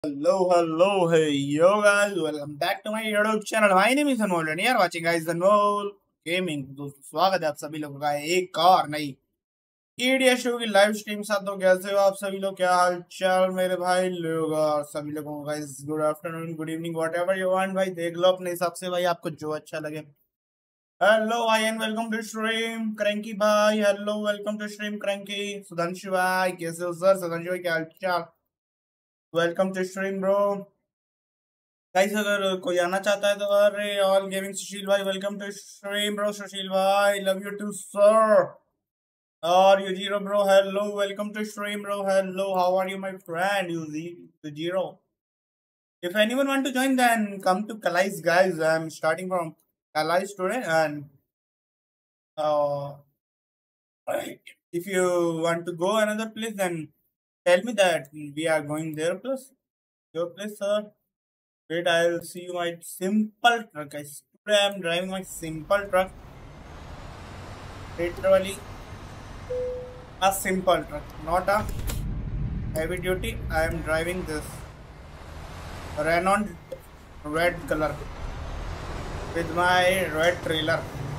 Hello, hey, yo guys, welcome back to my YouTube channel. My name is Anmol and you are watching guys Anmol Gaming. दोस्तों स्वागत है आप सभी लोगों का एक और नई ईडीएस शो की लाइव स्ट्रीम साथ। तो कैसे हो आप सभी लोग, क्या हाल चाल मेरे भाई लोग और सभी लोगों को guys good afternoon, good evening, whatever you want भाई, देख लो अपने हिसाब से भाई, आपको जो अच्छा लगे। हेलो भाई and welcome to stream cranky भाई। Hello welcome to stream cranky. Sudhanshu भाई कैसे हो सर? सुधांशु भाई क्या हाल चाल? Welcome to stream bro. Guys अगर कोई आना चाहता है तो अरे ऑल गेमिंग सुशील भाई welcome to stream bro. Sushil भाई लव यू टू सर। और U zero bro hello welcome to stream bro. Hello how are you my friend U zero? If anyone want to join then come to Kalais guys. I'm starting from Kalais today and uh, if you want to go another place then tell me that we are going there plus your place sir. Wait, I'll see you my simple truck, guys. Today I'm driving my simple truck. Literally a simple truck, not a heavy duty. I am driving this Renault red color with my red trailer.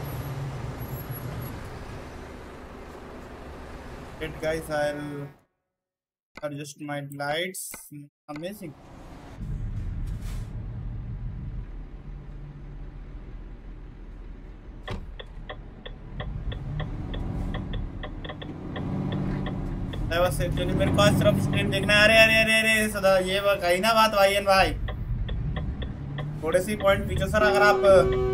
Wait, guys, I'll adjust my lights. Amazing. बस actually मेरे पास सिर्फ screen देखना है। अरे अरे अरे अरे सदा ये कही ना बात भाई एन भाई, थोड़े सी पॉइंट पीछे सर। अगर आप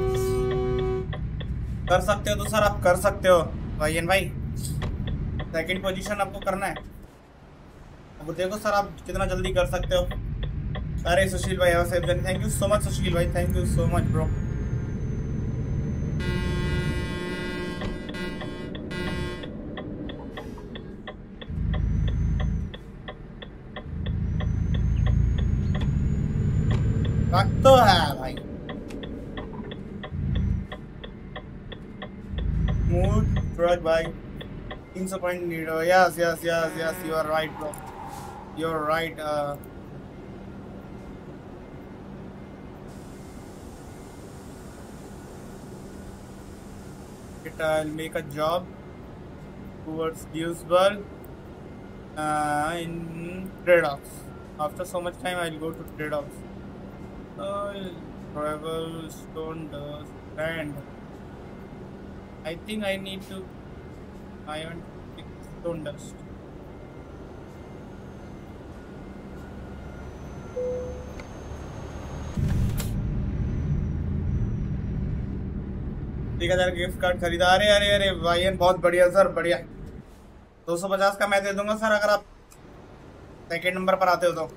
कर सकते हो तो सर आप कर सकते हो भाई एन भाई। सेकंड पोजीशन आपको करना है। अब देखो सर आप कितना जल्दी कर सकते हो। अरे सुशील भाई thank you so much Sushil भाई, thank you so much bro. तो है भाई मूड ट्रक भाई 300 point need. Yes yes yes yes you are right bro, you are right. I'll make a job towards Duisburg in trade-offs. After so much time I'll go to trade-offs. Travel stone dust and I think I need to iron stone dust. ठीक है, gift card खरीदा। अरे अरे अरे भाई बहुत बढ़िया sir, बढ़िया। 250 का मैं दे दूंगा सर अगर आप सेकेंड नंबर पर आते हो तो,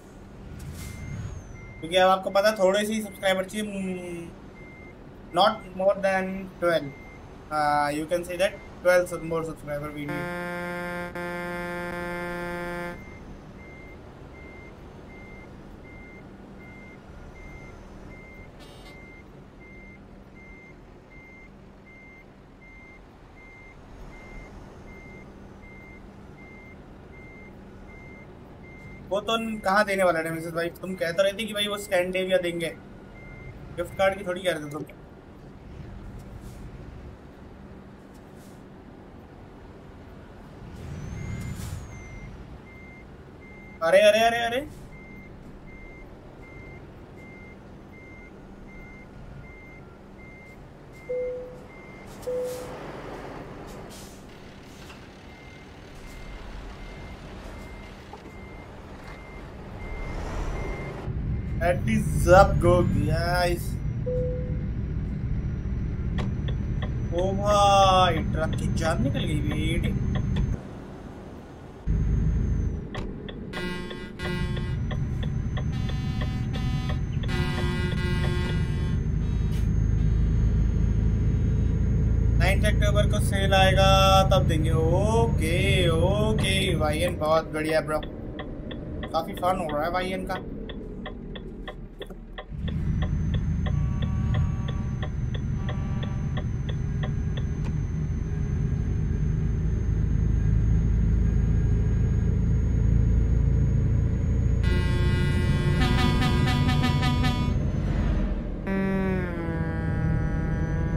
क्योंकि अब आपको पता है थोड़े सी सब्सक्राइबर चाहिए, not more than 12। You can say that 12 more subscriber we need. वो तो कहाँ देने वाला है मिसेस भाई? तुम कहते रहती कि भाई वो स्कैंडिनेविया देंगे, गिफ्ट कार्ड की थोड़ी कह रहे थे तुम। अरे अरे अरे अरे That is up go guys। ओ भाई ट्रक की जान निकल गई बेटे। अक्टूबर को सेल आएगा तब देंगे। ओके ओके भाई बहुत बढ़िया ब्रो, काफी फन हो रहा है भाई का।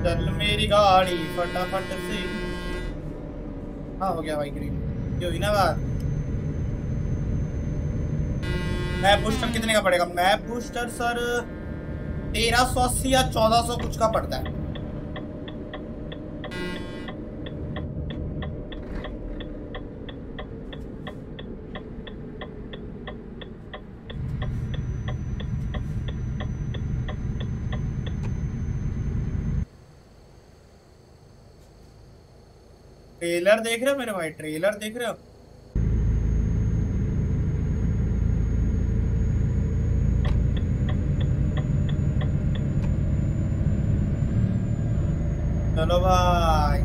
चल मेरी गाड़ी फटाफट से। हाँ हो गया भाई ग्रीन। ये हुई ना बात। मैप बूस्टर कितने का पड़ेगा? मैप बूस्टर सर 1380 या 1400 कुछ का पड़ता है। ट्रेलर देख रहे हो मेरे भाई? ट्रेलर देख रहे हो? चलो भाई।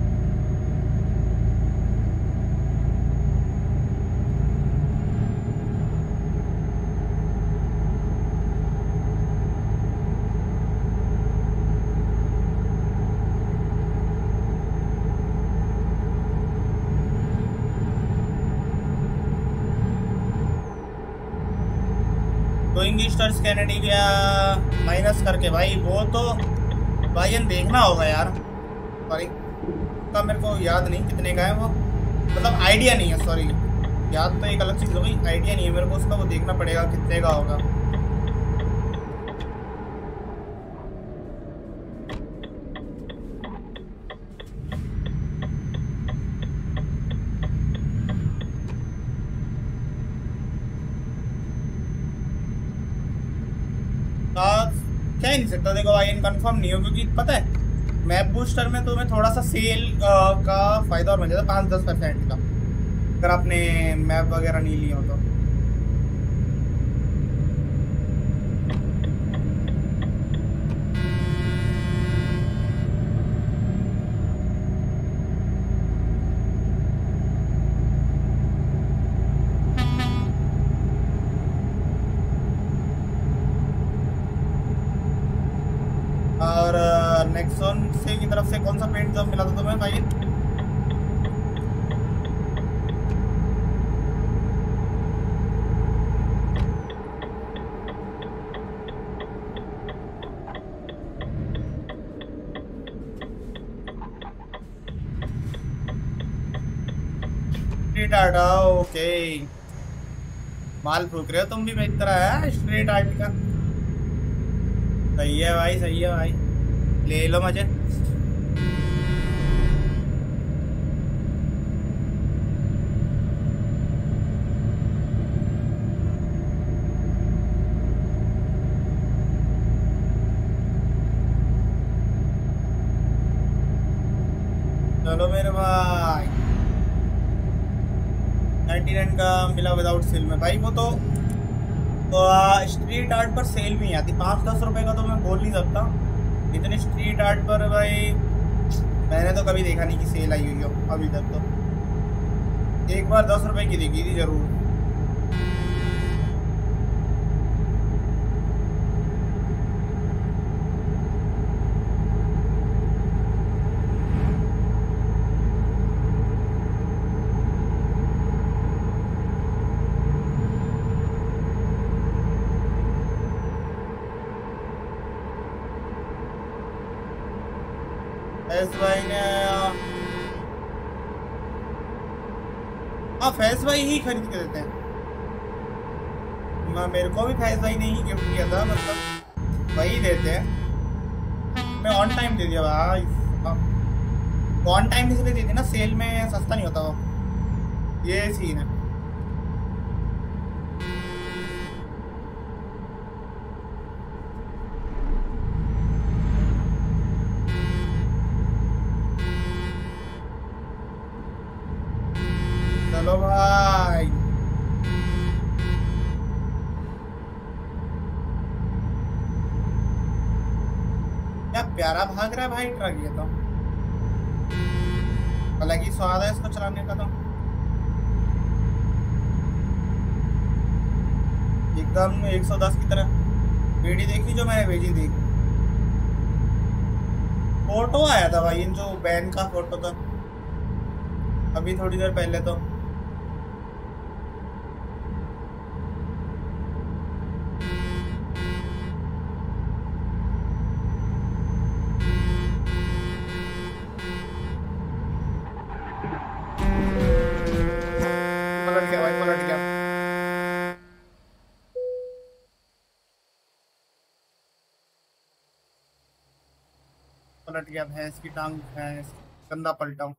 डूइंग स्टार्स कैनेडी क्या माइनस करके भाई? वो तो भाई देखना होगा यार। सॉरी का मेरे को याद नहीं कितने का है वो, मतलब आइडिया नहीं है। सॉरी, याद तो एक अलग चीज़ हो गई, आइडिया नहीं है मेरे को उसका। वो देखना पड़ेगा कितने का होगा। कह नहीं सकता देखो भाई, कंफर्म नहीं हो, क्योंकि पता है मैप बूस्टर में तो मैं थोड़ा सा सेल का फायदा और मिल जाता 5-10% का, अगर आपने मैप वगैरह नहीं लिया हो तो। और नेक्सॉन से की तरफ से कौन सा पेंट जॉब मिला था तुम्हें भाई? Street art, okay. माल फूक रहे हो तुम भी मेरी तरह है स्ट्रीट आर्ट का। सही है भाई, सही है भाई, ले लो मजे। चलो मेरे भाई 99 का मिला विदाउट सेल में भाई। वो तो स्ट्रीट आर्ट पर सेल भी नहीं आती। 5-10 रुपए का तो मैं बोल नहीं सकता, इतने स्ट्रीट आर्ट पर भाई मैंने तो कभी देखा नहीं कि सेल आई हुई हो अभी तक। तो एक बार 10 रुपए की देखी थी जरूर। फैज भाई ने, हाँ फैज भाई ही खरीद के देते हैं। मेरे को भी फैज भाई ने ही गिफ्ट किया था, मतलब वही देते हैं। मैं ऑन टाइम दे दिया भाई। ऑन टाइम इसलिए दे दी ना, सेल में सस्ता नहीं होता वो, ये सीन है। चलो भाई क्या प्यारा भाग रहा है भाई ट्रक। ये तो अलग ही स्वाद है इसको चलाने का। तो एकदम 110 की तरह। वीडियो देखी जो मैंने भेजी थी, फोटो आया था भाई, इन जो बैन का फोटो था अभी थोड़ी देर पहले। तो पलट गया, भैंस की टांग, भैंस गंदा पलटा हूँ।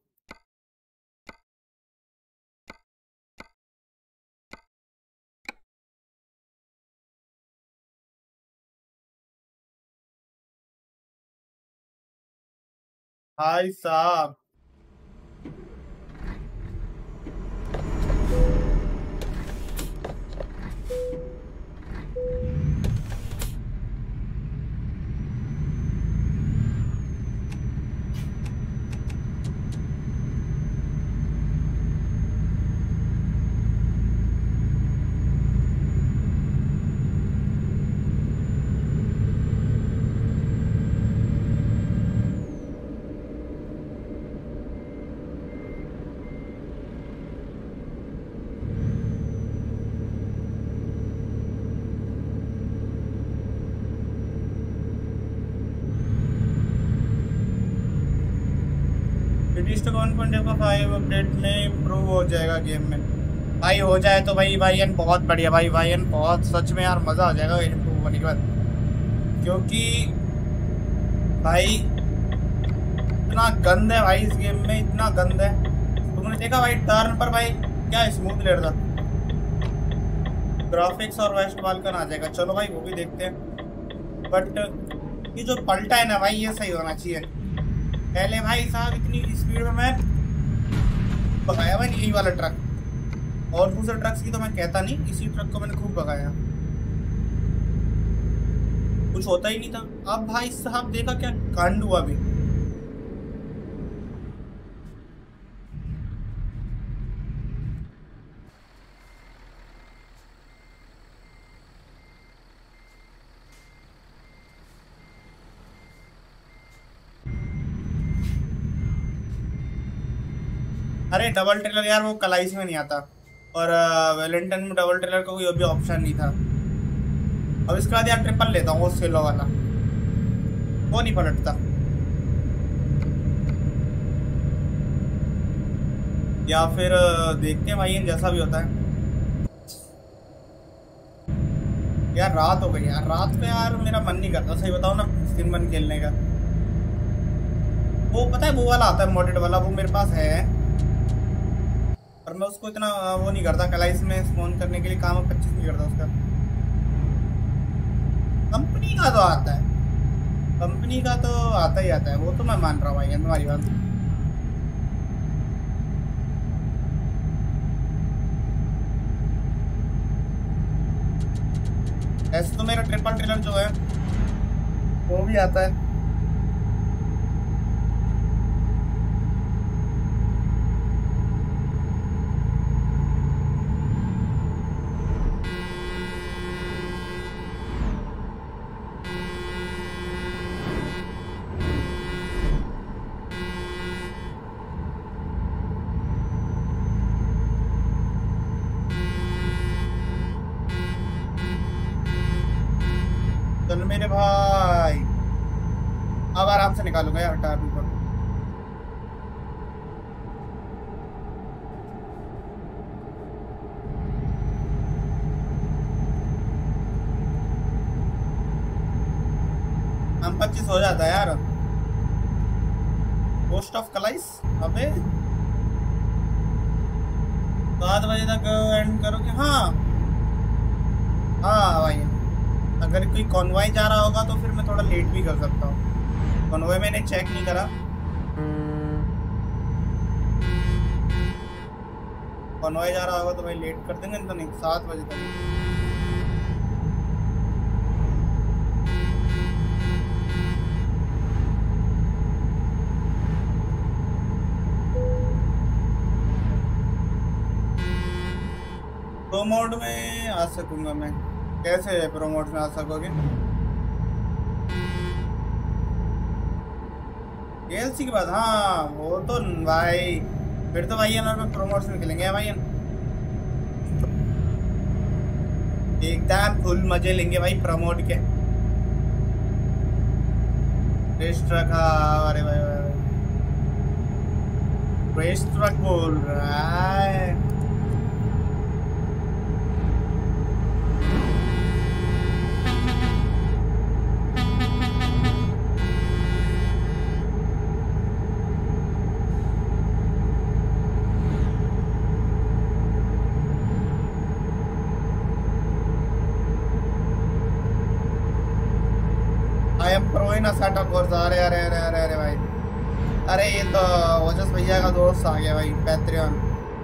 भाई साहब फिनिश टू 1.5 अपडेट में इम्प्रूव हो जाएगा गेम में। भाई हो जाए तो भाई भाईयन बहुत बढ़िया, भाई भाईयन बहुत सच में यार मज़ा आ जाएगा इम्प्रूव होने के बाद। क्योंकि भाई इतना गंद है भाई, इस गेम में इतना गंद है। तुमने देखा भाई टर्न पर भाई क्या स्मूथ ले रहा था। ग्राफिक्स और वेस्ट बाल्कन आ जाएगा, चलो भाई वो भी देखते हैं। बट ये जो पलटा है ना भाई, ये सही होना चाहिए। पहले भाई साहब इतनी स्पीड में मैं भगाया भाई यही वाला ट्रक, और दूसरे ट्रक्स की तो मैं कहता नहीं, इसी ट्रक को मैंने खूब भगाया, कुछ होता ही नहीं था। अब भाई साहब देखा क्या कांड हुआ भी। अरे डबल ट्रेलर यार वो कलाइस में नहीं आता, और वेलेंटन में डबल ट्रेलर का कोई अभी ऑप्शन नहीं था। अब इसके बाद यार ट्रिपल लेता हूँ, वो सेलो वाला, वो नहीं पलटता। या फिर देखते हैं भाई जैसा भी होता है। यार रात हो गई यार, रात को यार मेरा मन नहीं करता, सही बताओ ना, सिमन खेलने का। वो पता है वो वाला आता है मॉडेड वाला, वो मेरे पास है, और मैं उसको इतना वो नहीं करता, कलाइस में स्पॉन करने के लिए काम 25 नहीं करता उसका। कंपनी का तो आता है, कंपनी का तो आता ही आता है, वो तो मैं मान रहा हूँ भाई तुम्हारी बात। ऐसे तो मेरा ट्रिपल ट्रेलर जो है वो भी आता है। चल मेरे भाई अब आराम से निकालूंगा यार टर्न पर। हम 25 हो जाता है यार। पोस्ट ऑफ कलाइस अबे 7 बजे तक एंड करोगे। हाँ हाँ भाई, अगर कोई कॉन्वॉय जा रहा होगा तो फिर मैं थोड़ा लेट भी कर सकता हूँ। कॉन्वॉय मैंने चेक नहीं करा, कॉन्वॉय जा रहा होगा तो भाई लेट कर देंगे, तो नहीं 7 बजे तक। प्रो मोड में आ सकूंगा मैं? कैसे प्रो मोड में आ सकोगे? DLC के बाद? हाँ वो तो भाई फिर तो भाई ना प्रो मोड में खेलेंगे भाई, एकदम फुल मजे लेंगे भाई प्रो मोड के। रेस ट्रक, हाँ अरे भाई रेस ट्रक बोल रहा है। एम प्रो ही ना साटा कोर्स। अरे अरे अरे अरे अरे भाई, अरे ये तो ओजस भैया का दोस्त आ गया भाई, पैत्रियन।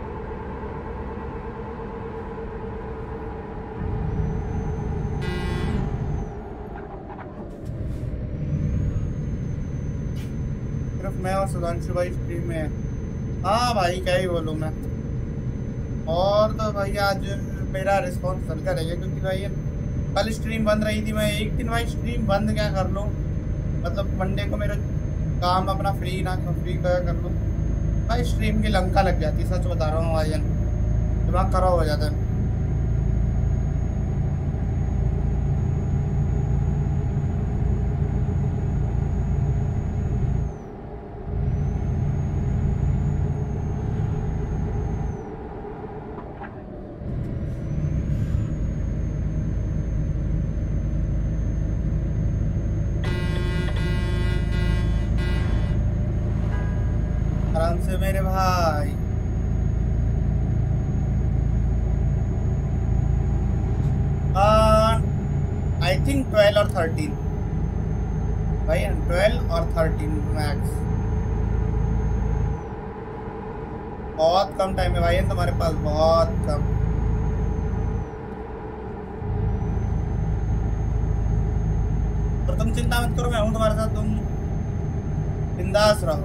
सिर्फ मैं और सुधांशु भाई स्ट्रीम में है। हाँ भाई, क्या ही बोलूँ मैं। और तो भाई आज मेरा रिस्पॉन्स चलता रहेगा, क्योंकि भाई कल स्ट्रीम बंद रही थी। मैं एक दिन भाई स्ट्रीम बंद क्या कर लूँ, मतलब मंडे को मेरा काम अपना फ्री ना फ्री क्या कर लूँ भाई, स्ट्रीम की लंका लग जाती है, सच बता रहा हूँ भाई, दिमाग खराब हो जाता है। आराम से मेरे भाई। आई थिंक 12 और 13 भाई, 12 और 13 मैक्स। बहुत कम टाइम है भाई तुम्हारे पास, बहुत कम। और तुम चिंता मत करो, मैं हूँ तुम्हारे साथ, तुम बिंदास रहो।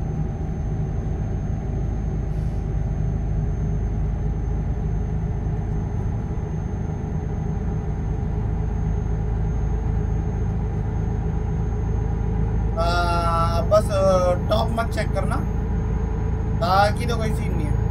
बस टॉप मत चेक करना, बाकी तो कोई सीन नहीं है।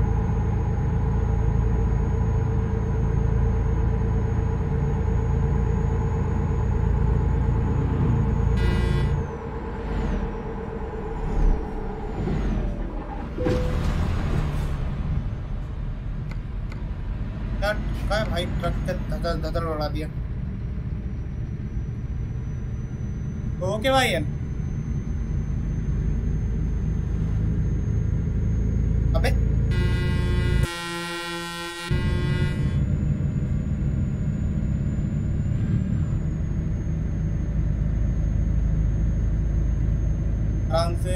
क्या क्या है भाई, ट्रक के धदल धदल उड़ा दिया। ओके भाई है। अबे आराम से।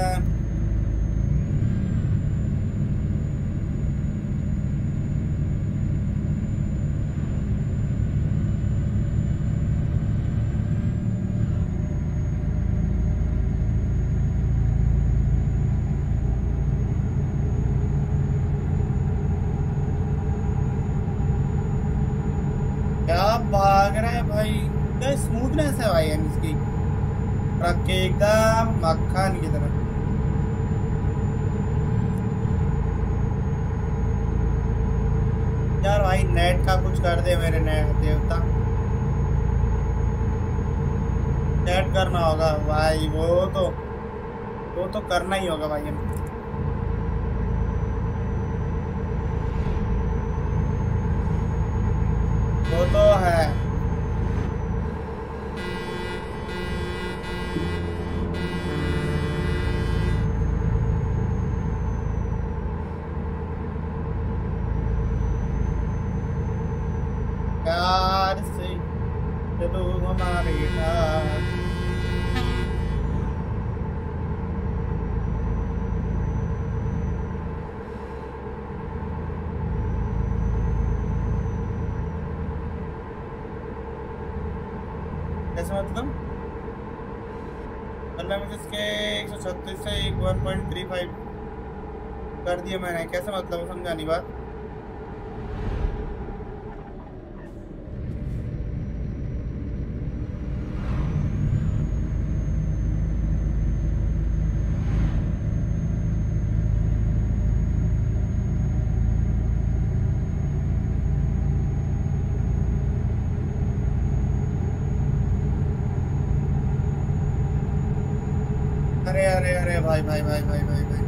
क्या भाग रहा है भाई, क्या स्मूथनेस है भाई यार इसकी, ट्रक के एकदम मक्खन की तरह। यार भाई नेट का कुछ कर दे मेरे नेट देवता, नेट करना होगा भाई, वो तो करना ही होगा भाई हमें। वो तो है। प्यार से चलो हमारे साथ। कैसे मतलब, अल्लाह में इसके 136 से 1.35 कर दिया मैंने, कैसे मतलब, समझा नहीं बात। अरे अरे अरे भाई भाई भाई भाई भाई भाई,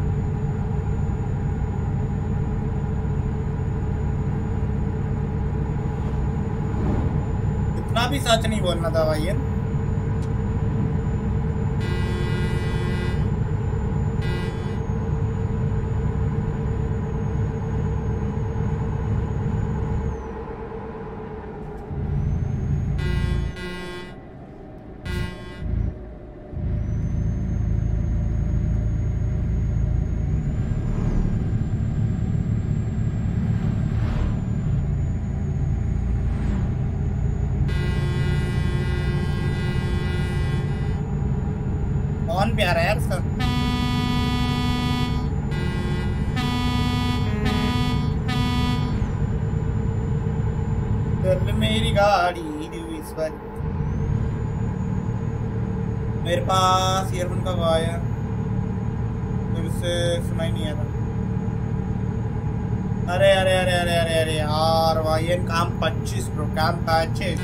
इतना भी सच नहीं बोलना था भाई। प्यारा है यार उसका। चल मेरी गाड़ी इस पर। मेरे पास ईयरफोन का वायर फिर से सुनाई नहीं आता। अरे अरे अरे अरे अरे अरे यार वायर काम 25 ब्रो, काम 25।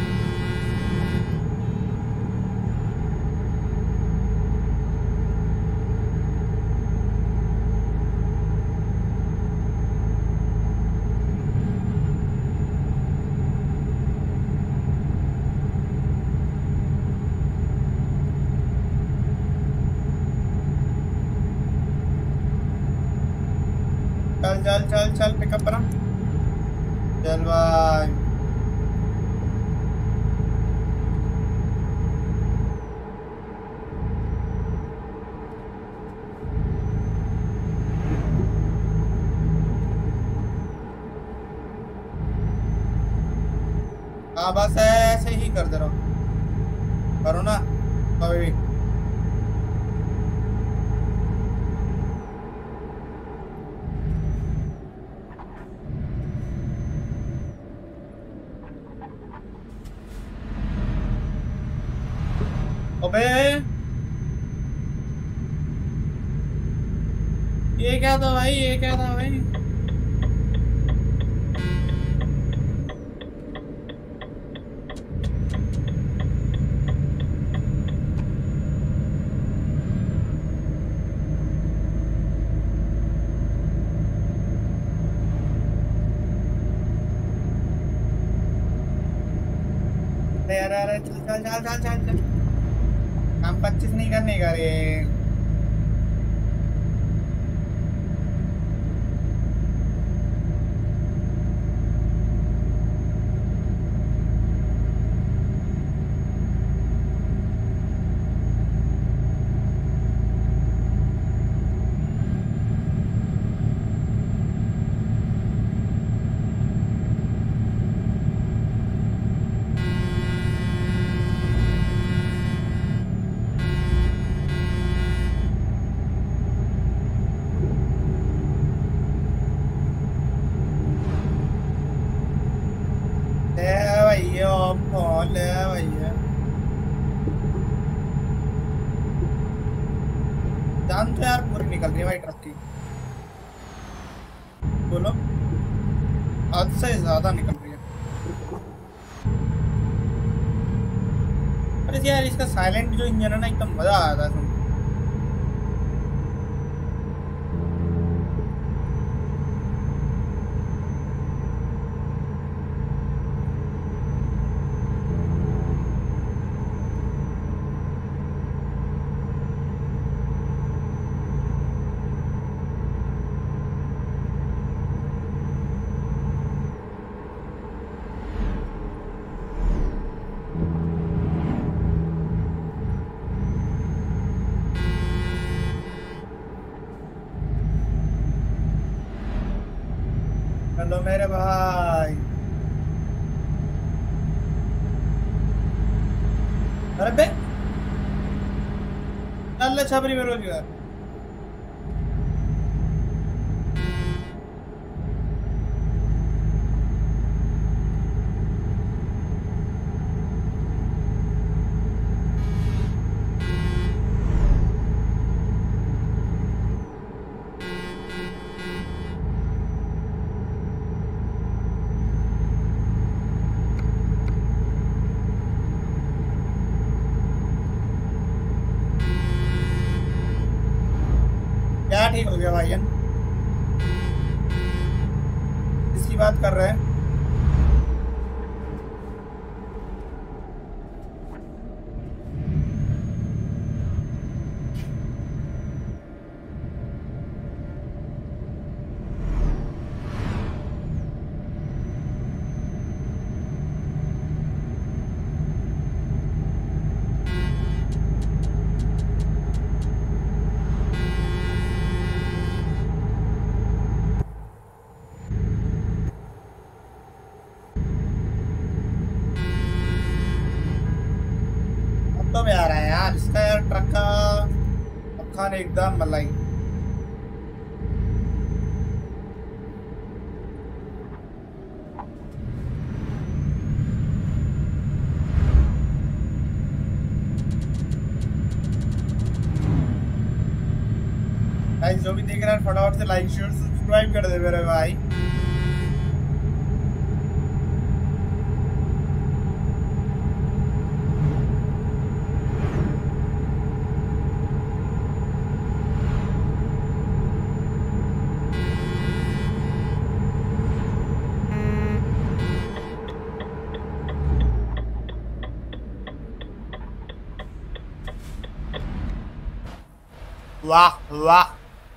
चल चल चल चल पिकअप करा। चल भाई। हाँ बस ऐसे ही कर दे रहा हूँ, करो ना कभी। अबे ये क्या था भाई, ये क्या था भाई। अरे अरे अरे चल चल चल चल चल चल। काम 25 नहीं करने का रे। ले भैया फोन ले भैया। जान तो यार पूरी निकल रही है भाई ट्रक की। बोलो, हद से ज्यादा निकल रही है। अरे यार इसका साइलेंट जो इंजन है ना, एकदम मजा आ रहा है। हेलो मेरे भाई। अरे बे अल्लाह छपरी में रोक यार। क्या ठीक हो गया भाईयन, किसकी बात कर रहे हैं। अब तो भी आ रहा है यार इसका यार ट्रक का। मक्खन एकदम मलाई। गाइस जो भी देख रहा है फटाफट से लाइक शेयर सब्सक्राइब कर दे मेरे भाई। वाह वाह।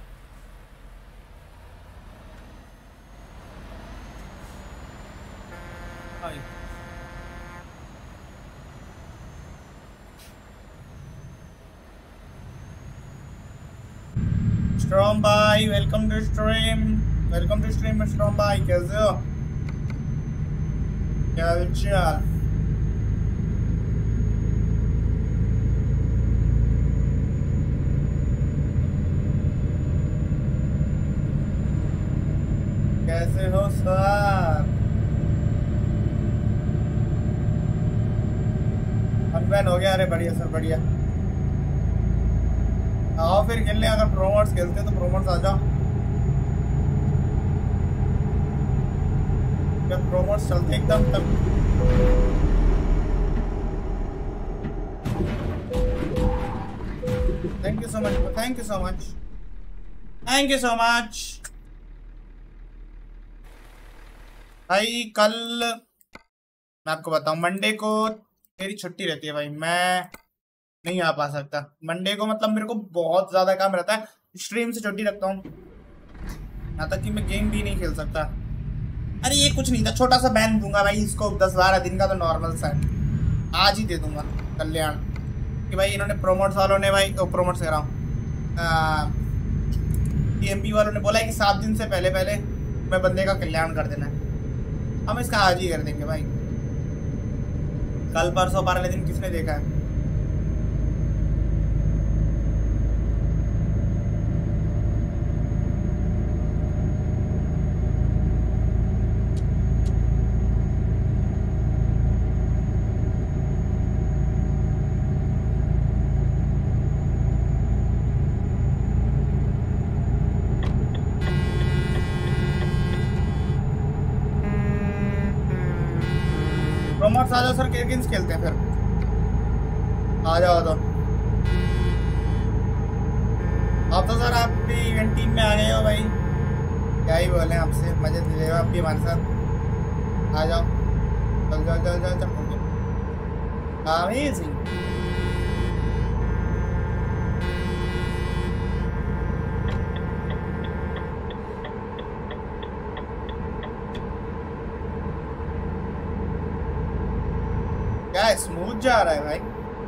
स्ट्रॉम भाई welcome to stream. Welcome to stream Strom भाई, कैसे हो? क्या हाल? कैसे हो सर? अनबैन हो गया? अरे बढ़िया सर बढ़िया। आओ फिर खेलने, अगर प्रोमोट्स खेलते तो प्रोमोट्स आ जाओ। जब प्रोमोट्स चलते एकदम तब। Thank you so much, thank you so much, thank you so much भाई। कल मैं आपको बताऊं, मंडे को मेरी छुट्टी रहती है भाई, मैं नहीं आ पा सकता मंडे को। मतलब मेरे को बहुत ज्यादा काम रहता है, स्ट्रीम से छुट्टी रखता हूँ, यहाँ तक कि मैं गेम भी नहीं खेल सकता। अरे ये कुछ नहीं था, छोटा सा बैन दूंगा भाई इसको, 10-12 दिन का तो नॉर्मल सा है। आज ही दे दूंगा कल्याण कि भाई इन्होंने प्रोमोट्स वालों ने भाई प्रोमोट्स कह रहा हूँ, टीएमपी वालों ने बोला है कि 7 दिन से पहले पहले मैं बंदे का कल्याण कर देना है। हम इसका आज ही कर देंगे भाई। कल परसों पारले दिन किसने देखा है? प्रोमोट्स आ जाओ सर, किर्गिंस खेलते हैं फिर। आ जाओ तो आप तो सर, आप भी इवेंट टीम में आ गए हो भाई, क्या ही बोले आपसे, मजे ले रहे हो आप भी हमारे साथ। आ जाओ, चल जाओ चल जाओ चल। अमेजिंग। क्या स्मूथ जा रहा है भाई।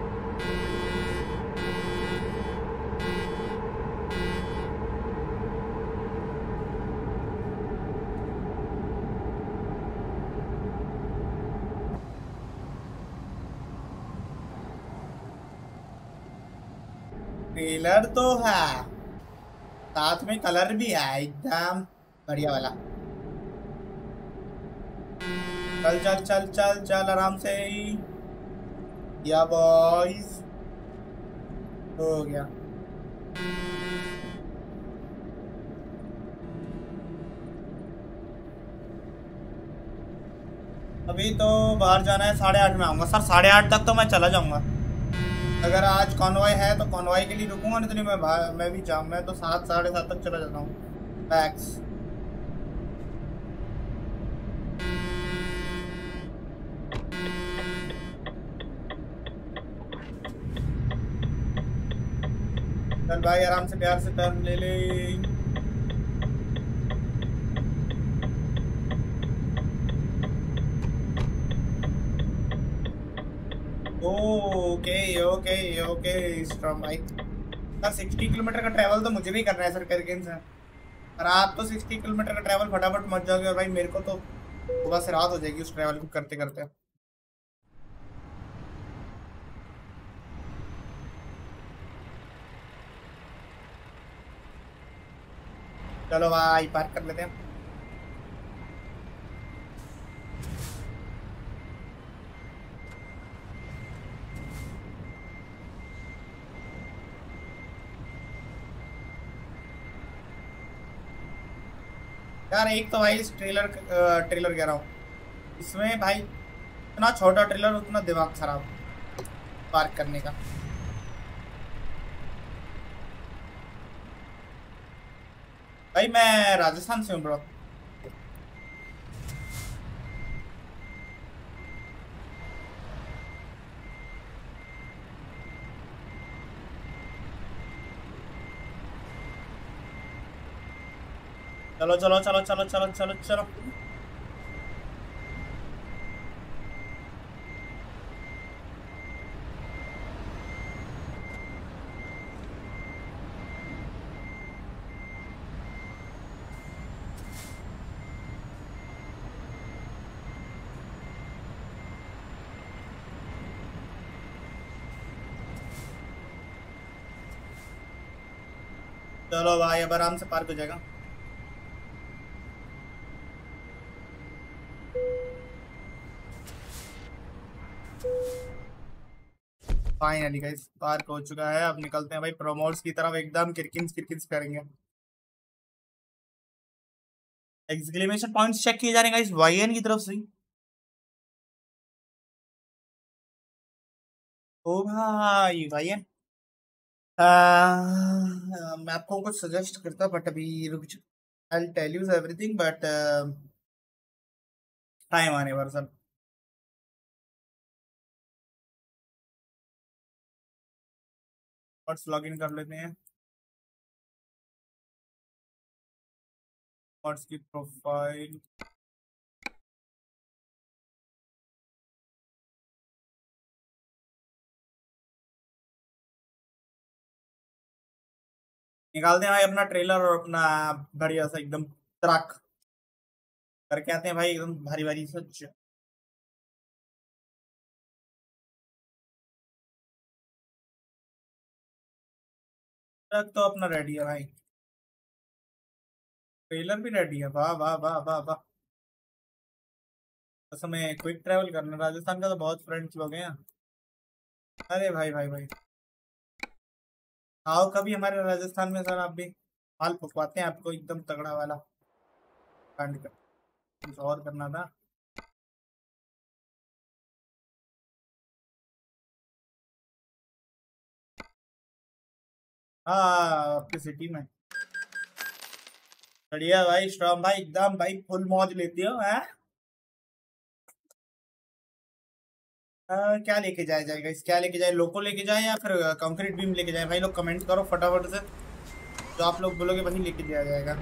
ट्रेलर तो है, साथ में कलर भी है एकदम बढ़िया वाला। चल चल चल चल चल आराम से। या बॉयज हो गया। अभी तो बाहर जाना है, 8:30 में आऊँगा सर, 8:30 तक तो मैं चला जाऊँगा। अगर आज कॉन्वॉय है तो कॉन्वॉय के लिए रुकूंगा, नहीं तो नहीं मैं भी जाऊँ, मैं तो 7 7:30 तक चला जाता हूँ बैक्स। चल भाई आराम से प्यार से टर्न ले ले। ओके ओके ओके स्ट्रॉन्ग भाई। सर 60 किलोमीटर का ट्रैवल तो मुझे भी करना है सर करके से। और आप तो 60 किलोमीटर का ट्रैवल फटाफट मच जाओगे, और भाई मेरे को तो सुबह से रात हो जाएगी उस ट्रैवल को करते करते। चलो भाई पार्क कर लेते हैं। यार एक तो भाई इस ट्रेलर कह रहा हूँ, इसमें भाई इतना छोटा ट्रेलर उतना दिमाग खराब पार्क करने का। भाई मैं राजस्थान से हूँ ब्रो। चलो चलो चलो चलो चलो चलो चलो। चलो भाई अब आराम से पार्क हो जाएगा। फाइनली गाइस पार्क हो चुका है। अब निकलते हैं भाई प्रोमोट्स की तरफ, एकदम किरकिन्स किरकिन्स करेंगे। एक्सक्लेमेशन पॉइंट्स चेक किए जा रहे हैं गाइस वाईएन की तरफ से। ओ भाई वाईएन, मैं आपको कुछ सजेस्ट करता बट अभी रुक जाओ। I tell you everything but time आने पर सर। व्हाट्स लॉग इन कर लेते हैं। व्हाट्स की प्रोफाइल। निकालते हैं भाई अपना ट्रेलर और अपना बढ़िया सा एकदम ट्रक करके आते हैं भाई, एकदम भारी भारी सच। ट्रक तो अपना रेडी है भाई, ट्रेलर भी रेडी है। वाह वाह वाह वाह वाह। बस हमें क्विक ट्रैवल करना, राजस्थान का तो बहुत फ्रेंड्स लोग हैं। अरे भाई भाई भाई, आओ कभी हमारे राजस्थान में सर, आप भी माल पकवाते हैं आपको एकदम तगड़ा वाला। कांड कर कुछ और करना था। हाँ आपकी सिटी में। बढ़िया भाई स्ट्रॉन्ग भाई, एकदम भाई फुल मौज लेती हो है। क्या लेके जाया जाएगा, इस क्या लेके जाए, लोको लेके जाए या फिर कंक्रीट बीम लेके जाए? भाई लोग कमेंट करो फटाफट से, जो आप लोग बोलोगे वही लेके दिया जाएगा।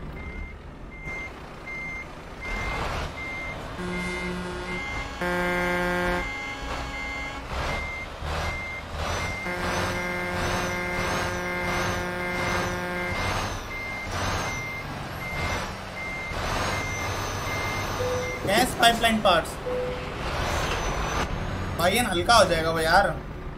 गैस पाइपलाइन पार्ट्स भाई ये हल्का हो जाएगा वो यार।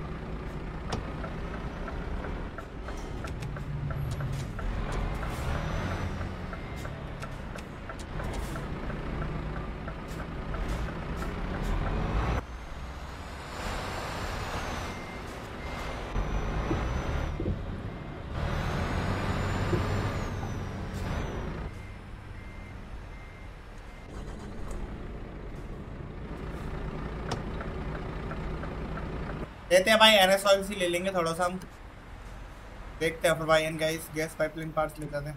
लेते हैं भाई एनएस ऑयल सी ले लेंगे थोड़ा सा हम। देखते हैं फिर भाई and guys gas pipeline parts ले जाते हैं।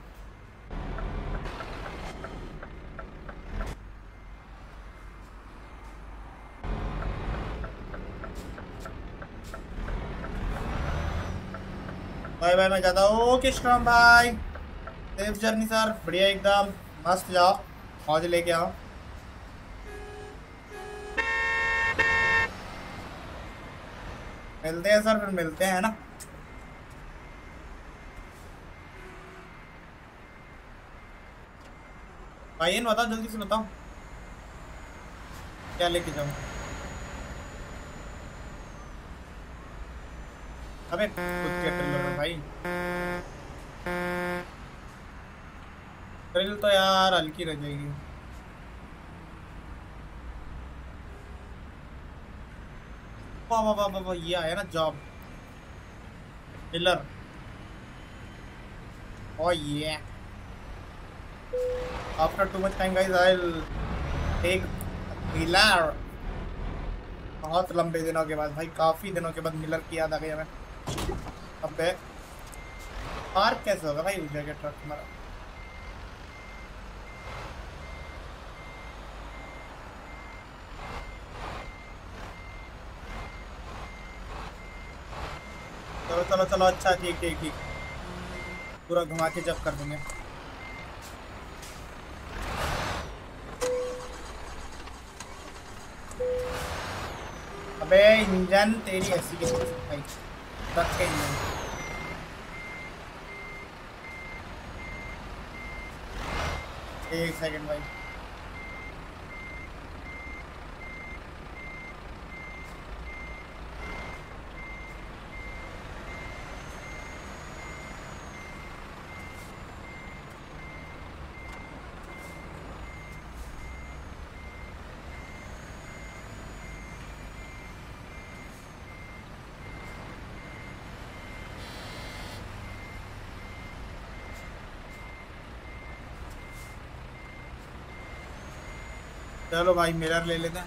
भाई भाई मैं जाता हूँ। ओके श्रम भाई, सेफ जर्नी सर, बढ़िया एकदम मस्त, जाओ मौज लेके आओ। मिलते हैं सर, फिर मिलते हैं ना। भाई बताओ जल्दी से बताओ क्या लेके जाऊँ। अबे खुद के ट्रेलर में भाई। ड्रिल तो यार हल्की रह जाएगी। वाह वाह वाह वाह वाह, ये आया ना जॉब मिलर। Oh yeah after too much time guys I will take मिलर। बहुत लंबे दिनों के बाद भाई, काफी दिनों के बाद मिलर की याद आ गई हमें। अबे पार्क कैसे होगा भाई उस जगह ट्रक हमारा। चलो चलो चलो, अच्छा ठीक ठीक ठीक, पूरा घुमा के जब कर देंगे। अबे इंजन तेरी ऐसी की तैसी भाई, ट्रक के इंजन। एक सेकंड भाई। चलो भाई मिरर ले लेते हैं।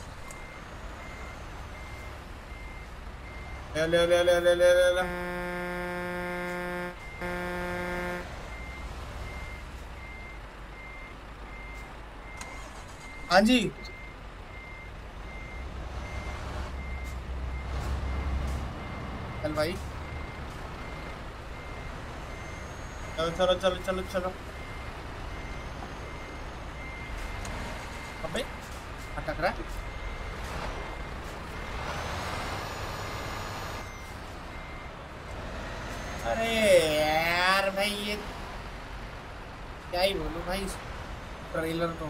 ले ले ले ले ले ले ले ले। हाँ जी। चल भाई, चलो चलो चलो चलो चलो। अबे अटक रहा है। अरे यार भाई, ये क्या ही बोलूं भाई इस ट्रेलर को।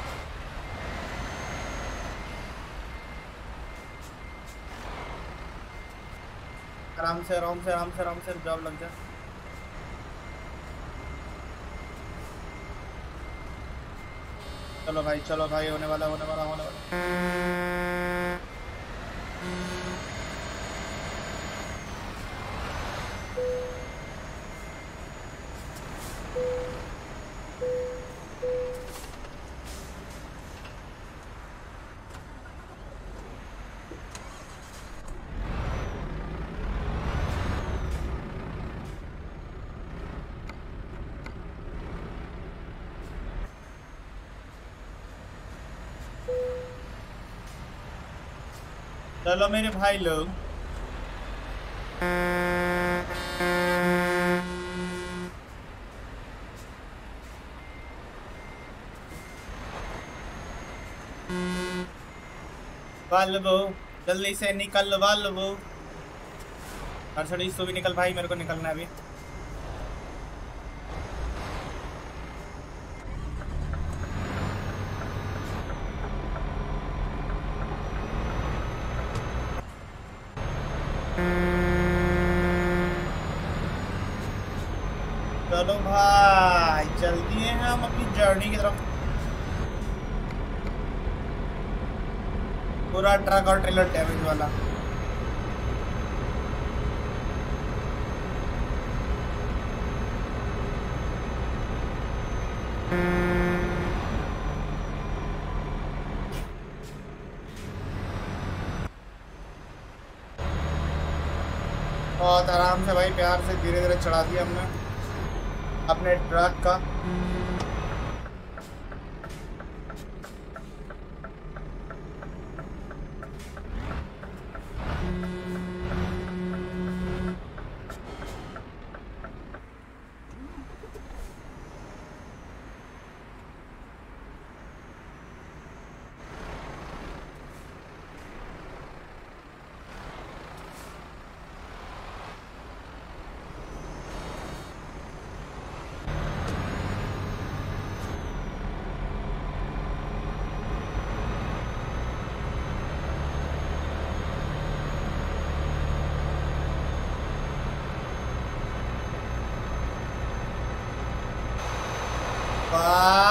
आराम से आराम से आराम से आराम से जॉब लग जा। चलो भाई चलो भाई, होने वाला होने वाला होने वाला। चलो मेरे भाई लोग, वाल्वो जल्दी से निकल वाल्वो। मर्सिडीज तो भी निकल भाई, मेरे को निकलना है अभी। चलो भाई जल्दी है हम अपनी जर्नी की तरफ। पूरा ट्रक और ट्रेलर डैमेज वाला। बहुत आराम से भाई, प्यार से धीरे धीरे चढ़ा दिया हमने अपने ट्रक का।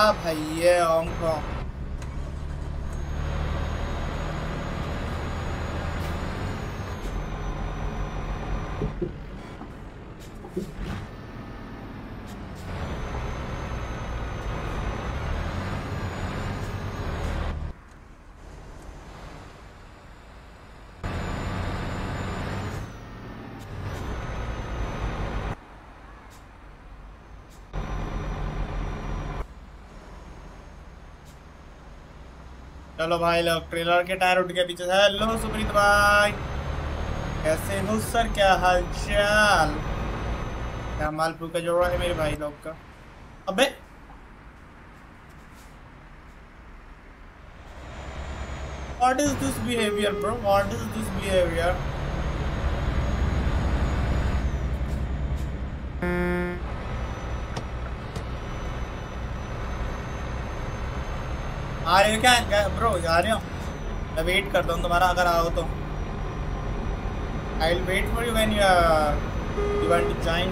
भाई ये हांगकॉन्ग। चलो भाई लोग ट्रेलर के टायर उठ के पीछे से। हेलो सुप्रीत भाई, कैसे हो सर, क्या हाल चाल? क्या मालपुर का जोड़ा है मेरे भाई लोग का। अबे what is this behaviour bro, what is this behaviour? आ रहे हो क्या ब्रो? आ रहे हो? मैं वेट करता हूँ तुम्हारा, अगर आओ तो। I will wait for you when you want to join.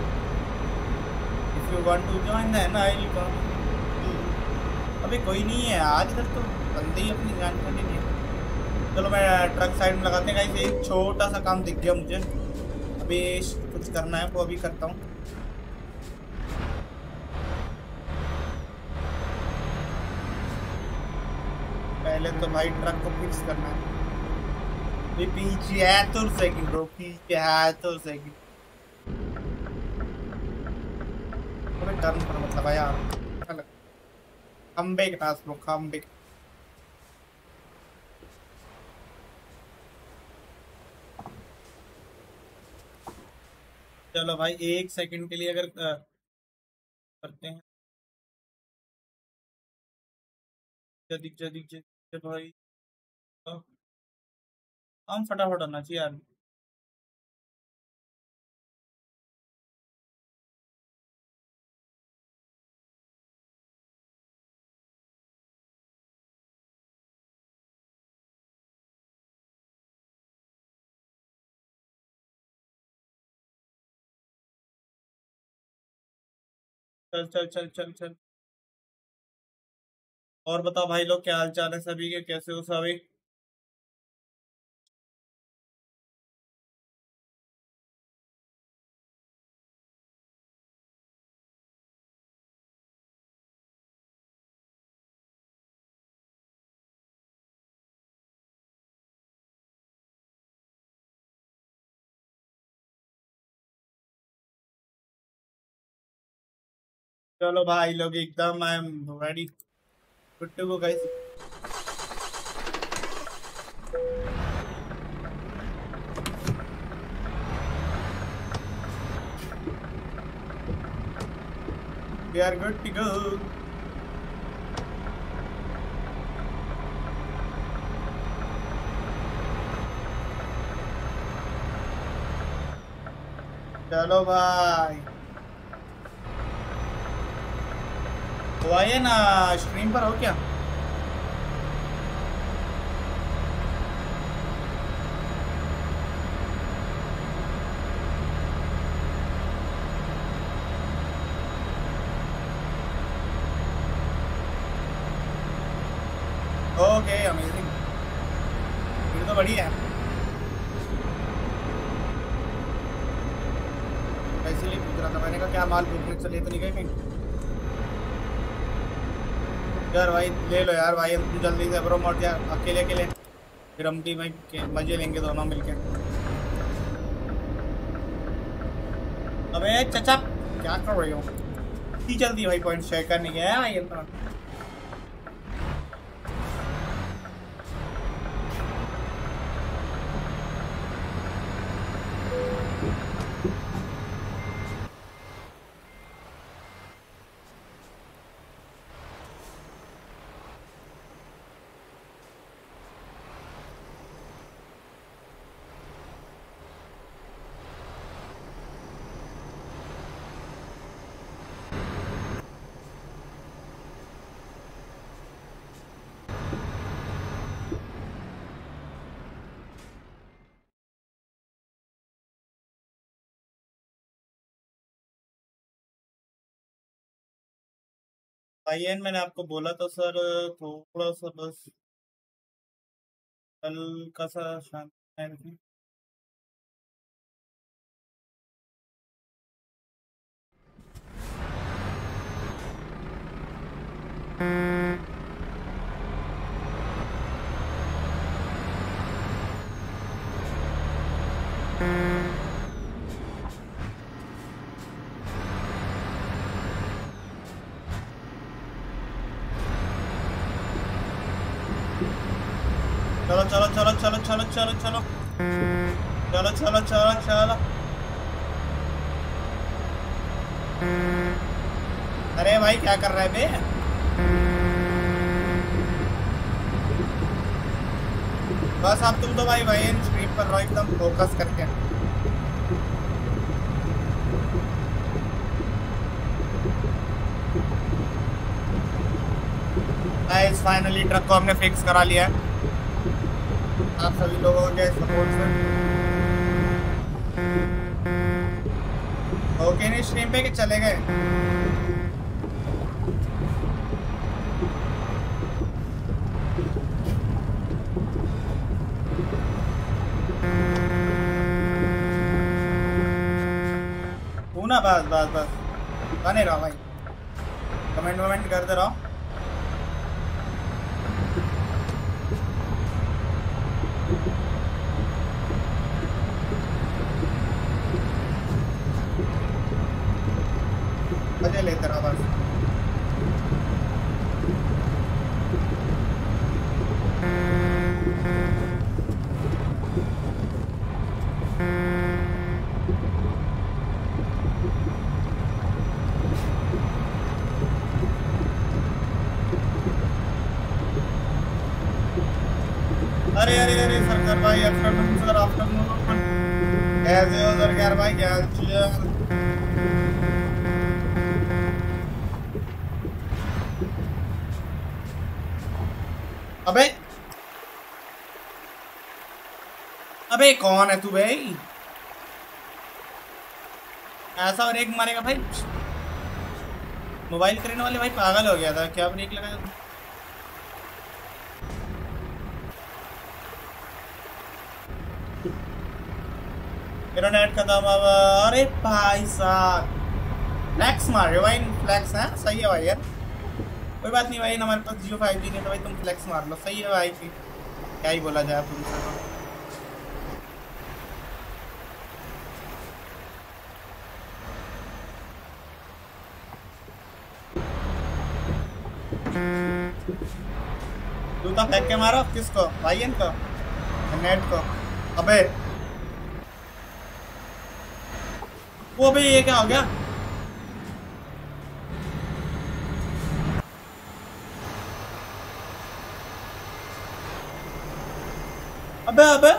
If you want to join then I will come. अबे कोई नहीं है आज इधर तो, बंदे ही अपनी जान का नहीं है। चलो मैं ट्रक साइड में लगाते हैं गाइस। एक छोटा सा काम दिख गया मुझे, अभी कुछ करना है वो अभी करता हूँ। पहले तो भाई ट्रक को फिक्स करना है। ये पीछे है तो सेकंड ब्रो, पीछे है तो सेकंड। अबे टर्न पर मतलब यार, चल खंबे के पास ब्रो, खंबे। चलो भाई एक सेकंड के लिए अगर करते हैं। जल्दी जल्दी जल्दी भाई, हम फटाफट होना चाहिए यार। चल चल चल चल चल। और बताओ भाई लोग, क्या हाल चाल है सभी के, कैसे हो सभी? चलो भाई लोग एकदम I am ready, good to go guys. We are good to go. चलो भाई, तो आइए ना, स्ट्रीम पर हो क्या? ओके अमेजिंग, फिर तो बढ़िया है। इसीलिए पूछ रहा था, मैंने कहा क्या माल पूछने चले तो नहीं गए कहीं। यार भाई ले लो यार भाई, तुम जल्दी से ब्रो मत यार, अकेले अकेले फिर हम टीम भाई के मजे लेंगे दोनों मिलके। अबे चचा क्या कर रही हो? इतनी जल्दी भाई पॉइंट शेयर करने गया भाई तो। भाईएन मैंने आपको बोला तो सर, थोड़ा सा बस हल्का सा शांत रहना। चलो चलो चलो चलो चलो चलो चलो चलो चलो चलो चलो। अरे भाई क्या कर रहा है बे? बस अब तुम तो भाई भाई स्क्रीन पर रहो एकदम फोकस करके। गाइस फाइनली ट्रक को हमने फिक्स करा लिया है आप सभी लोगों के सपोर्ट से। ओके नहीं स्ट्रीम पे कि चले गए? ना बस बस बस बने रहो भाई, कमेंट वमेंट करते रहो। मजे लेते रहो बस। अरे अरे अरे सरकार भाई आफ्टरनून सर आफ्टरनून। कैसे हो सर यार भाई क्या हाल? अबे अबे कौन है तू भाई? ऐसा और एक मारेगा भाई। मोबाइल करने वाले भाई पागल हो गया था क्या? ब्रेक लगाया था? मेरा नेट खत्म अब। अरे भाई साहब फ्लैक्स मार रहे भाई। फ्लैक्स है सही है भाई यार, कोई बात नहीं भाई, हमारे पास जियो 5G नहीं तो भाई तुम फ्लैक्स मार लो, सही है भाई। क्या ही बोला जाए तुमसे। जूता फेंक के मारो किसको? भाई इनको नेट को। अबे वो भी ये क्या हो गया? अबे अबे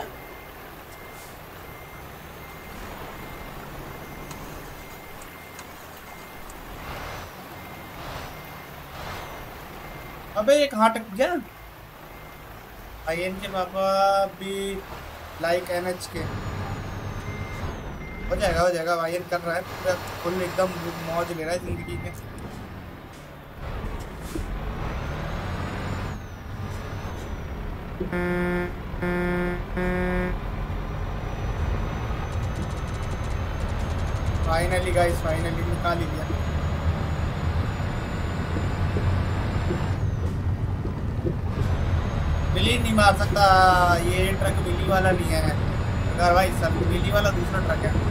अबे ये कहाँ टक गया? आईएन के पापा भी लाइक NH के। हो जाएगा आईएन कर रहा है पूरा फुल एकदम मौज ले रहा है जिंदगी में। फाइनली गाइस फाइनली निकाल ही लिया। बिल्ली नहीं मार सकता, ये ट्रक बिल्ली वाला नहीं है अगर भाई सब, बिल्ली वाला दूसरा ट्रक है।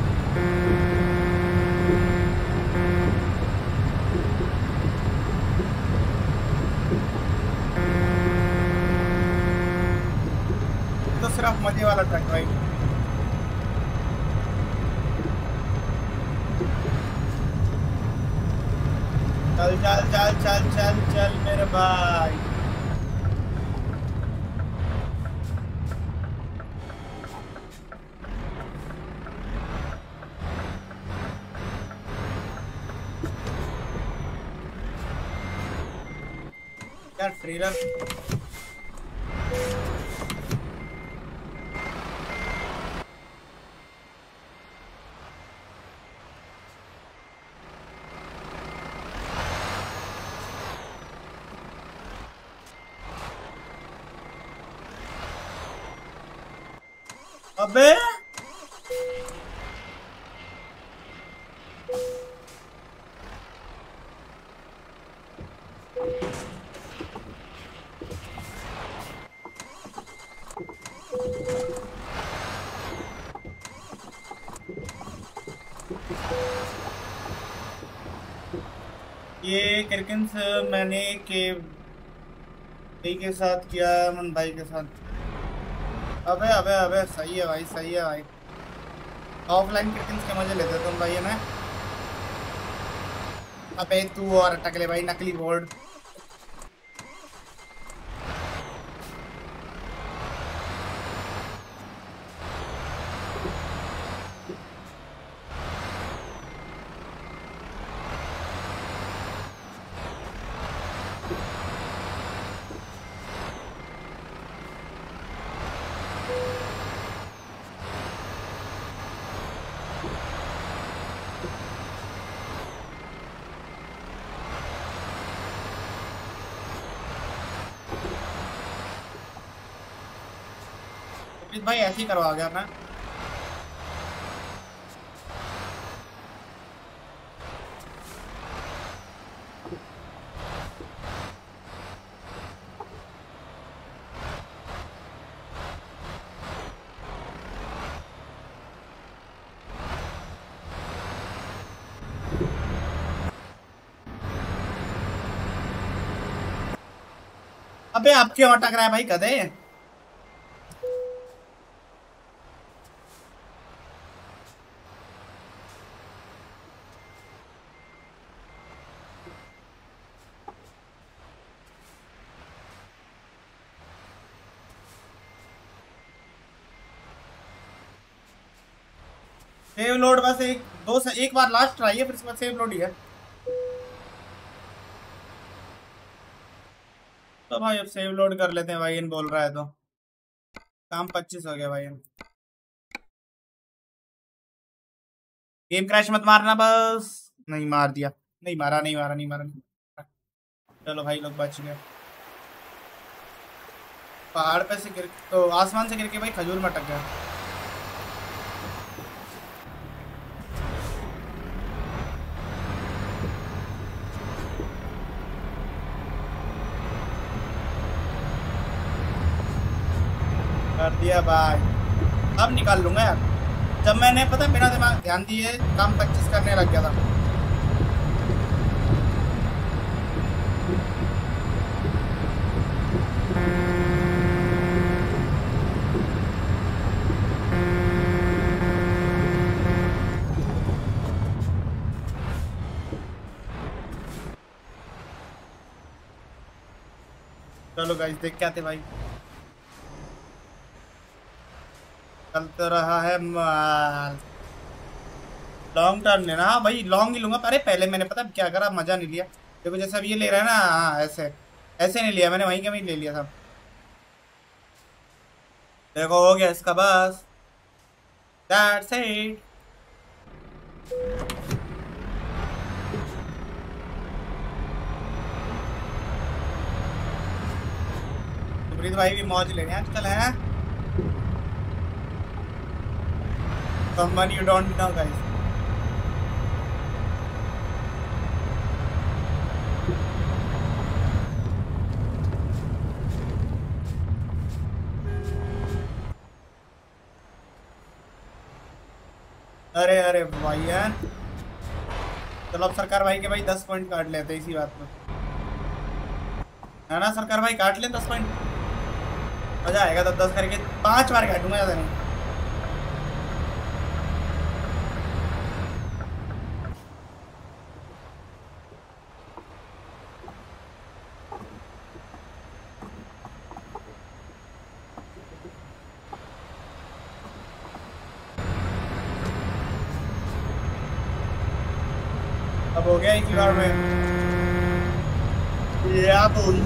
तो सिर्फ मजे वाला ट्रक भाई। चल चल चल चल चल चल मेरे भाई। यार ट्रेलर अबे ये क्रिकेट मैंने के साथ किया, अमन भाई के साथ। अबे अबे अबे सही है भाई, सही है भाई। ऑफलाइन क्रिकेट के मजे लेते तुम भाई मैं। अबे तू और टकले भाई, नकली बोर्ड। भाई ऐसे ही करवा गया ना। अबे आपके वहां टक रहा है भाई कदे। सेव लोड बस एक बार लास्ट ट्राई है, फिर इसके बाद सेव लोड ही है। तो भाई अब सेव लोड कर लेते हैं भाई, इन बोल रहा है तो। काम 25 हो गया भाई। गेम क्रैश मत मारना बस। नहीं मार दिया। नहीं मारा, नहीं मारा, नहीं मारा, नहीं मारा। चलो भाई लोग बच गए। पहाड़ पे से गिर तो आसमान से गिर के भाई खजूर में अटक गया। कर दिया भाई। अब निकाल लूंगा यार। जब मैंने पता बिना दिमाग ध्यान दिए काम 25 करने लग गया था। चलो गाइस देख के आते भाई। चलता रहा है माल। लॉन्ग टर्न लेना, हाँ भाई लॉन्ग ही लूंगा। अरे पहले मैंने पता क्या करा, मजा नहीं लिया। देखो जैसे अब ये ले रहा है ना, हाँ ऐसे ऐसे नहीं लिया मैंने, वहीं का वहीं ले लिया था। देखो हो गया इसका बस। That's it. प्रीत भाई भी मौज लेने आजकल है। Someone you don't know guys। अरे अरे भाई यार, चलो अब सरकार भाई के भाई 10 पॉइंट काट लेते हैं इसी बात में। है ना सरकार भाई, काट ले 10 पॉइंट। मजा आएगा तब 10 करके 5 बार काटूंगा, ज्यादा नहीं। अब हो गया एक ही बार में। या बोल।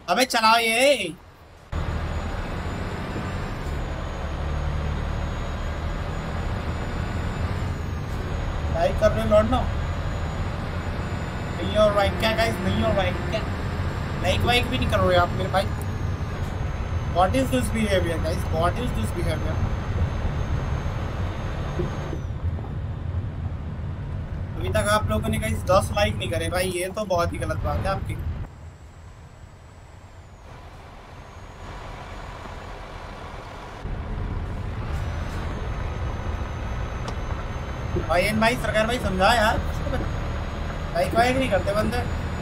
अबे चलाओ ये। लाइक कर रहे हो लौटना। नहीं और लाइक क्या गाइस, नहीं और लाइक क्या, लाइक वाइक भी नहीं कर रहे हो आप मेरे भाई। What is this behaviour guys, what is this behaviour. अभी तक आप लोगों ने गाइस 10 लाइक नहीं करे भाई, ये तो बहुत ही गलत बात है आपकी। भाई एन भाई सरकार भाई समझा यार, लाइक वाइक नहीं करते बंदे।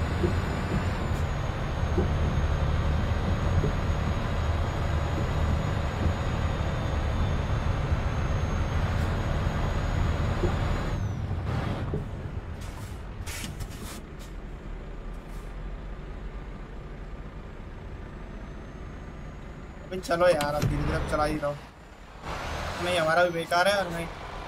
अभी चलो यार, अब धीरे धीरे चला ही रहो। नहीं हमारा भी बेकार है और नहीं।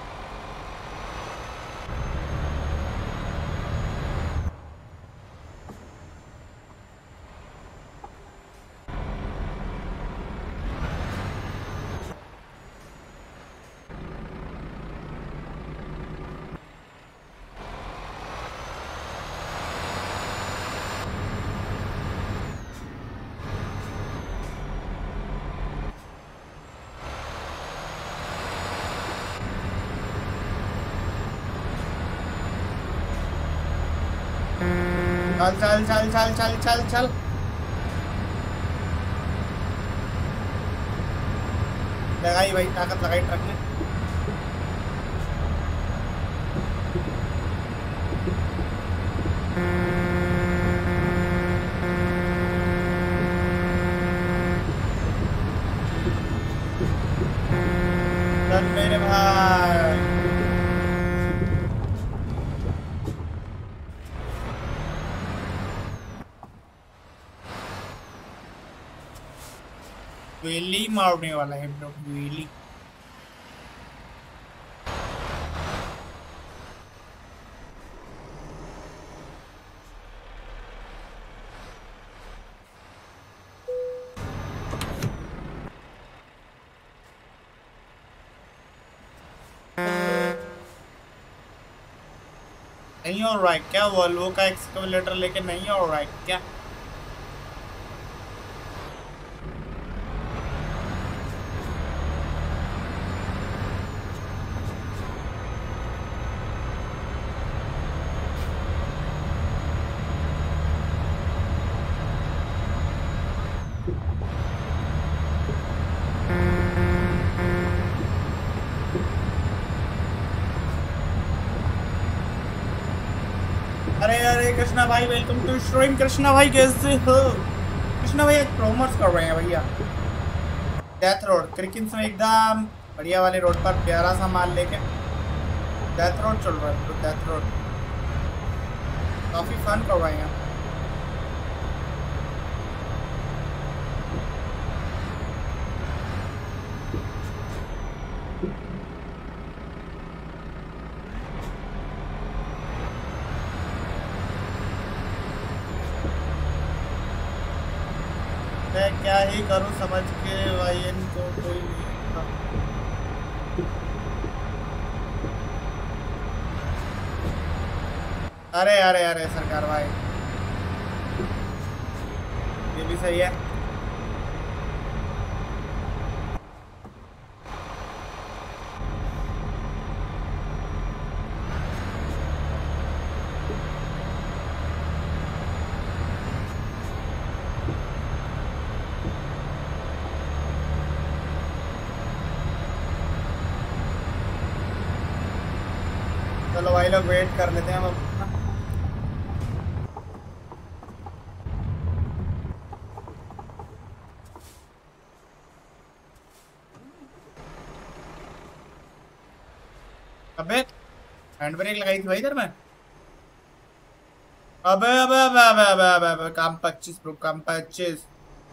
चल चल चल चल चल चल चल। लगाई भाई, ताकत लगाई ट्रक ने। चल मेरे भाई। वेली मारने वाला है ब्रो, वेली। नहीं हो रहा है क्या, वॉल्वो का एक्सकवेलेटर लेके नहीं हो रहा है क्या। अरे अरे कृष्णा भाई, वेलकम टू स्ट्रीम। कृष्णा भाई कैसे हो? कृष्णा भाई आज प्रोमोट्स कर रहे हैं भैया। डेथ रोड क्रिकिंस में एकदम बढ़िया वाले रोड पर प्यारा सा माल लेके डेथ रोड चल रहा है। तो डेथ रोड काफी फन कर रहे हैं। मैं क्या ही करूं समझ के भाई, इनको कोई नहीं। अरे अरे अरे सरकार भाई, ये भी सही है। चलो भाई लोग वेट कर लेते हैं हम अपना। अबे हैंड ब्रेक लगाई थी भाई इधर में। अबे अबे अबे अबे अबे अबे अबे काम 25 ब्रो, काम 25।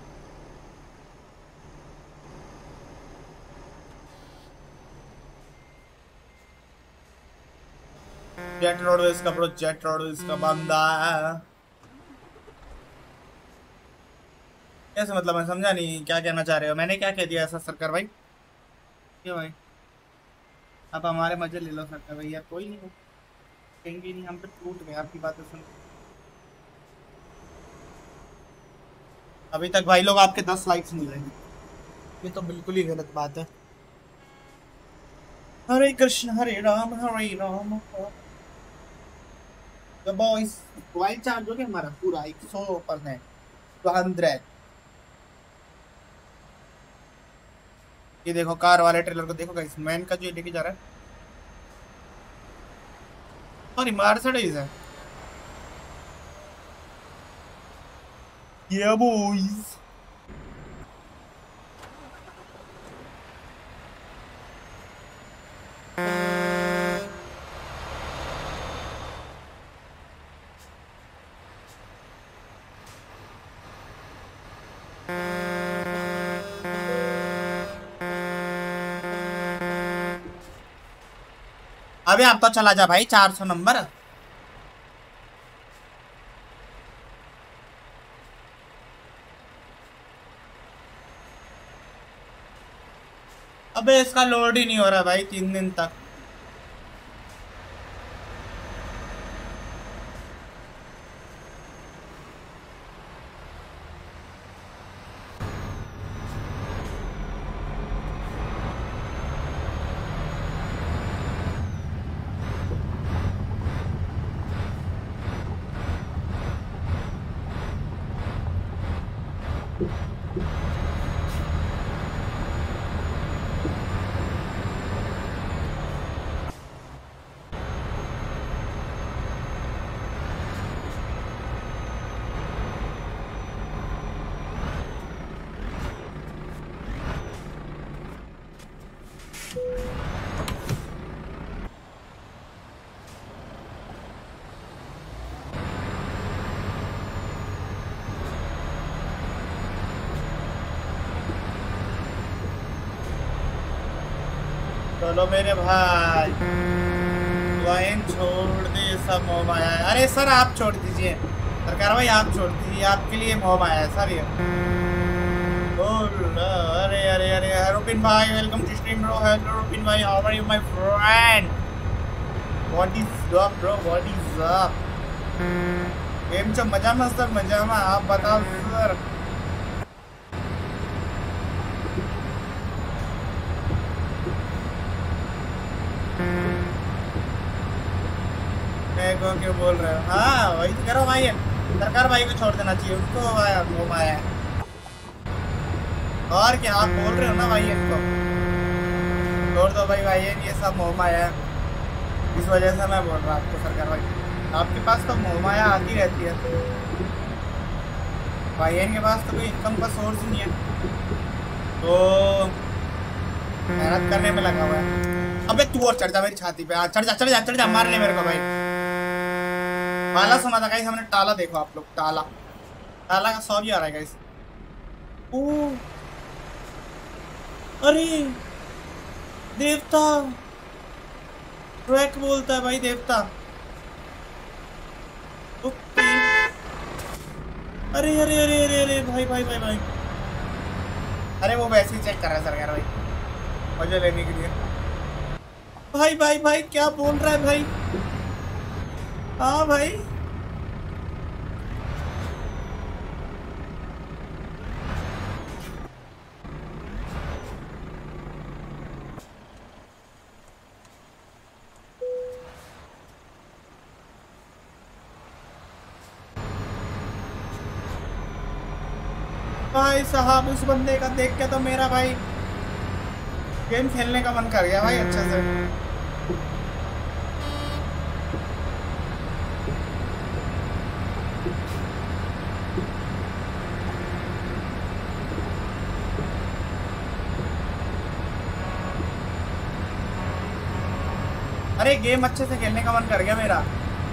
जेट रोडवेज का ब्रो, जेट रोडवेज का बंदा है। कैसे मतलब, मैं समझा नहीं क्या कहना चाह रहे हो। मैंने क्या कह दिया ऐसा सरकार भाई? क्यों भाई? आप हमारे मजे ले लो सरकार भाई, यार कोई नहीं कहेंगे नहीं, हम पे टूट गए आपकी बातें सुन। अभी तक भाई लोग आपके 10 लाइक्स मिल रहे हैं, ये तो बिल्कुल ही गलत बात है। Hare Krishna Hare Ram boys. Mobile charge हो गया हमारा पूरा 100%, 100। ये देखो कार वाले ट्रेलर को देखो गाइस, मैन का जो लेके जा रहा है, सॉरी मर्सिडीज है ये बॉयज। अबे आप तो चला जा भाई 400 नंबर। अबे इसका लोड ही नहीं हो रहा भाई 3 दिन तक। चलो मेरे भाई, वाइन छोड़ दे सब मोह माया है। अरे सर आप छोड़ दीजिए सरकार भाई, आप छोड़ दीजिए, आपके लिए मोह माया है सर ये। अरे अरे अरे रुपिन भाई welcome to stream bro. Hello Rupin भाई, how are you my friend? What is up bro, what is up? Game च मजा मस्त मजा में, आप बताओ सर। को क्यों बोल रहे हो? हाँ वही तो कह रहा हूँ भाई, सरकार भाई को छोड़ देना चाहिए, उनको वो माया है। और क्या आप बोल रहे हो ना भाई, इनको छोड़ दो भाई, भाई ये सब मोह माया है, इस वजह से मैं बोल रहा हूँ आपको सरकार भाई। आपके पास तो मोह माया आती रहती है, भाई इनके पास तो कोई इनकम का सोर्स ही नहीं है, तो मेहनत करने में लगा हुआ है। अबे तू और चढ़ जा मेरी छाती पे, चढ़ जा चढ़ जा चढ़ जा, मार ले मेरे को भाई। टाला सुना था गाइस हमने, टाला देखो आप लोग, टाला टाला का 100 भी आ रहा है गाइस। ओ अरे देवता ट्रैक बोलता है भाई देवता। ओके अरे अरे अरे अरे अरे भाई भाई भाई भाई, अरे वो वैसे ही चेक कर रहा है सरकार भाई मजा लेने के लिए। भाई भाई भाई क्या बोल रहा है भाई? हाँ भाई भाई साहब, उस बंदे का देख के तो मेरा भाई गेम खेलने का मन कर गया भाई अच्छे से। अरे गेम अच्छे से खेलने का मन कर गया मेरा।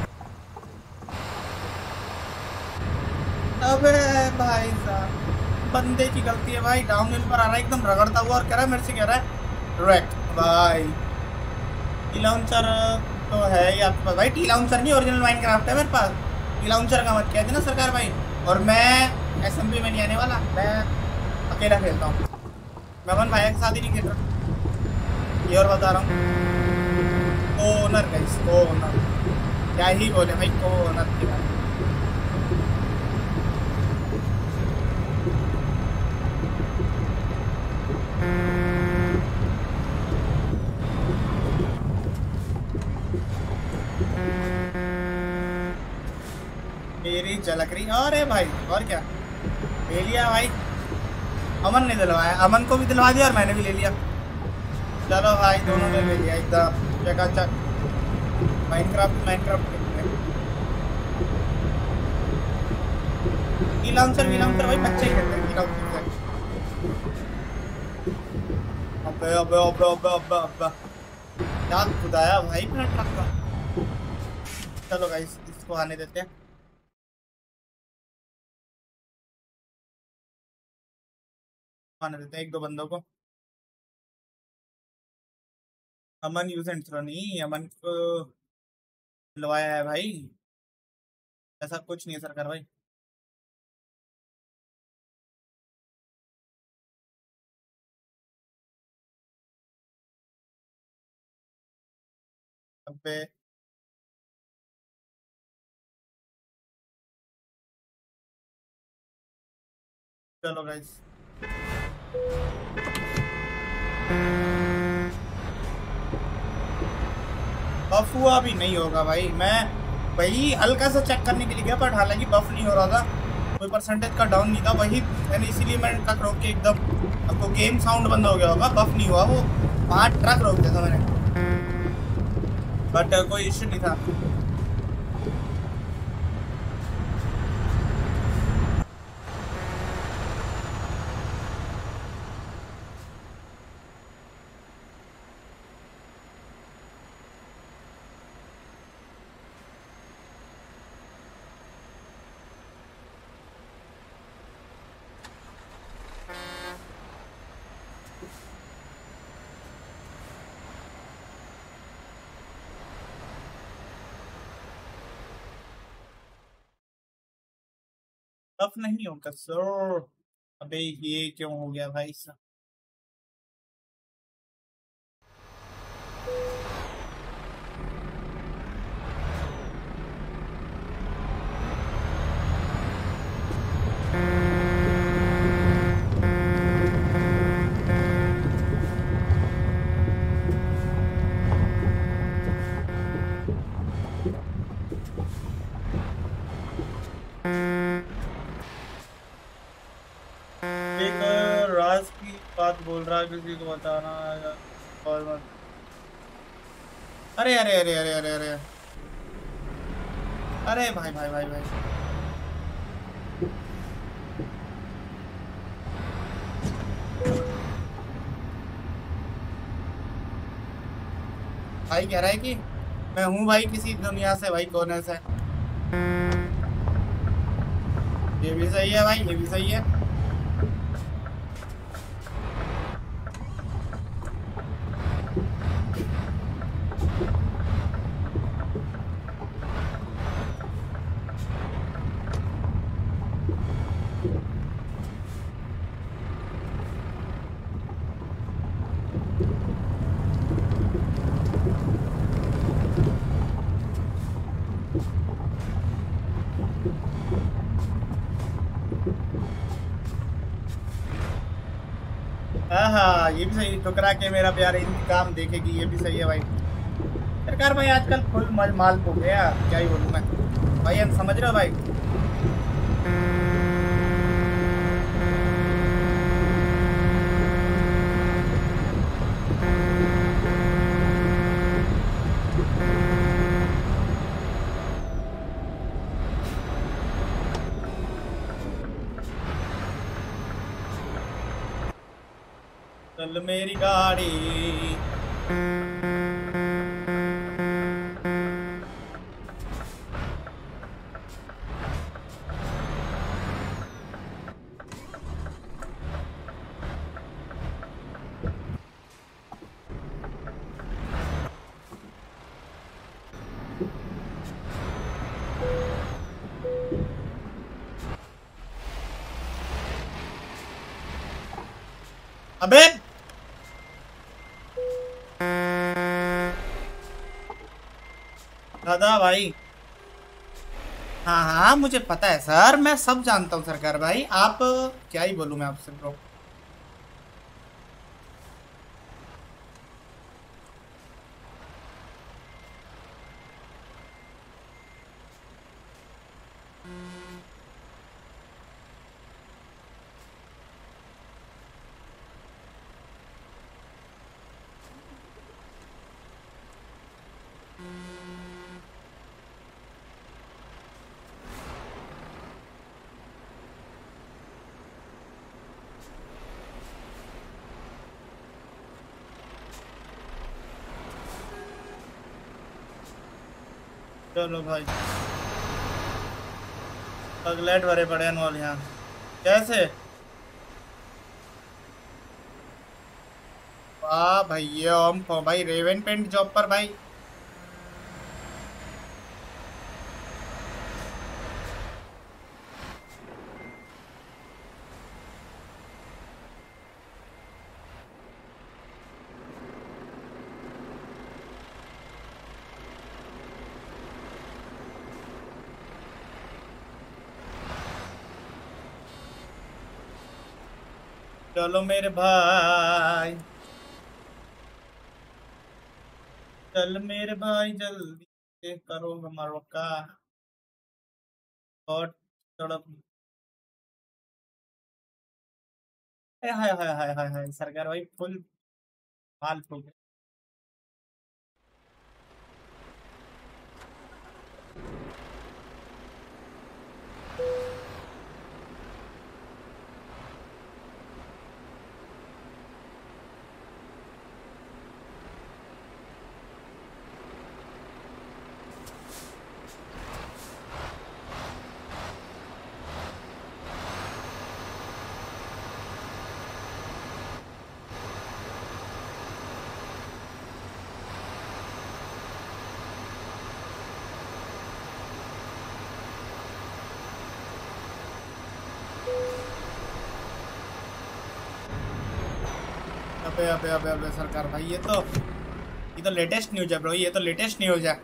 अबे भाई साहब बंदे की गलती है भाई, डाउन हिल पर आ रहा है एकदम रगड़ता हुआ और कह रहा है मेरे से, कह रहा है रेक्ट भाई। टी लाउंचर तो है ही आपके पास भाई, टी लाउंचर नहीं ओरिजिनल माइनक्राफ्ट है मेरे पास, टी लाउंचर का मत कह देना सरकार भाई। और मैं SMP में नहीं आने वाला, मैं अकेला खेलता हूँ। मैं अमन भाई के साथ ही नहीं खेल रहा, ये और बता रहा हूँ। कोनर गाइस, कोनर क्या ही बोले भाई, कोनर की बात। मेरी झलक रही, अरे भाई और क्या ले लिया भाई। अमन ने दिलवाया, अमन को भी दिलवा दिया और मैंने भी ले लिया। चलो भाई दोनों ने ले लिया एकदम चकाचक। माइनक्राफ्ट माइनक्राफ्ट वीलांसर भाई बच्चे ही खेलते हैं वीलांसर। अबे अबे अबे अबे अबे अबे क्या खुदाया भाई मेरा ट्रक का। चलो गाइस इसको आने देते हैं, आने देते हैं एक दो बंदों को। अमन यूज एंड थ्रो नहीं, अमन को दिलवाया है भाई, ऐसा कुछ नहीं है सरकार भाई। अबे चलो गाइस बफ हुआ भी नहीं होगा भाई। मैं वही हल्का सा चेक करने के लिए गया, बट हालांकि बफ नहीं हो रहा था, कोई परसेंटेज का डाउन नहीं था। वही मैंने इसीलिए मैंने ट्रक रोक के एकदम, आपको गेम साउंड बंद हो गया होगा, बफ नहीं हुआ वो, 5 ट्रक रोक दिया था मैंने, बट कोई इश्यू नहीं था। बफ नहीं होगा सर। अबे ये क्यों हो गया भाई साहब। एक राज की बात बोल रहा है, किसी को बताना और मत। अरे अरे अरे अरे अरे अरे अरे भाई भाई भाई भाई भाई कह रहा है कि मैं हूँ भाई किसी दुनिया से भाई, कोने से। ये भी सही है भाई, ये भी सही है। हाँ हाँ ये भी सही, ठुकरा के मेरा प्यार इंतकाम देखेगी, ये भी सही है भाई। सरकार भाई आजकल फुल माल माल हो गया, क्या ही बोलूँ मैं भाई, हम समझ रहे हो भाई। चल मेरी गाड़ी। अबे दादा भाई। हाँ हाँ मुझे पता है सर, मैं सब जानता हूँ सरकार भाई। आप क्या ही बोलूँ मैं आपसे ब्रो। चलो भाई, पगलेट भरे पड़े अनमोल यहाँ। कैसे? वाह भैया, हम भाई रेवन पेंट जॉब पर भाई। चलो मेरे भाई, चल मेरे भाई जल्दी से करो हमारा का और सड़क। हाय हाय हाय हाय हाय हाय, सरकार भाई फुल माल फूक। अबे अबे अबे अबे सरकार भाई, ये तो लेटेस्ट न्यूज है ब्रो, ये तो लेटेस्ट न्यूज है।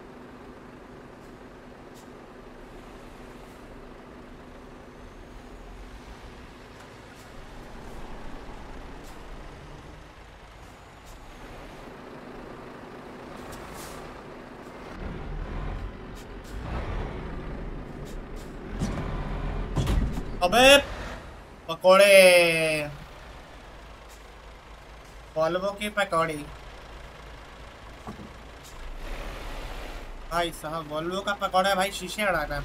अबे पकोड़े, वॉल्वो की पकौड़ी। भाई साहब वॉल्वो का पकौड़ा भाई, शीशे अड़ाना।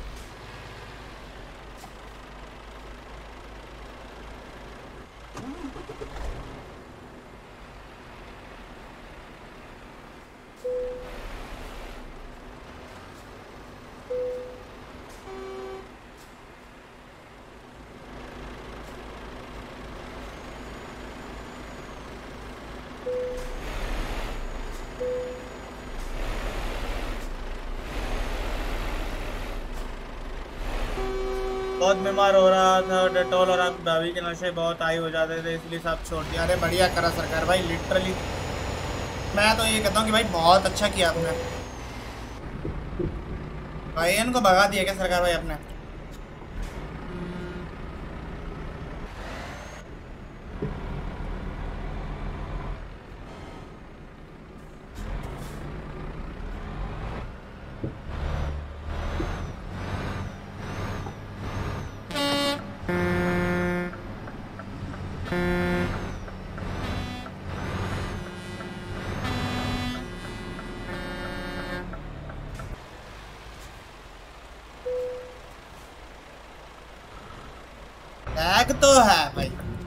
बहुत बीमार हो रहा था, डेटॉल और आप भाभी के नशे बहुत हाई हो जाते थे, इसलिए सब छोड़ दिया। अरे बढ़िया करा सरकार भाई, लिटरली मैं तो ये कहता हूँ कि भाई बहुत अच्छा किया आपने। भाई इनको भगा दिया क्या सरकार भाई आपने? लैग तो है भाई,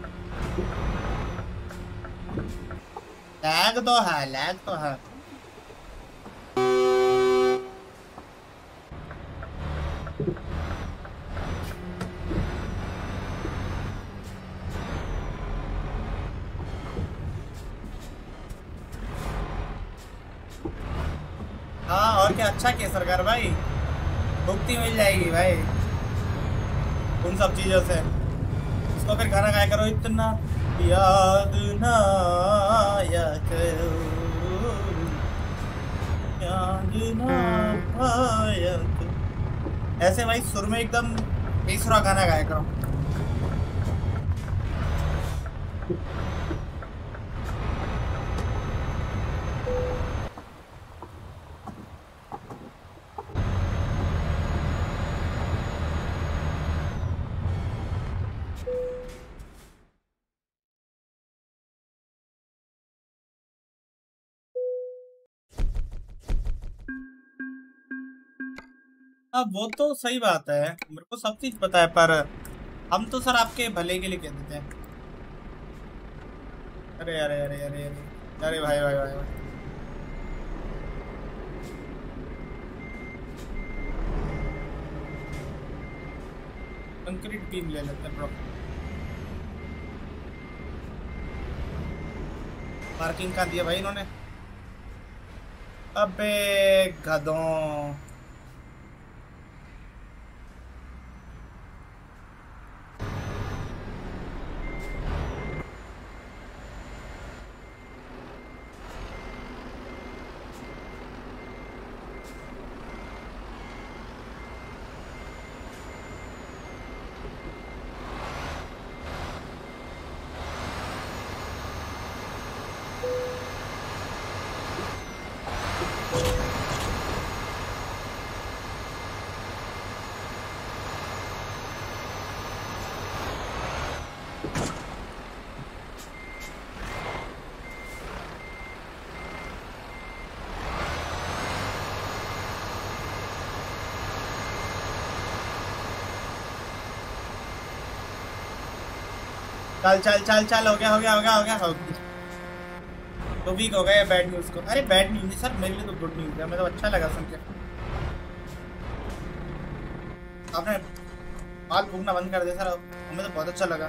लैग तो है, लैग तो है। हाँ और क्या, अच्छा किया सरकार भाई, मुक्ति मिल जाएगी भाई उन सब चीजों से। इसको फिर खाना खाया करो इतना। याद ना आया करो, याद ना आया करो। ऐसे भाई सुर में एकदम बेसुरा गाना गाया करो। अब वो तो सही बात है, मेरे को सब चीज पता है, पर हम तो सर आपके भले के लिए कह देते हैं। अरे अरे अरे अरे अरे अरे भाई भाई भाई, भाई। कंक्रीट टीम ले लेते हैं ब्रो। पार्किंग का दिया भाई इन्होंने। अबे गधों। चल चल चल चल, हो गया हो गया हो गया हो गया हो गया। तो वीक हो गया बैड न्यूज को। अरे बैड न्यूज नहीं सर, मेरे लिए तो गुड न्यूज है, मतलब अच्छा लगा सुन के। आपने बाल फूकना बंद कर दिया सर, हमें तो बहुत अच्छा लगा।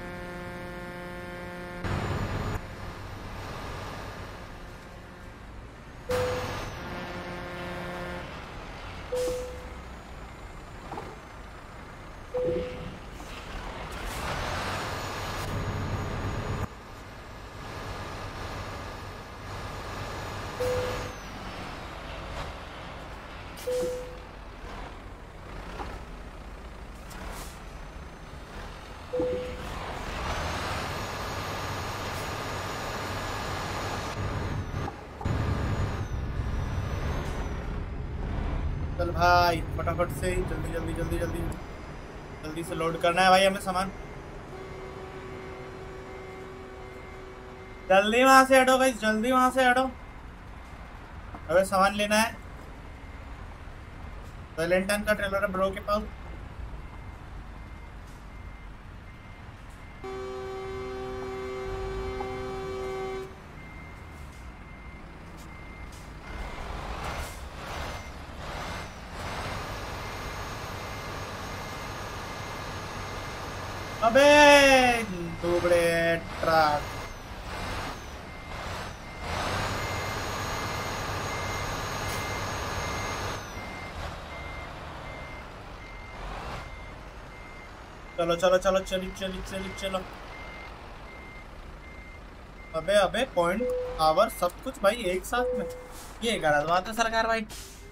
चल भाई फटाफट से ही, जल्दी जल्दी जल्दी जल्दी जल्दी से लोड करना है भाई हमें सामान। जल्दी वहां से हटो भाई, जल्दी वहां से हटो। अबे सामान लेना है। वैलेंटाइन का ट्रेलर है ब्रो के पास। अबे दुबड़े ट्रक। चलो चलो चलो, चली चली चली चलो। अबे अबे पॉइंट आवर सब कुछ भाई एक साथ में, ये गलत बात है सरकार भाई।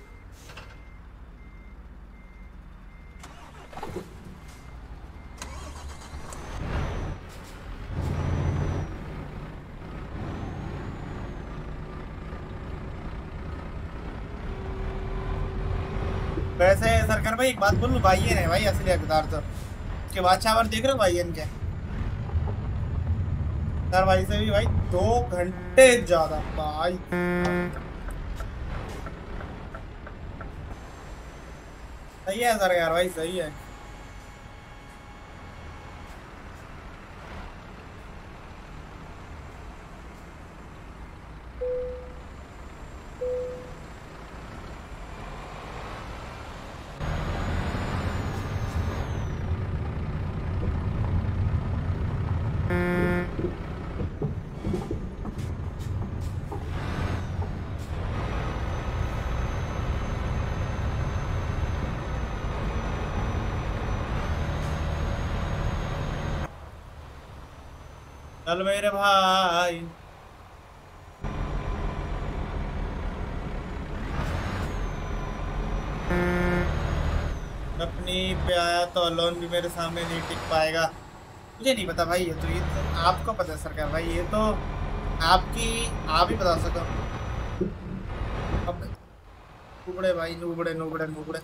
वैसे सरकार भाई एक बात बोलूं, भाई ये नहीं भाई असली हकदार तो उसके बाद चावर देख रहे हो भाई इनके सर भाई से भी भाई 2 घंटे ज्यादा भाई। सही है सरकार भाई, सही है। चल मेरे भाई। अपनी पे आया तो अलोन भी मेरे सामने नहीं टिक पाएगा। मुझे नहीं पता भाई, ये तो आपको पता है सरकार भाई, ये तो आपकी आप ही बता सको। अब नुबड़े भाई, नुबड़े नुबड़े नुबड़े।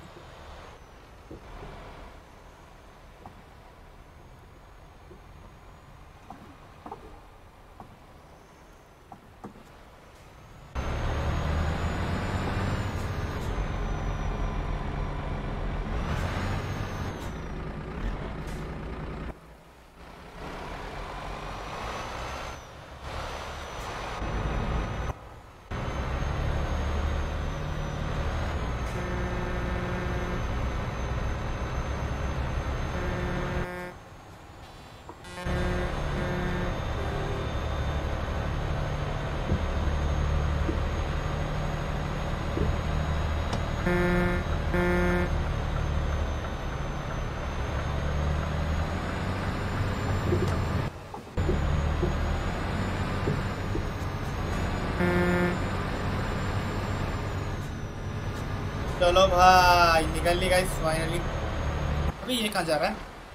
चलो भाई निकल ली गाइस फाइनली। अभी ये कहाँ जा रहा है?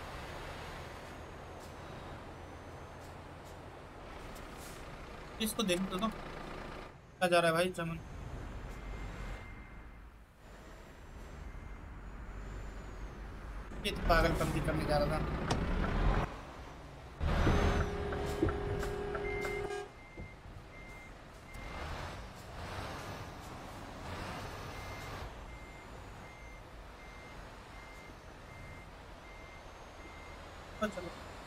इसको देख तो दो, कहाँ जा रहा है भाई चमन? ये तो पागलपंती करने जा रहा था। तो चलो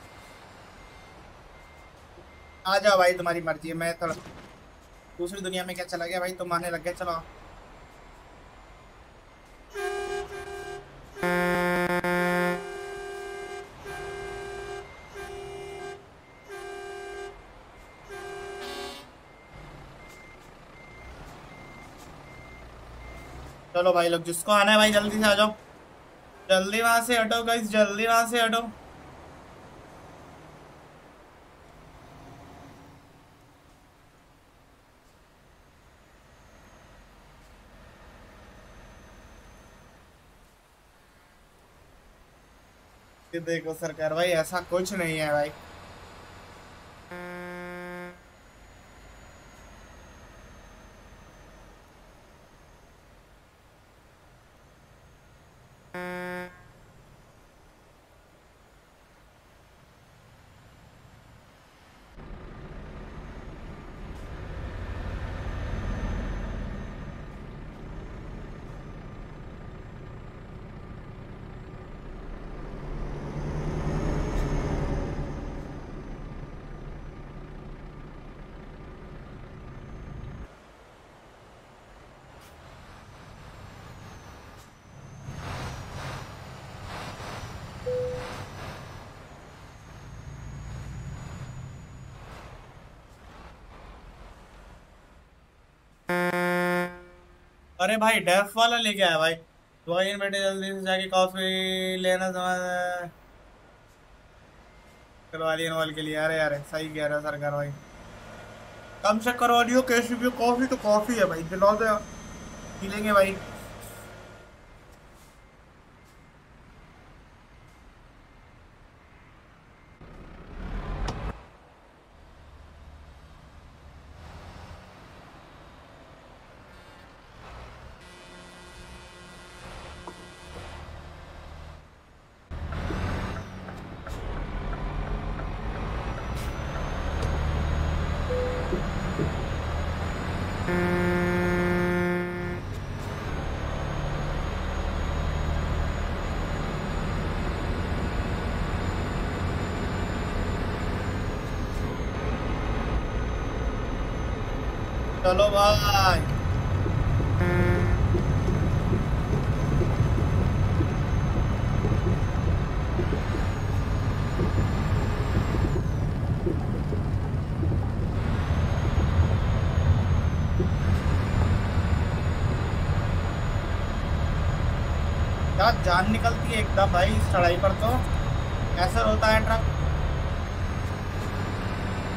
आ जाओ भाई, तुम्हारी मर्जी है। मैं थोड़ा दूसरी दुनिया में क्या चला गया भाई, तुम आने लग गए। चलो चलो भाई लोग, जिसको आना है भाई जल्दी से आ जाओ। जल्दी वहां से हटो गाइस, जल्दी वहां से हटो। ये देखो सरकार भाई, ऐसा कुछ नहीं है भाई। अरे भाई डेफ वाला लेके आया भाई। तो भाई बेटे जल्दी से जाके कॉफी लेना समझ करवा ली नॉल के लिए। अरे यार सही कह रहा है सरकार भाई, कम से करवा लियो कैसी भी कॉफी तो कॉफी है भाई, दिला दो यार, पी लेंगे भाई। चलो भाई क्या जान निकलती है एकदम भाई इस चढ़ाई पर तो। ऐसा होता है ट्रक।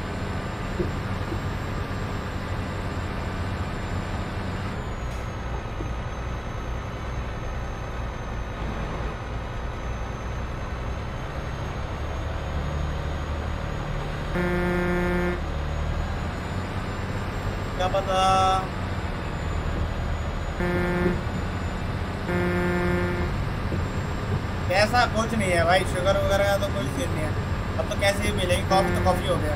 क्या पता। ऐसा कुछ नहीं है भाई, शुगर वगैरह का तो कोई सीन नहीं है। अब तो कैसे ही मिलेगी, कॉफी तो कॉफी हो गया।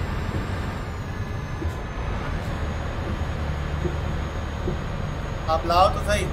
आप लाओ तो सही।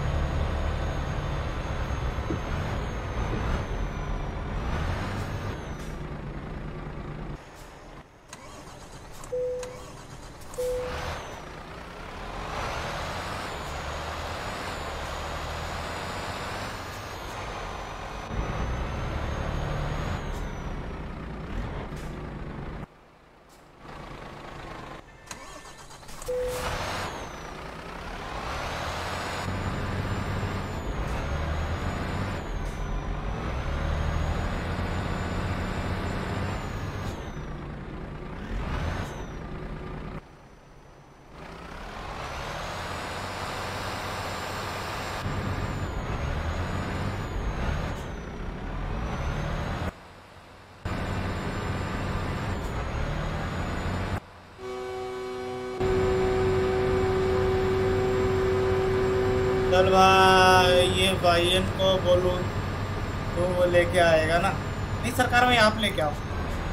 चल भाई, ये भाई इनको बोलूँ तो वो लेके आएगा ना। नहीं सरकार भाई, आप लेके आओ।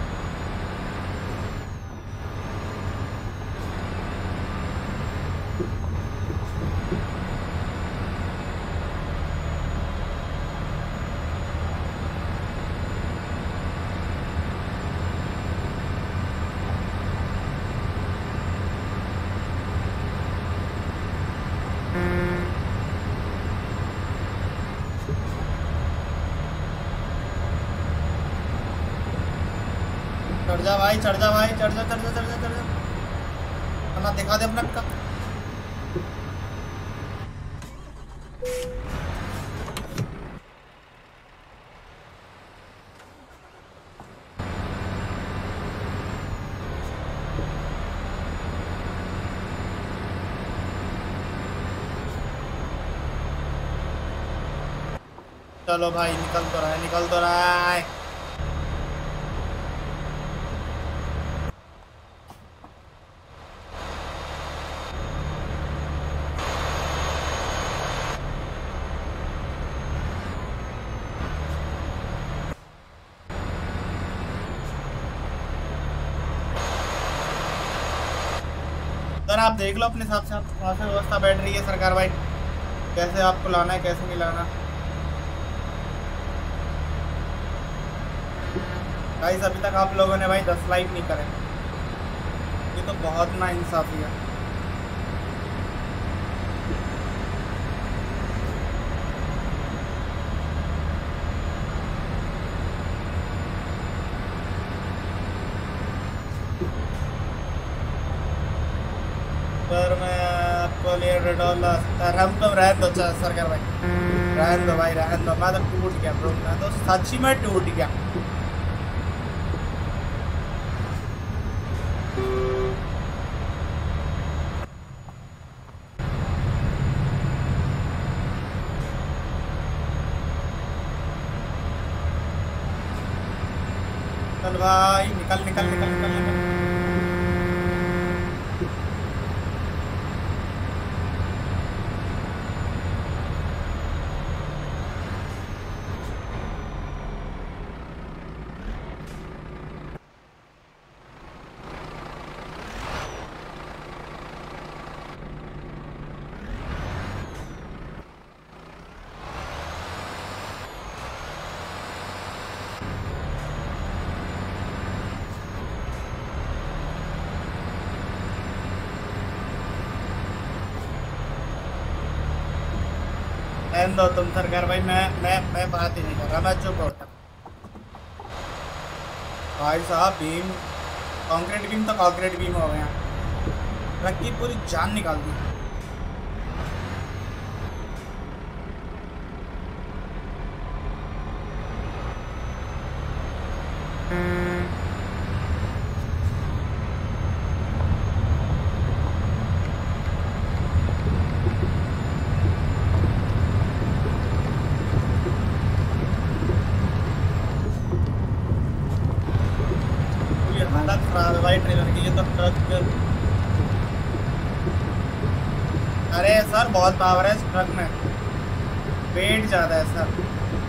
चढ़ जा भाई, चढ़ जा भाई, चढ़ जा चढ़ जा चढ़ जा चढ़ जा। अपना दिखा दे अपना का। चलो भाई, निकल तो रहा है, निकल तो रहा है। सर आप देख लो अपने हिसाब से, आप वहाँ से व्यवस्था बैठ रही है सरकार भाई, कैसे आपको लाना है कैसे नहीं लाना। गाइस अभी तक आप लोगों ने भाई 10 लाइक नहीं करे, ये तो बहुत ना इंसाफी है। पर मैं आपको $100 हम तो रहन दो सरकार भाई, रहन दो भाई, रहन दो। मैं तो टूट गया ब्रो, मैं तो सच में टूट गया। चल भाई, निकल निकल निकल निकल निकल। रहने दो तुम सरकार भाई, मैं बात ही नहीं कर रहा, मैं चुप होता। भाई साहब बीम, कंक्रीट बीम तो कंक्रीट बीम हो गया, ट्रक की पूरी जान निकाल दी। हालत खराब है भाई ट्रेलर की, ये तो ट्रक अरे सर बहुत पावर है इस ट्रक में, वेट ज्यादा है सर।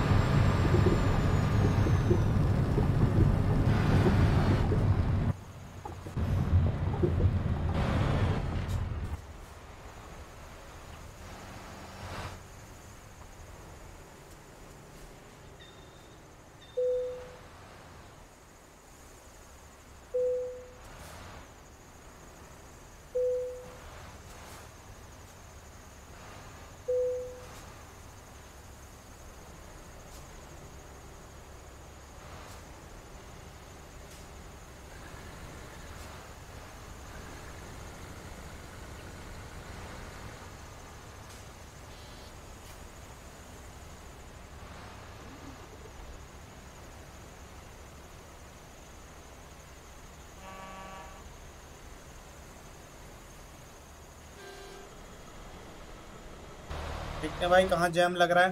देखते हैं भाई कहाँ जैम लग रहा है।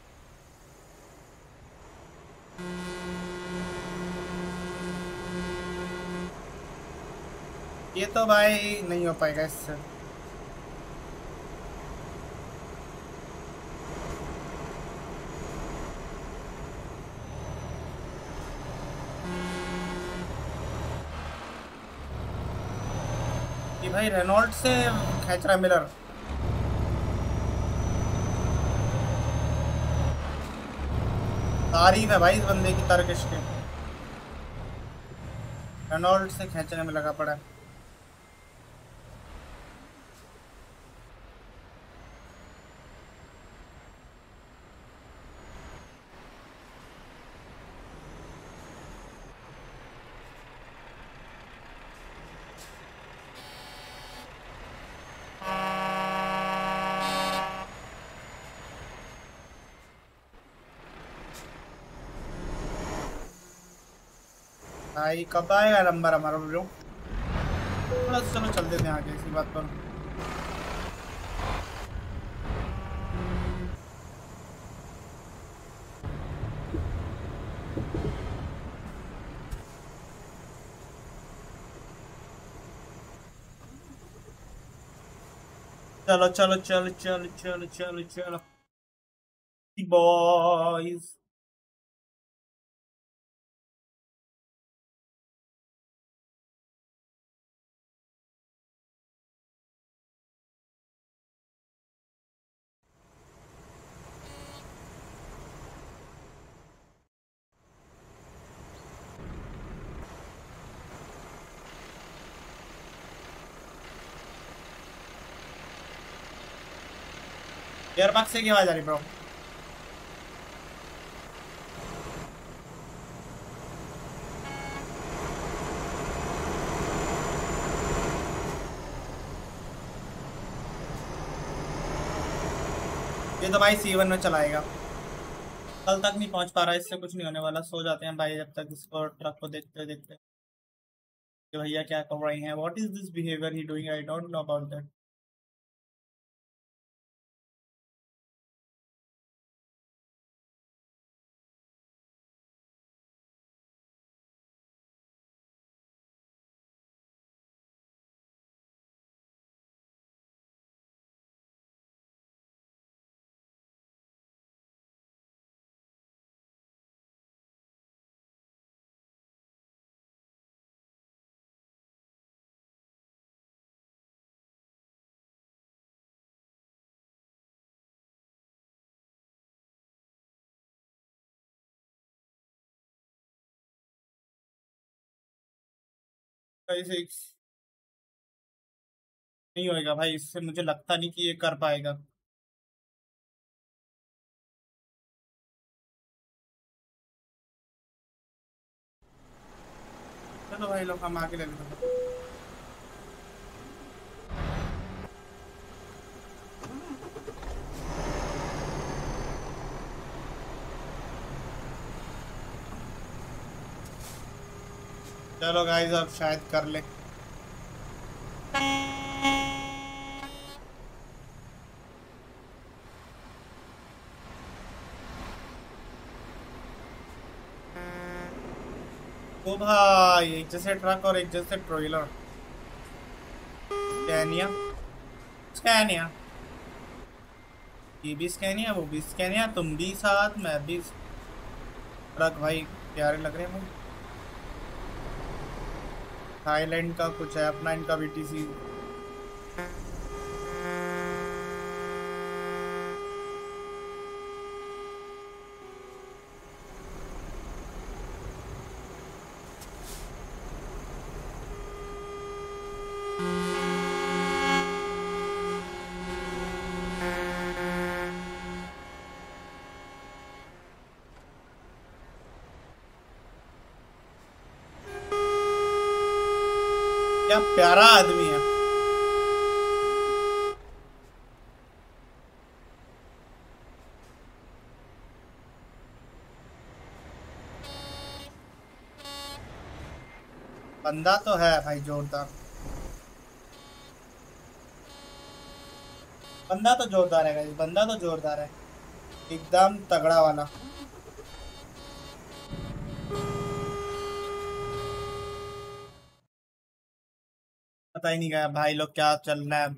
ये तो भाई नहीं हो पाएगा इससे। ये भाई रेनॉल्ट से खींच रहा है मिलर। तारीफ है भाई इस बंदे की, तर्कश के। रेनॉल्ट से खींचने में लगा पड़ा है। भाई कब आएगा नंबर हमारा ब्रो? थोड़ा सा चलो चल देते हैं आगे इसी बात पर। चलो चलो चलो चलो चलो चलो चलो बॉयज। एयरबैग से की आवाज आ रही ब्रो? ये तो भाई C1 में चलाएगा। कल तक नहीं पहुंच पा रहा, इससे कुछ नहीं होने वाला। सो जाते हैं भाई जब तक इसको, ट्रक को देखते देखते कि भैया क्या कर रही हैं। What is this behaviour he doing, I don't know about that. Six नहीं होएगा भाई इससे, मुझे लगता नहीं कि ये कर पाएगा। चलो भाई लोग हम आगे ले लेते हैं। चलो गाइस अब शायद कर ले। ओ भाई एक जैसे ट्रक और एक जैसे ट्रेलर। स्कैनिया स्कैनिया ये भी स्कैनिया वो भी स्कैनिया, तुम भी साथ मैं भी। ट्रक भाई प्यारे लग रहे हैं मुझे। थाईलैंड का कुछ है अपना, इनका बीटीसी। क्या प्यारा आदमी है। बंदा तो है भाई जोरदार। बंदा तो जोरदार है guys, बंदा तो जोरदार है, एकदम तगड़ा वाला। पता ही नहीं गया भाई लोग क्या चल रहा है।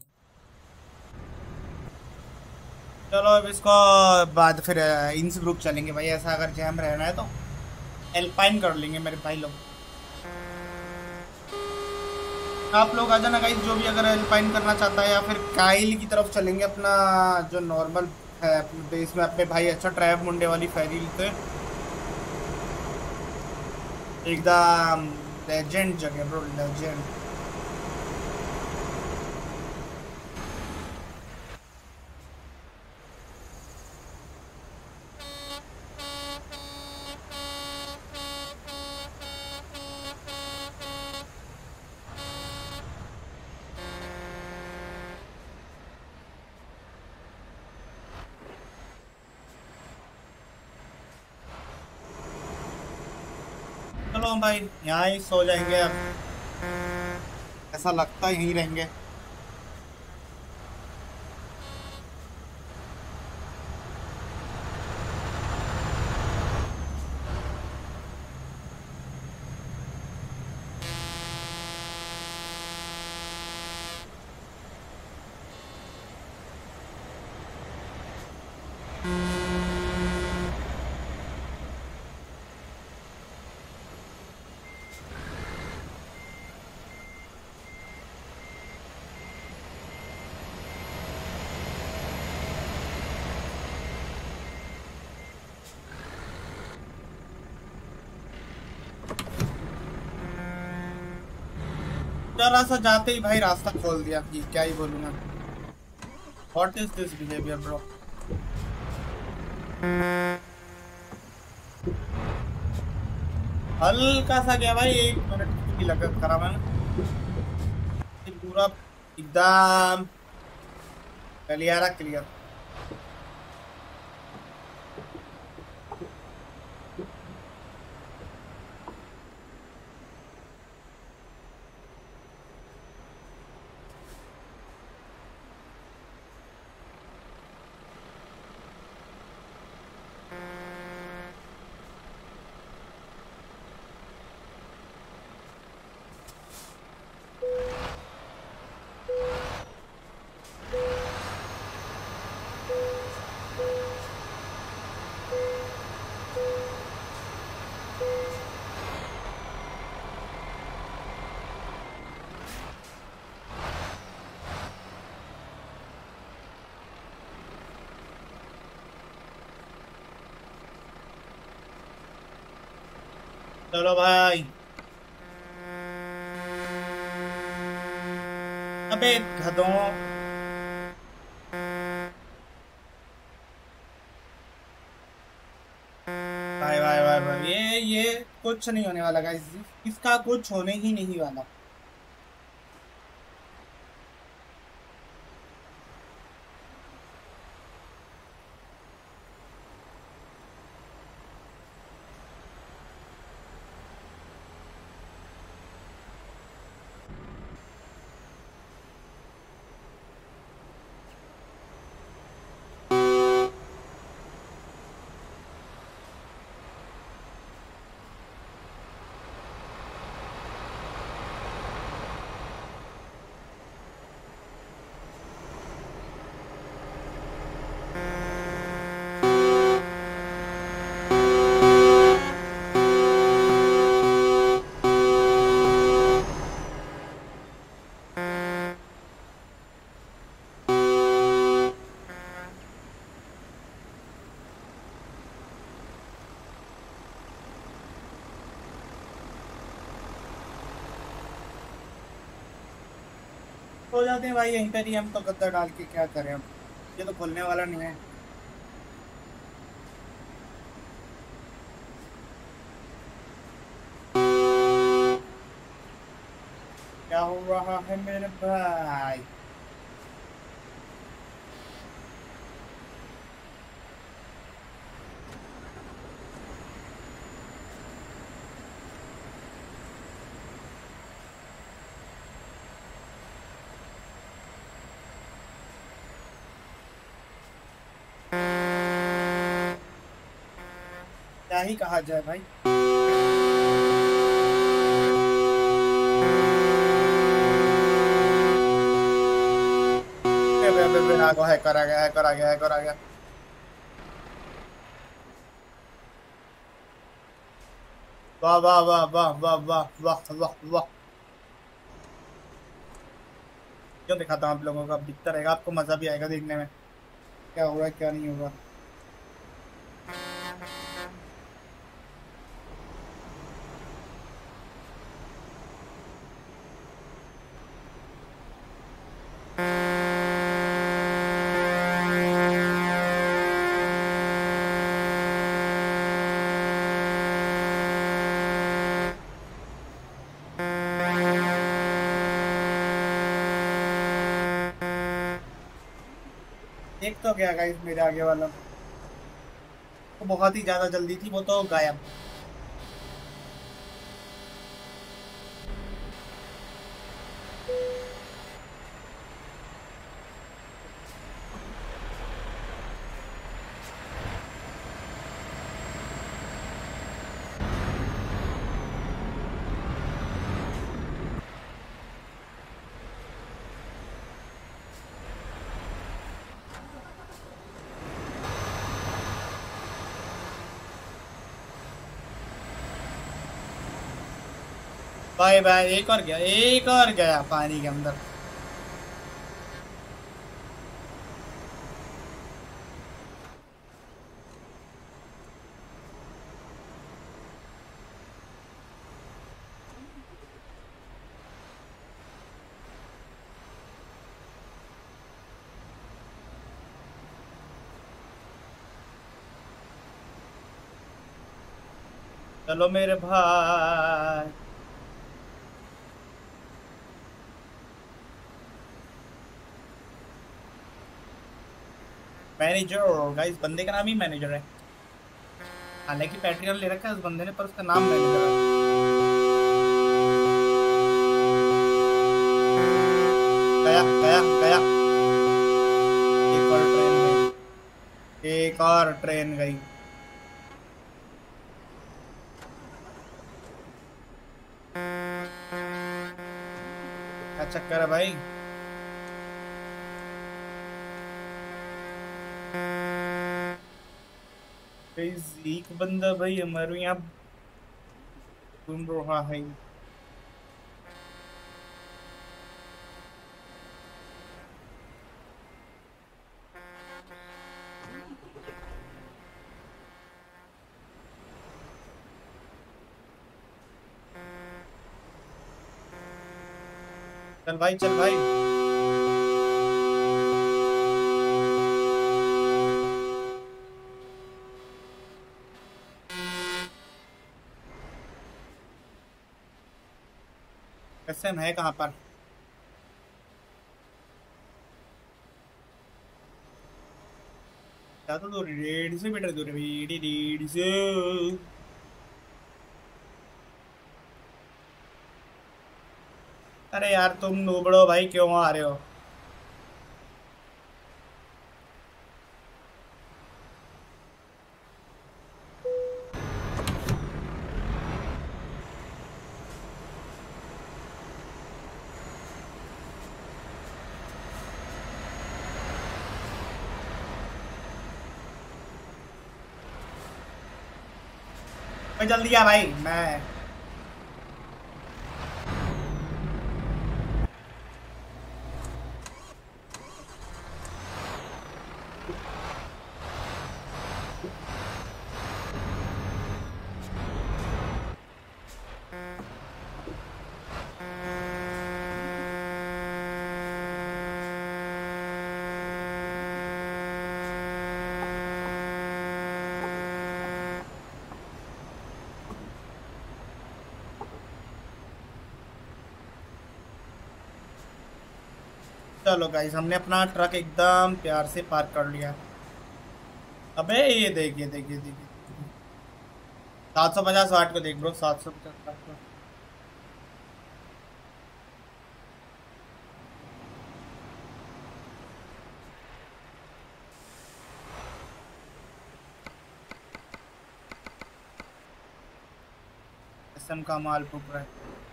चलो अब इसको बाद फिर इंसब्रुक चलेंगे भाई, ऐसा अगर जैम रहना है तो एल्पाइन कर लेंगे मेरे भाई लोग। आप लोग आ जाना गाइस, जो भी अगर एल्पाइन करना चाहता है, या फिर काइल की तरफ चलेंगे अपना जो नॉर्मल है अपने बेस में। अपने भाई अच्छा ट्रैप मुंडे वाली फेरी पे, एकदम लेजेंड जगह ब्रो, लेजेंड। चलो हम भाई यहाँ ही सो जाएंगे अब, ऐसा लगता है यहीं रहेंगे। जरा सा जाते ही भाई रास्ता खोल दिया कि क्या ही बोलूँ मैं। What is this behaviour bro. हल्का सा गया भाई, 1 मिनट की लगत करा मैंने, पूरा एकदम क्लियर क्लियर। चलो भाई, अबे गधों। भाई भाई भाई भाई, ये कुछ नहीं होने वाला गाइस, इसका कुछ होने ही नहीं वाला। हो जाते हैं भाई यहीं पर ही, हम तो गद्दा डाल के क्या करें हम, ये तो खुलने वाला नहीं है। क्या हो रहा है मेरे भाई? क्या ही कहा जाए भाई। है करा गया, है करा गया, है करा गया। वाह वाह वाह वाह वाह वाह वाह वाह वाह। क्यों दिखाता हूँ आप लोगों को, अब दिखता रहेगा आपको, मजा भी आएगा देखने में क्या होगा क्या नहीं होगा। एक तो क्या गाइस, मेरे आगे वाला तो बहुत ही ज्यादा जल्दी थी, वो तो गायब। बाय बाय, एक और गया, एक और गया पानी के अंदर। चलो मेरे भाई। मैनेजर गाइस, बंदे का नाम ही मैनेजर है। हालांकि पैट्रियन ले रखा है उस बंदे ने, पर उसका नाम मैनेजर है। गया गया गया। एक और ट्रेन गई, एक और ट्रेन गई। क्या चक्कर है भाई? एक बंदा भाई हमारे यहाँ घूम रहा है। चल भाई, चल भाई। कैसे हम है कहाँ पर? क्या तो दूर, रेड से बेटर दूर है भाई, रेड से। अरे यार तुम नूबड़ो भाई, क्यों आ रहे हो? मैं जल्दी आ भाई, मैं चलो गाइस, हमने अपना ट्रक एकदम प्यार से पार्क कर लिया। अबे ये देखिए देखिए देखिए, 750 वाट को देख ब्रो, 750 वाट को। एसएम का माल फूक रहा है।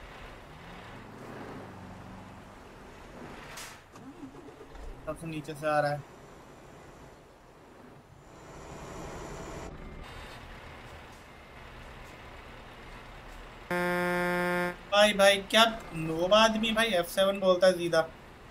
सबसे नीचे से आ रहा है। भाई भाई क्या नोब आदमी भाई, F7 बोलता है सीधा।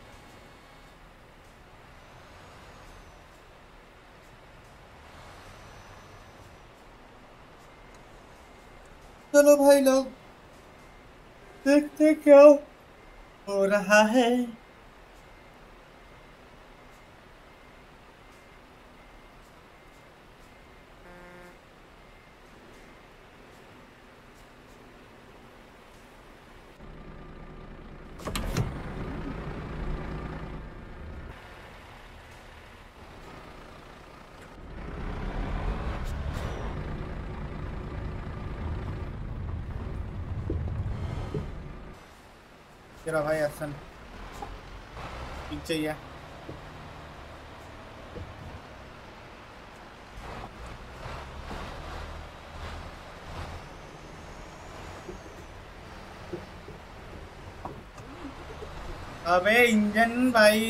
चलो भाई लोग, देखते क्या हो रहा है। तेरा भाई एफसन ठीक चाहिए। अबे इंजन भाई।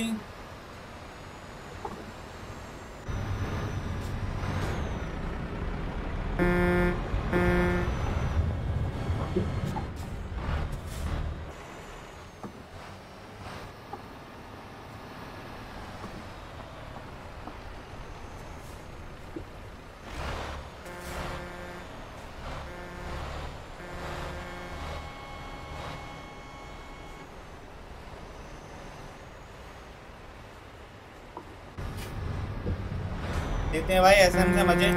देते हैं भाई एसएम से मजे।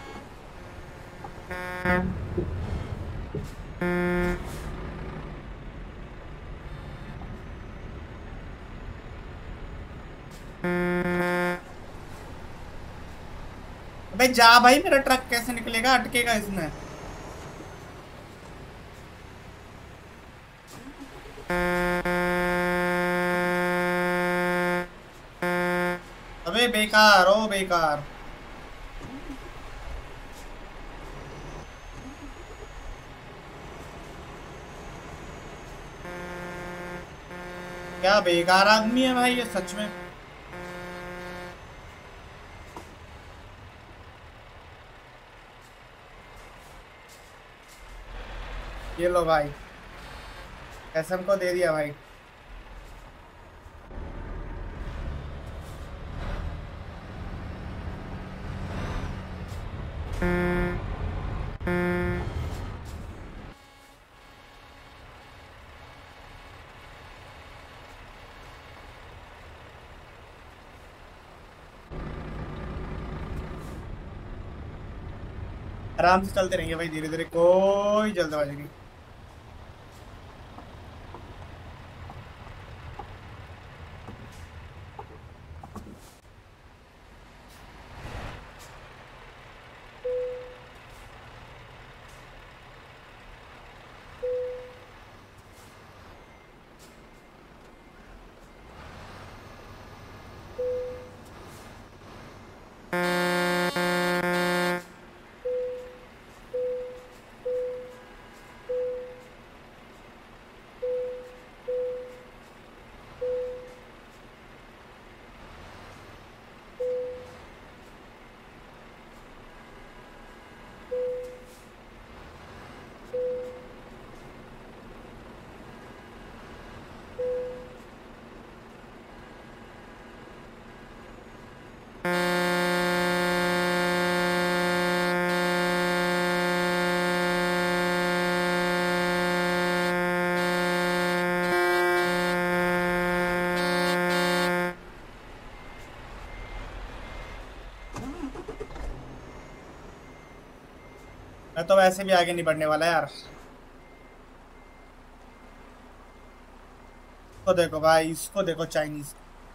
अबे जा भाई, मेरा ट्रक कैसे निकलेगा, अटकेगा इसमें। अबे बेकार ओ बेकार। क्या बेकार आदमी है भाई ये सच में। ये लो भाई, एसएम को दे दिया भाई। आराम से चलते रहेंगे भाई, धीरे धीरे, कोई जल्दबाजी नहीं। मैं तो वैसे भी आगे नहीं बढ़ने वाला यार। तो देखो भाई, इसको देखो चाइनीज।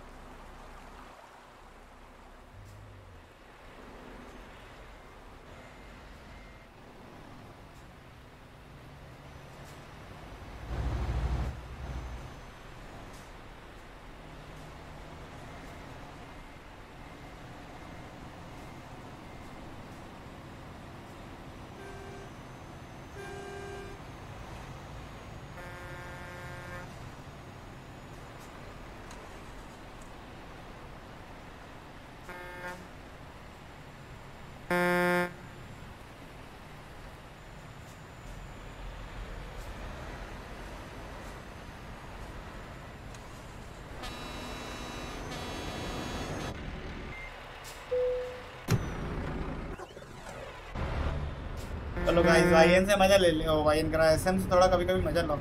चलो गाइस वाईएन से मजा ले लो, वाईएन करा एसएम से थोड़ा कभी कभी मजा लो।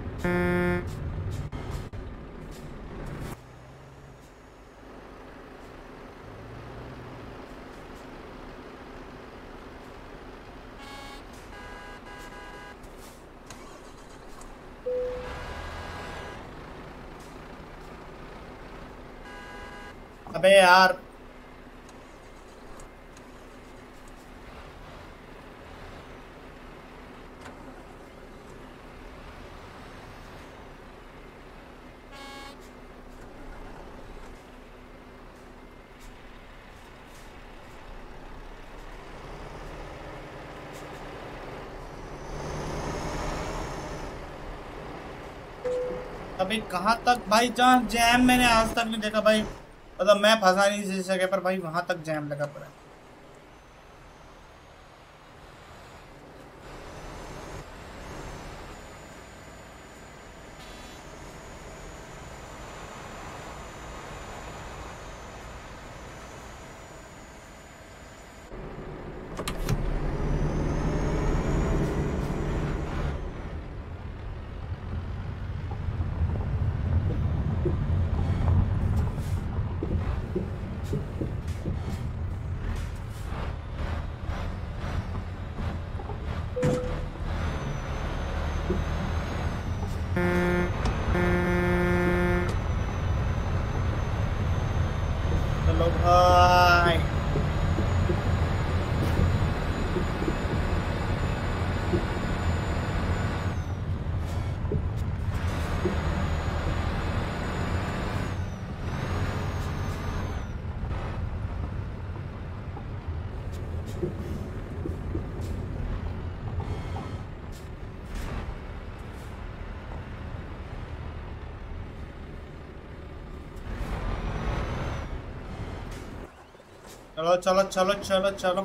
अबे यार अभी कहाँ तक भाई, जहाँ जैम मैंने आज तक नहीं देखा भाई। मतलब मैं फंसा नहीं जिस जगह पर भाई, वहां तक जैम लगा पड़ा है। चलो भाई चलो चलो चलो चलो चलो।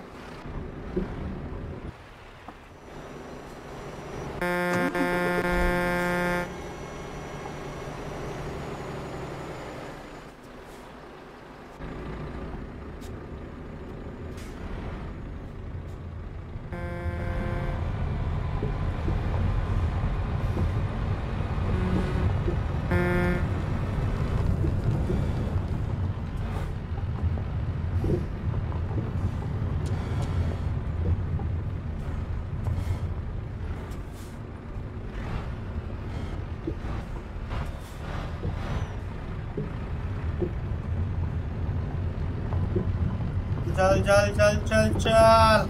चल चल चल चल चल।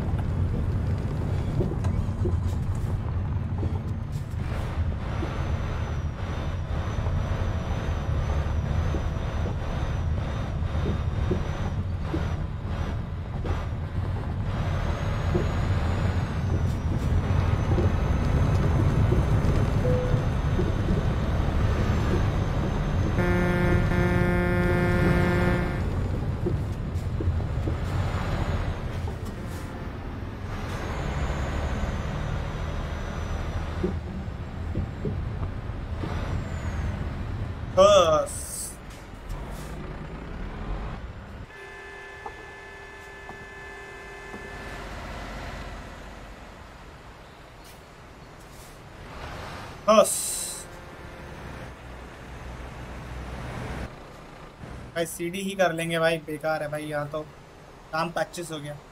बस बस भाई सीडी ही कर लेंगे भाई, बेकार है भाई यहाँ तो काम 25 हो गया।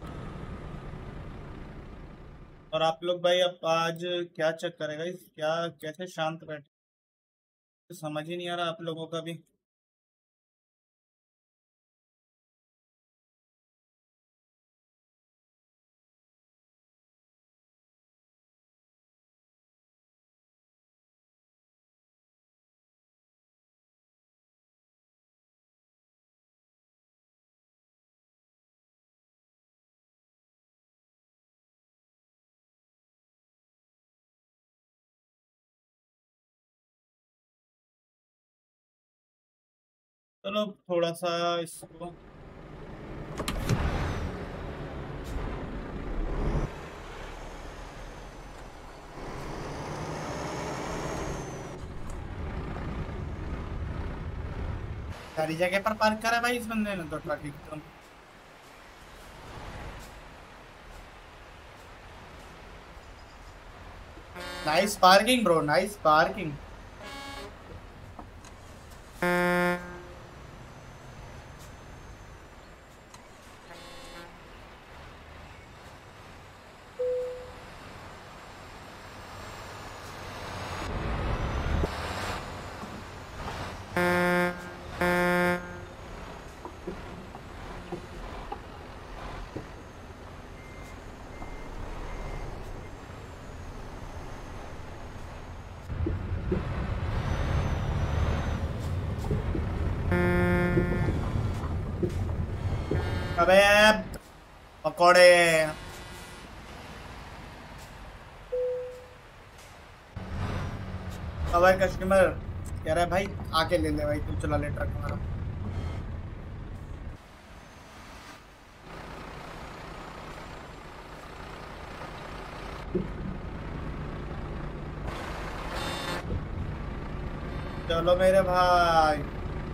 और आप लोग भाई अब आज क्या चेक करेगा, इस क्या कैसे शांत बैठे, समझ ही नहीं आ रहा आप लोगों का भी। चलो थोड़ा सा इसको सारी जगह पर पार्क करा भाई इस बंदे ने तो ट्रैफिक तो। Nice parking bro, nice parking. अबे पकौड़े। अब भाई कस्टमर कह रहा है भाई आके ले ले भाई, तू चला ले ट्रक हमारा। चलो मेरे भाई।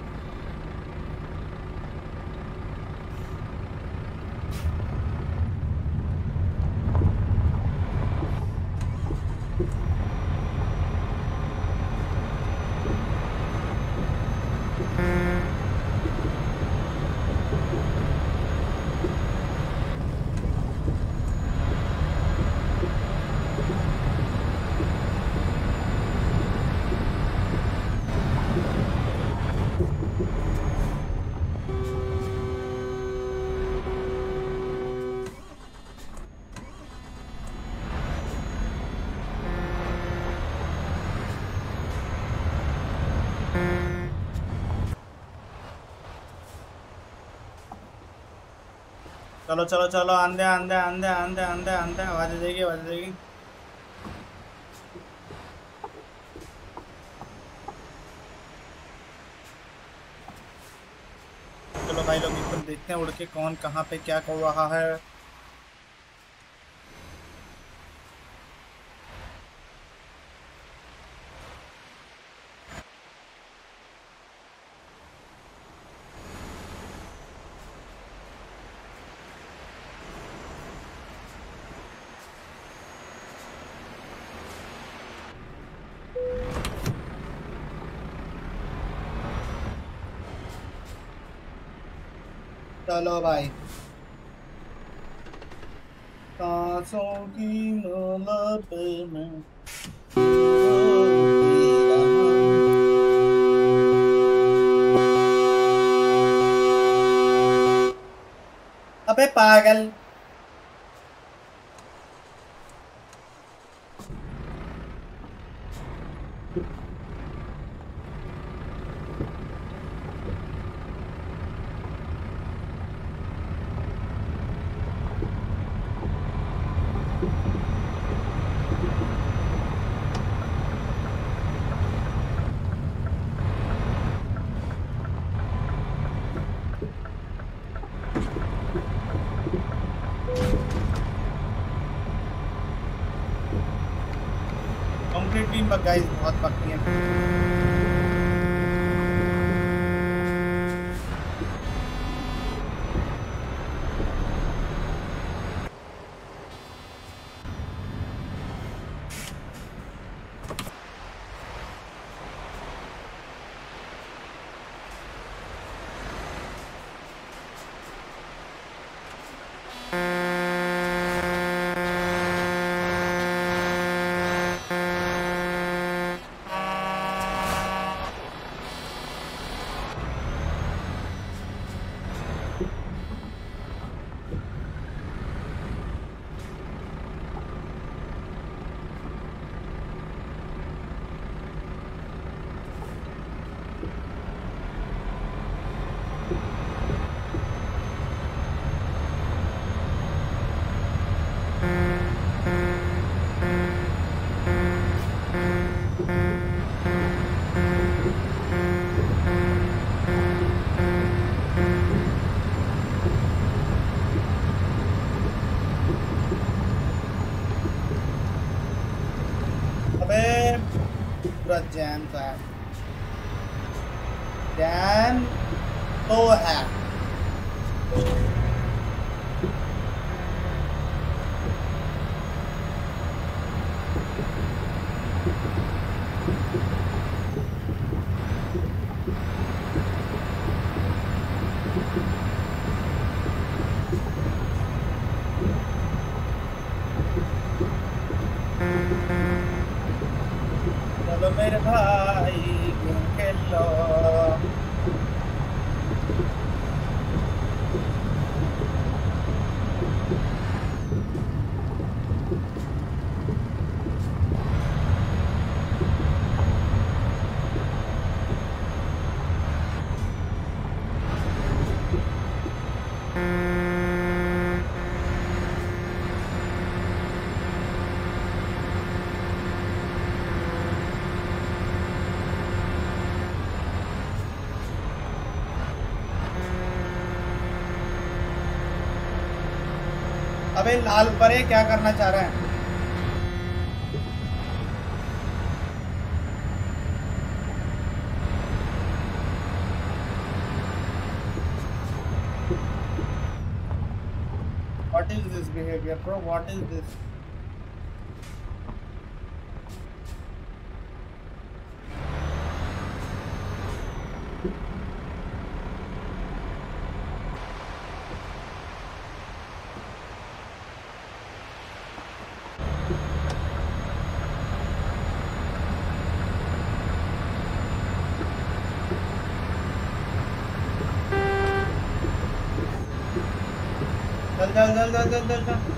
चलो चलो चलो, आंधे आंधे आंधे आंधे आंधे आंधे, आवाज देगी आवाज देगी। चलो भाई लोग एकदम देखते हैं उड़ के कौन कहाँ पे क्या कर रहा है। चलो भाई, सांसों की नौलत में अबे पागल। कंप्लीट टीम गाइस बहुत पक्की है। पूरा जैम था, जैम तो है। अबे लाल परे क्या करना चाह रहे हैं? What is this behavior, bro? What is this? चल चल चल चल चल चल चल।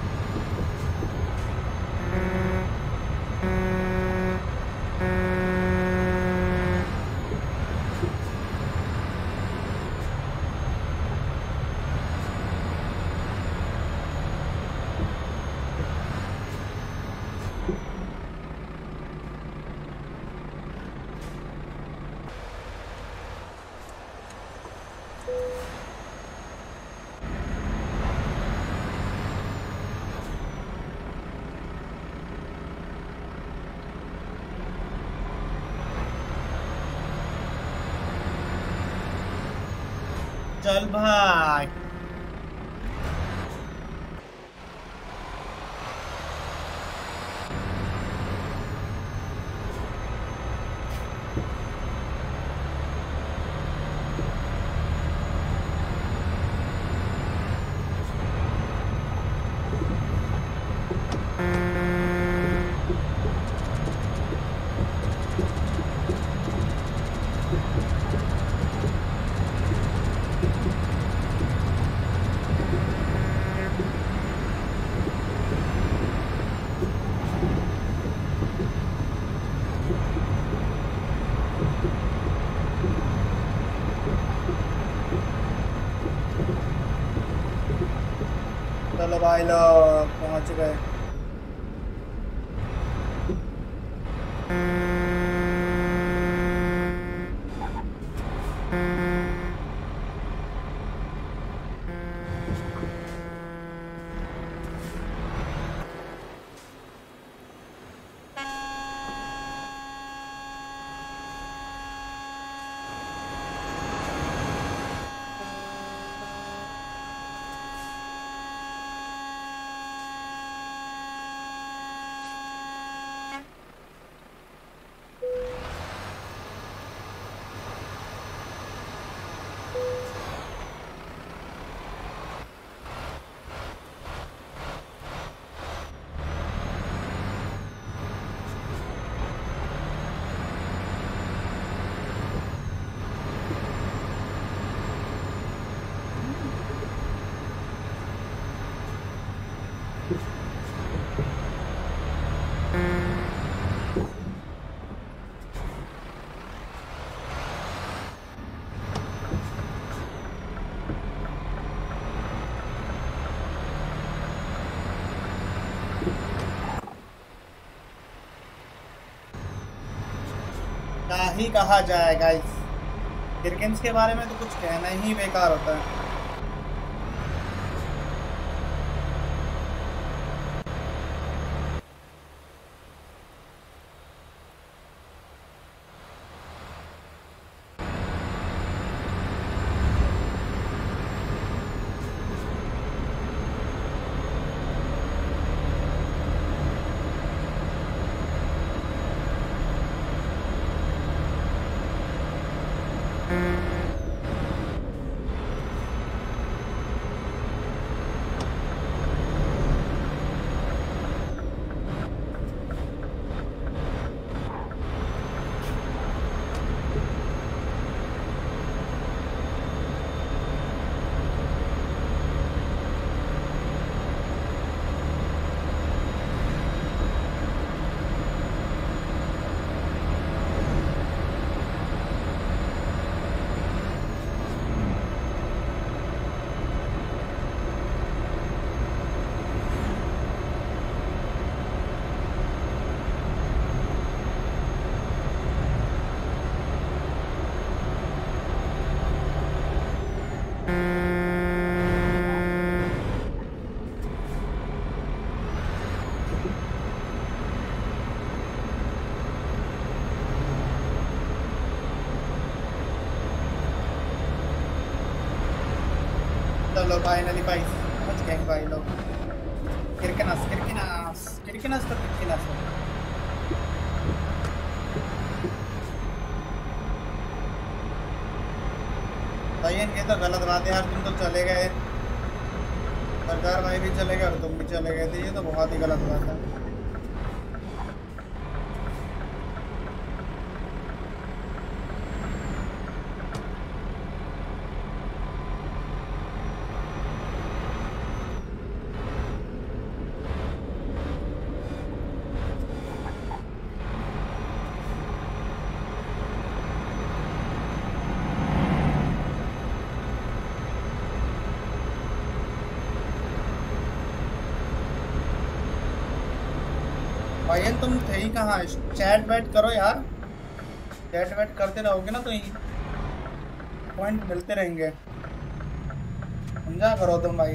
चल भाई। चलो भाई लोग पहुंच गए। क्या ही कहा जाए गाइस, गिरकिंस के बारे में तो कुछ कहना ही बेकार होता है। चलो फाइनली भाई पहुंच गए भाई लोग। किरकिनस किरकिनस किरकिनस तो किरकिनस है। भाई ये तो गलत बात है यार, तुम तो चले गए, सरदार भाई भी चले गए और तुम भी चले गए थे, ये तो बहुत ही गलत बात है। भाई तुम थे ही कहाँ? चैट बैट करो यार, चैट बैट करते रहोगे ना तो पॉइंट मिलते रहेंगे, समझा करो तुम भाई।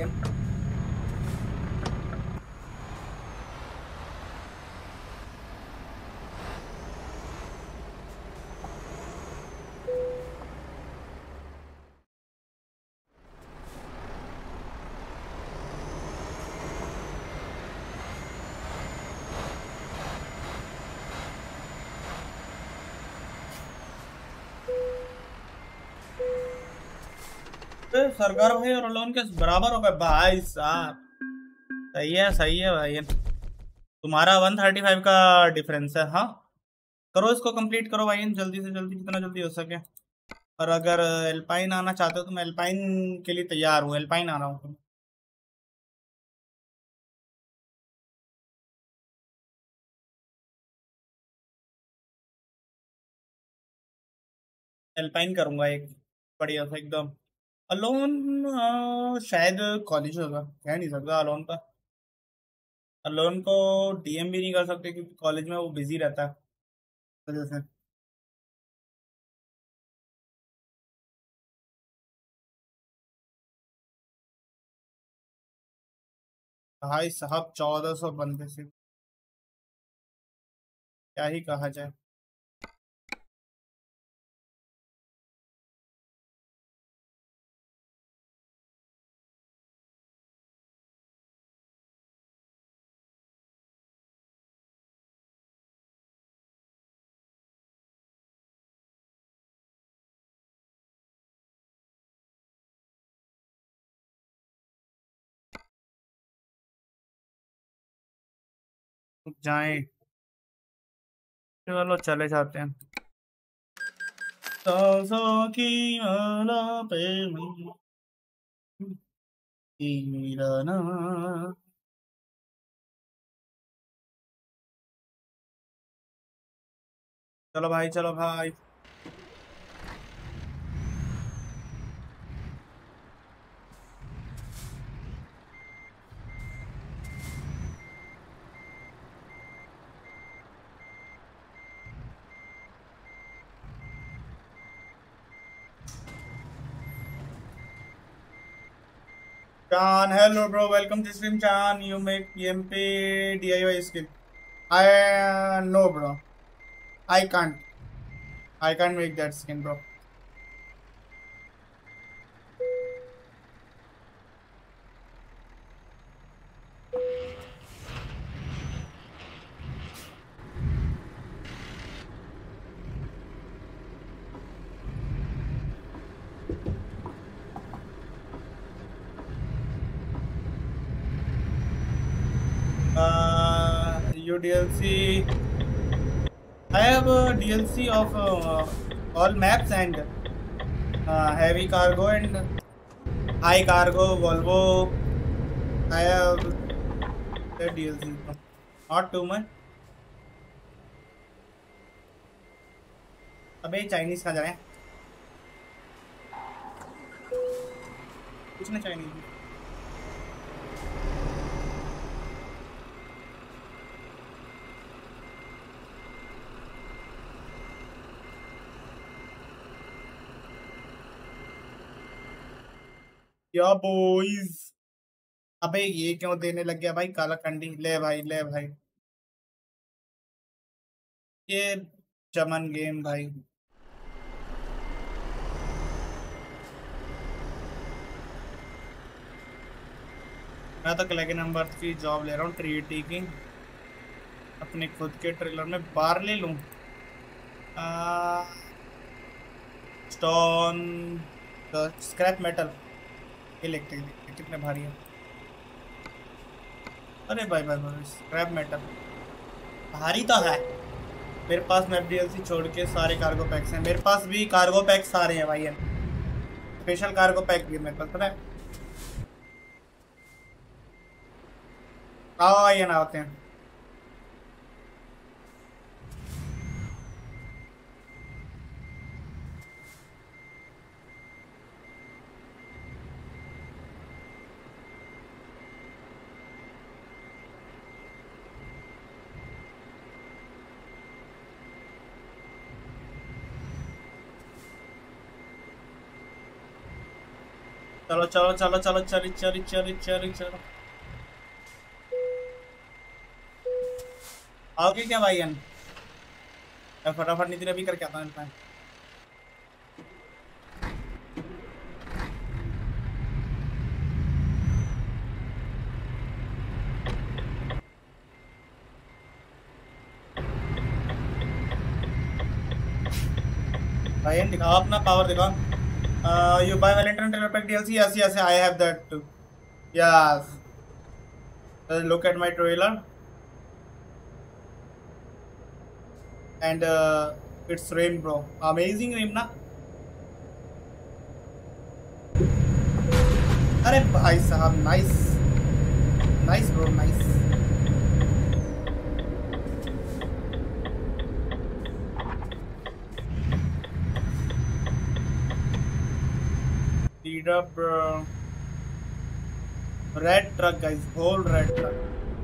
सरकार भाई और लोन के बराबर हो गए भाई साहब। सही है भाई, तुम्हारा 135 का डिफरेंस है। हाँ करो इसको कंप्लीट करो भाई जल्दी से जल्दी, जितना जल्दी हो सके। और अगर एल्पाइन आना चाहते हो तो मैं एल्पाइन के लिए तैयार हूँ, एल्पाइन आ रहा हूँ। एल्पाइन करूंगा एक बढ़िया सा एकदम। अलोन शायद कॉलेज होगा, कह नहीं सकता अलोन का। अलोन को डीएम भी नहीं कर सकते क्योंकि कॉलेज में वो बिजी रहता है, वजह से। भाई साहब 1400 बंदे से क्या ही कहा जाए। जाएं, चलो चले जाते हैं। सांसों की माला पे तेरा नाम। चलो भाई चलो भाई। Chan, hello bro, welcome to stream Chan. You make PMP DIY skill. I no bro. I can't. I can't make that skin bro. UDLC. I have a DLC of all maps and heavy cargo and high cargo Volvo. I have the DLC. Not too much. अबे Chinese कहाँ जा रहे हैं? कुछ ना Chinese. क्या boys? अबे ये क्यों देने लग गया भाई काला कंडी? ले भाई ले भाई, ये चमन गेम भाई। मैं तो क्लैग नंबर 3 जॉब ले रहा हूँ ट्रीटी की, अपने खुद के ट्रेलर में बार ले लूँ। स्टोन, स्क्रैप मेटल, ये लिखते हैं कितने भारी है। अरे भाई भाई भाई, स्क्रैप मेटल भारी तो है। मेरे पास मैप डीएलसी छोड़ के सारे कार्गो पैक्स हैं, मेरे पास भी कार्गो पैक सारे हैं भाई, स्पेशल कार्गो पैक भी मेरे पास, पता है। आओ आइए ना, आते हैं। चलो चलो चलो चलो, चली चली चली चली चलो, आओगे क्या भाई? मैं फटाफट नीति अभी करके आता हूँ। भाई दिखाओ अपना पावर, दिखाओ। You buy Valentine Trailer Pack DLC? Yes, yes, I have that too. Yes. Look at my trailer. And it's rain, bro. Amazing rain, ना? अरे भाई साहब, nice. Nice, bro, nice. Speed up, bro. Red truck, guys. Whole red truck.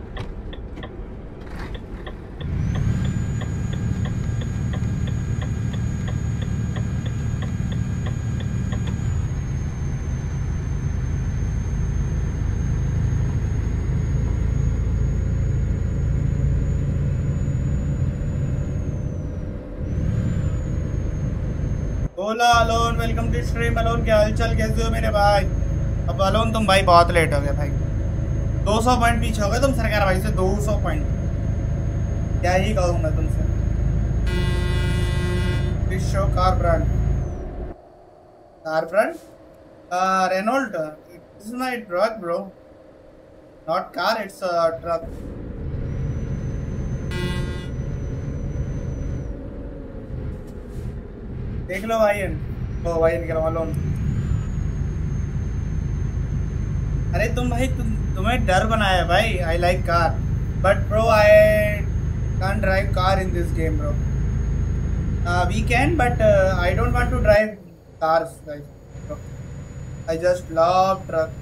बोला alone, welcome to stream. Alone क्या हालचाल, कैसे हो मेरे भाई? अब अलोन तुम भाई बहुत लेट हो गए भाई, 200 पॉइंट पीछे हो गए तुम सरकार भाई से, 200 पॉइंट। क्या ही कहूँ मैं तुमसे। Show car brand, Renault, this is my truck bro, not car, it's truck. देख लो भाई, ओ भाई निकलवा लो। अरे तुम भाई, तुम्हें डर बनाया भाई। I like car but bro I can't drive car in this game bro. We can but I don't want to drive cars guys, I just love truck.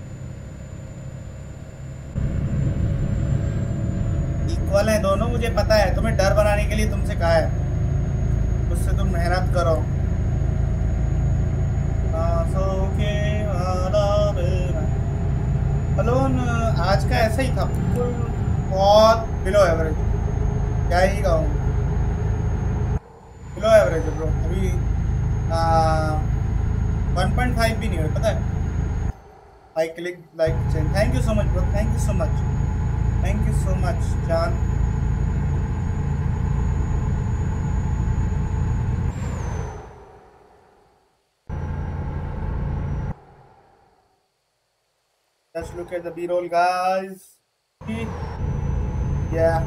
Equal है दोनों, मुझे पता है। तुम्हें डर बनाने के लिए तुमसे कहा है, उससे तुम मेहनत करो। अलोन आज का ऐसा ही था, बहुत बिलो एवरेज। क्या ही कहूँ, बिलो एवरेज ब्रो। अभी 1.5 भी नहीं हुआ, पता है। I click like change. Thank you so much bro, thank you so much, thank you so much जान। Let's look at the B-roll, guys. Yeah.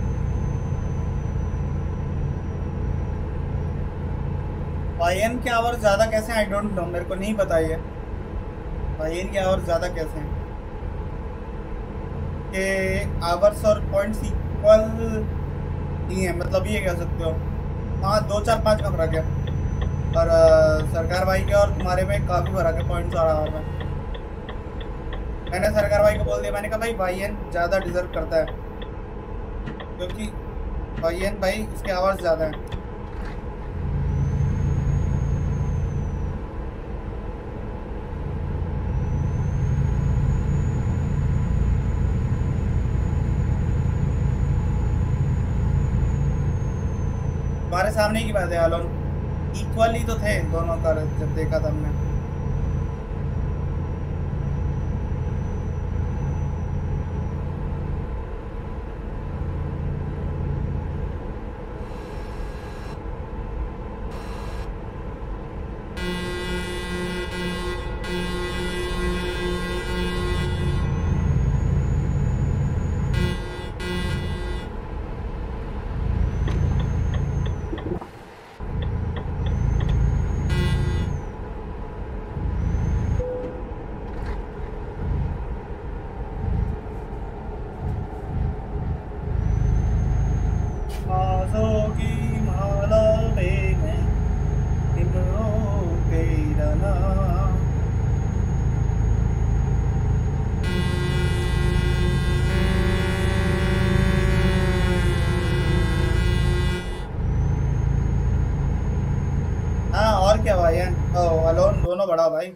वाईएन के आवर्स ज़्यादा कैसे हैं? आई डोंट नो, मेरे को नहीं पता ये वाईएन के आवर्स ज़्यादा कैसे हैं। के आवर्स और पॉइंट्स इक्वल नहीं है, मतलब ये कह सकते हो। हाँ 2 4 5 का फर्क है, और सरकार भाई के और तुम्हारे में काफ़ी फर्क है पॉइंट्स और आवर में। मैंने सरकार भाई को बोल दिया, मैंने कहा भाई वाईएन ज़्यादा डिजर्व करता है, क्योंकि वाईएन भाई इसके आवर्स ज़्यादा हैं। हमारे सामने की बात है आलोन, इक्वल ही तो थे दोनों का जब देखा था हमने। बड़ा भाई।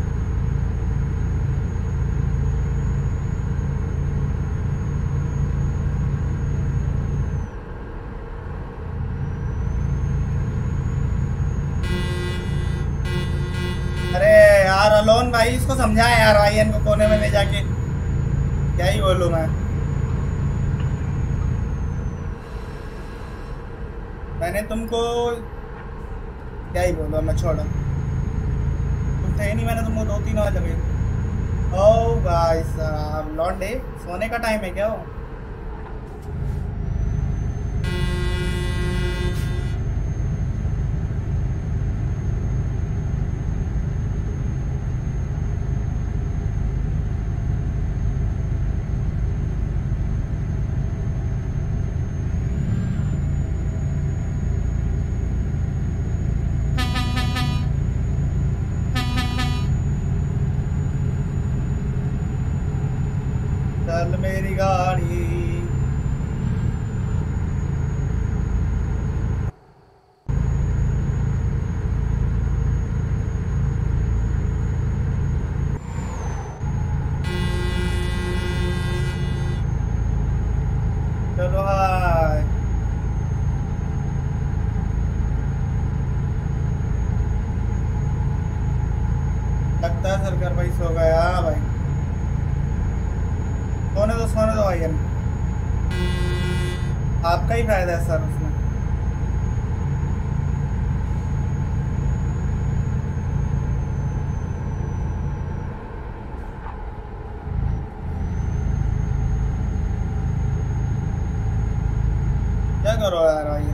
अरे यार अलोन भाई, इसको समझा यार भाई, इनको कोने में ले जाके क्या ही बोलूं मैं। मैंने तुमको क्या ही बोलूं मैं, छोड़ो। तुम थे नहीं, मैंने तुमको 2-3 बार लगे। ओ भाई साहब लौंडे, सोने का टाइम है क्या वो? चल मेरी गाड़ी। चलो हाय। लगता है सरकार भाई सो गया भाई। सोने दो भाई, आपका ही फायदा है सर उसमें। क्या करो यार भाई।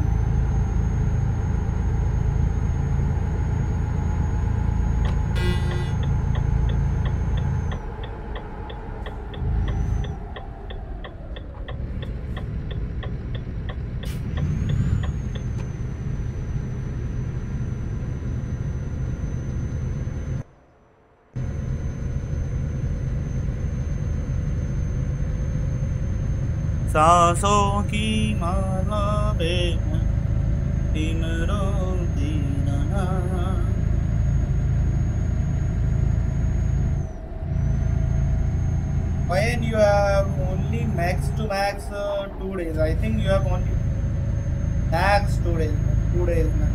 सांसों की माला में सिमरों दीना। When you have only max to max 2 days, I think you have only max 2 days. 2 days max.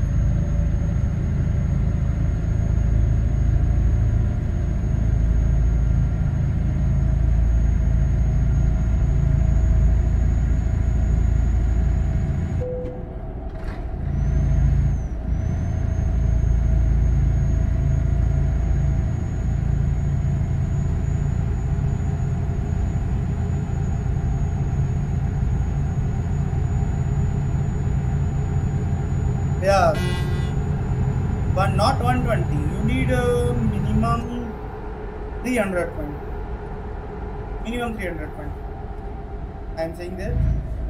Yeah, but not 120. You need minimum 300 points. Minimum 300 points. I am saying that.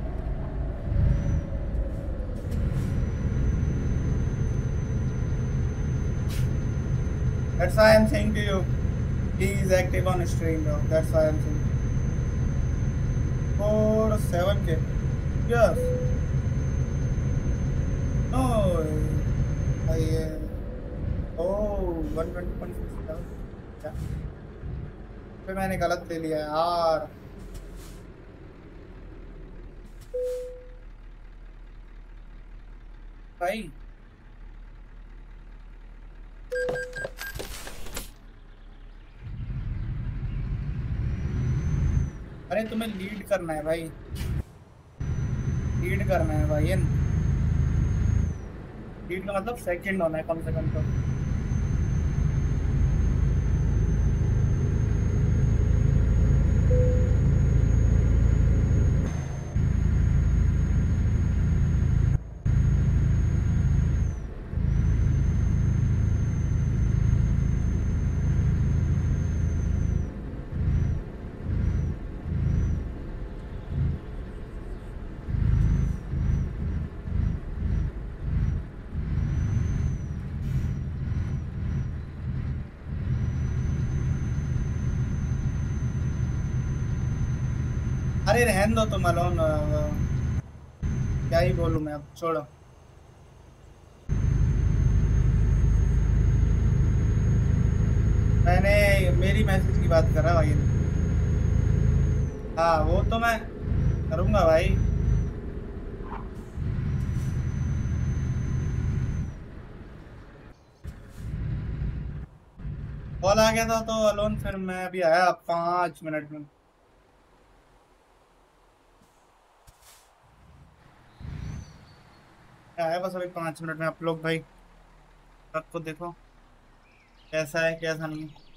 That's why I am saying to you, please active on stream, bro. That's why I am saying. For 7K. Yes. No. I. Oh, 120.6. क्या? फिर मैंने गलत ले लिया यार। भाई अरे तुम्हें लीड करना है भाई, लीड करना है भाई। लीड का मतलब सेकंड होना है कम से कम तो। अरे रहने दो तुम अलोन, क्या ही बोलूं मैं, अब छोड़ो। मैंने मेरी मैसेज की बात कर रहा भाई। हाँ वो तो मैं करूंगा भाई। कॉल आ गया था तो अलोन, फिर मैं अभी आया 5 मिनट में। आया बस अभी 5 मिनट में। आप लोग भाई ट्रक को देखो कैसा है कैसा नहीं है।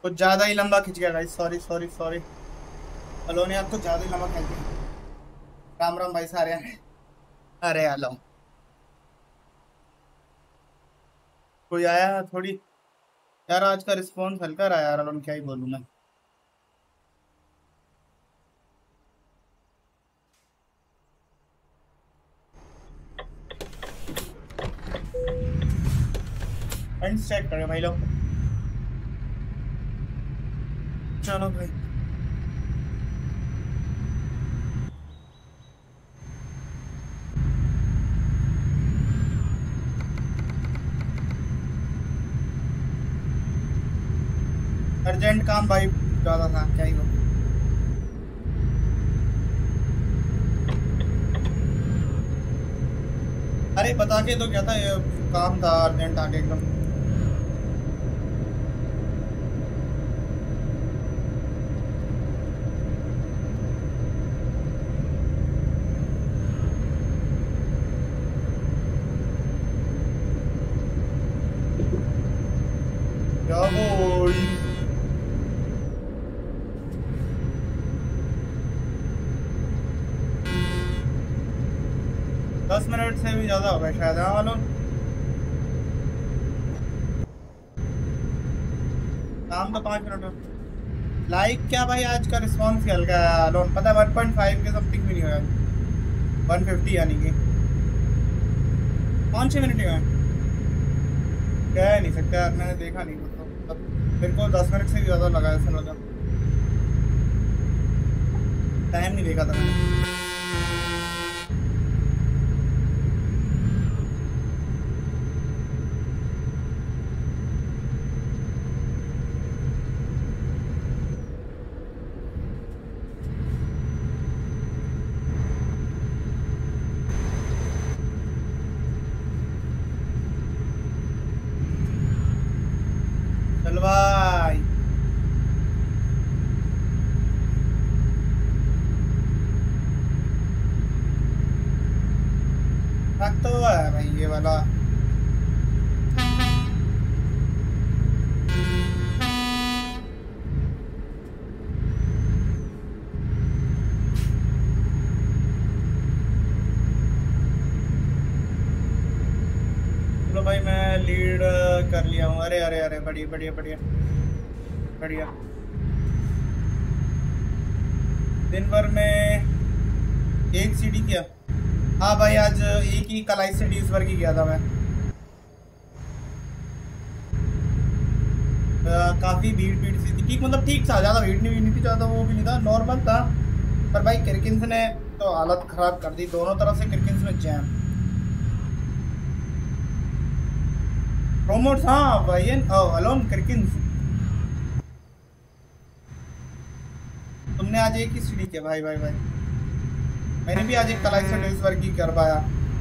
कुछ ज्यादा ही लंबा खिंच गया guys, sorry sorry sorry. Alone यार कुछ ज्यादा ही लंबा खिंच गया। राम राम भाई सारे। अरे हेलो, कोई आया थोड़ी यार, आज का रिस्पॉन्स हल्का रहा यार अलोन, क्या ही बोलूं मैं। फ्रेंड्स चेक करें भाई लोग। चलो भाई, अर्जेंट काम भाई ज्यादा था, क्या ही हो। अरे बता के तो क्या था, ये काम था अर्जेंट आके एकदम। क्या बोल, 10 मिनट से भी ज्यादा हो गए शायद। हाँ मालूम, काम तो 5 मिनट हो। लाइक क्या भाई, आज का रिस्पॉन्स क्या हल्का है अलोन, पता है 1.5 के समथिंग भी नहीं हुआ। 150 यानी कि 5-6 मिनट ही हुए। कह नहीं सकता यार, मैंने देखा नहीं तो मेरे को 10 मिनट से भी ज्यादा लगा, ऐसा लगा। टाइम नहीं देखा था मैंने। चल भाई, रख तो है भाई ये वाला। चलो भाई, मैं लीड कर लिया हूँ। अरे अरे अरे, बढ़िया बढ़िया बढ़िया बढ़िया। दिन भर में एक सीडी किया। हाँ भाई, आज एक ही कलाई सीडी इस भर की किया था मैं। काफी भीड़ भीड़ सी थी, ठीक मतलब ठीक था, ज्यादा भीड़ नहीं थी, ज्यादा वो भी नहीं था, नॉर्मल था। पर भाई क्रिकेंस ने तो हालत खराब कर दी, दोनों तरफ से क्रिकेंस में जैम। प्रोमोट्स, हाँ भाई अलोन क्रिकेंस। तुमने आज एक ही सीडी किया भाई भाई भाई। मैंने भी आज एक कलाई से इस भर की कर पाया।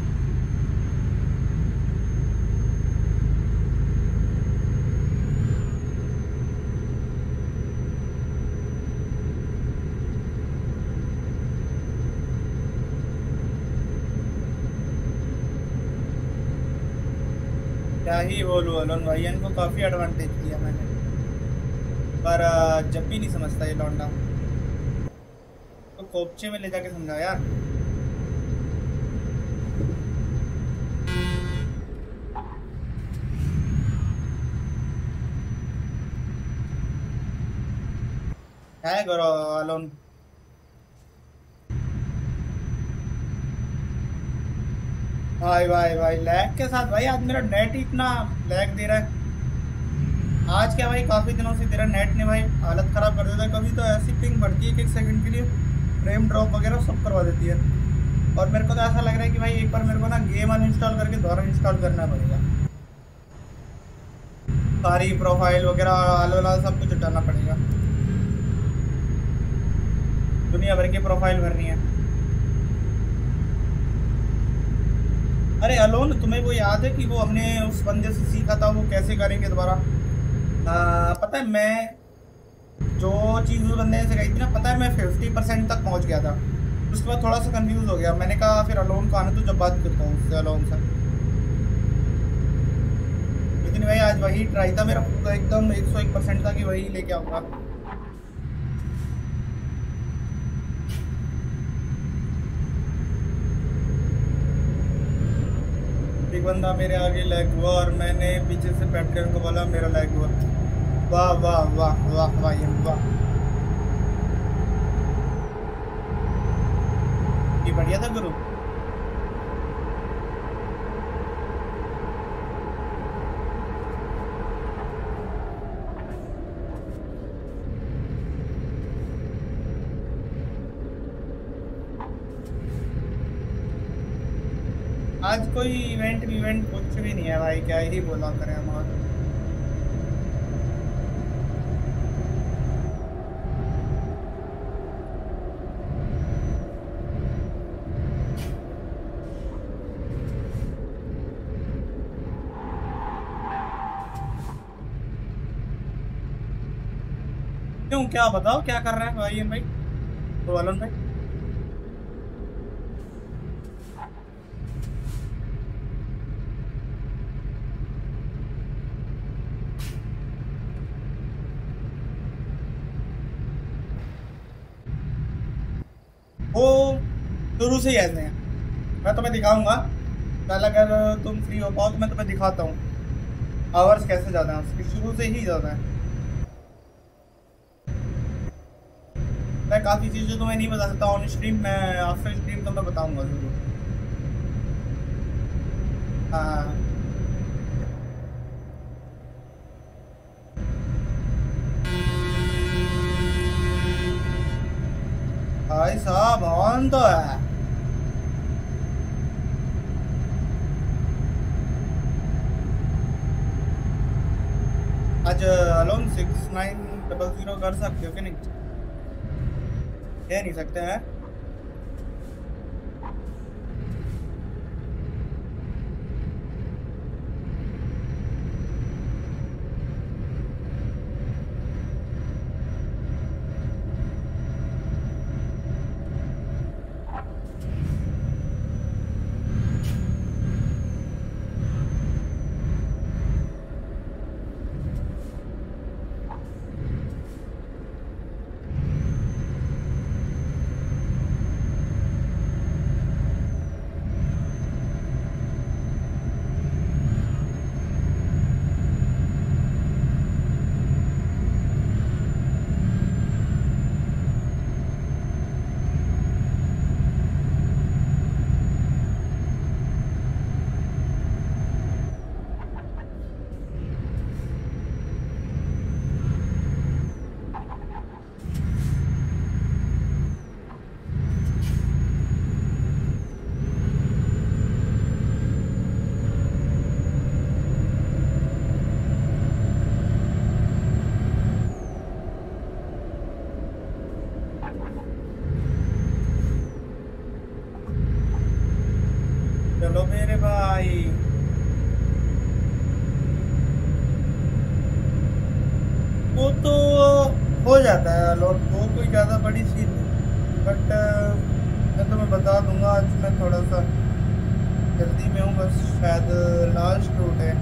क्या ही बोलूँ अलोन भाई, इनको काफ़ी एडवांटेज दिया मैंने, पर जब भी नहीं समझता ये लौंडा। तो कोपचे में ले जाके समझा यार। है करो अलोन। भाई भाई भाई लैग के साथ भाई, आज मेरा नेट ही इतना लैग दे रहा है। आज क्या भाई, काफ़ी दिनों से तेरा नेट ने भाई हालत ख़राब कर देता है। कभी तो ऐसी पिंग बढ़ती है कि 1 सेकंड के लिए फ्रेम ड्रॉप वगैरह सब करवा देती है। और मेरे को तो ऐसा लग रहा है कि भाई एक बार मेरे को ना गेम अनइंस्टॉल करके दोबारा इंस्टॉल करना पड़ेगा। सारी प्रोफाइल वगैरह वाला सब कुछ हटाना पड़ेगा, दुनिया भर की प्रोफाइल भरनी है। अरे अलोन, तुम्हें वो याद है कि वो हमने उस बंदे से सीखा था, वो कैसे करेंगे दोबारा? पता है, मैं जो चीज़ उस बंदे ने सिखाई थी ना, पता है मैं 50% तक पहुंच गया था। उसके बाद थोड़ा सा कंफ्यूज हो गया, मैंने कहा फिर अलोन को आने तो जब बात करता हूँ उससे, अलोन से। लेकिन नहीं भाई, आज वही ट्राई था मेरा, पूरा एकदम 101% था कि वही लेके आऊंगा। एक बंदा मेरे आगे लैग हुआ और मैंने पीछे से पेट्रियन को बोला मेरा लैग हुआ। वाह वाह वाह वाह वाह ये वाह, ये बढ़िया था गुरु। आज कोई इवेंट कुछ भी नहीं है भाई, क्या ही बोला करें हम और। क्यों, क्या बताओ क्या कर रहे हैं भाई भाई, तो वालन भाई। वो शुरू से ही ऐसे हैं, मैं तुम्हें दिखाऊंगा कल, अगर तुम फ्री हो पाओ तो मैं तुम्हें दिखाता हूँ आवर्स कैसे ज़्यादा हैं उसकी, शुरू से ही ज़्यादा है। मैं काफ़ी चीज़ें तुम्हें नहीं बता सकता ऑन स्ट्रीम, मैं आफ्टर स्ट्रीम तो मैं बताऊंगा जरूर। हाँ भाई साहब ऑन तो है। आज अलोन 6900 कर सकते हो कि नहीं, कह नहीं सकते हैं। चलो मेरे भाई, वो तो हो जाता है अलोट, वो कोई ज़्यादा बड़ी चीज़ नहीं, बट मैं तुम्हें बता दूंगा। आज मैं थोड़ा सा जल्दी में हूँ, बस शायद लास्ट रूट है,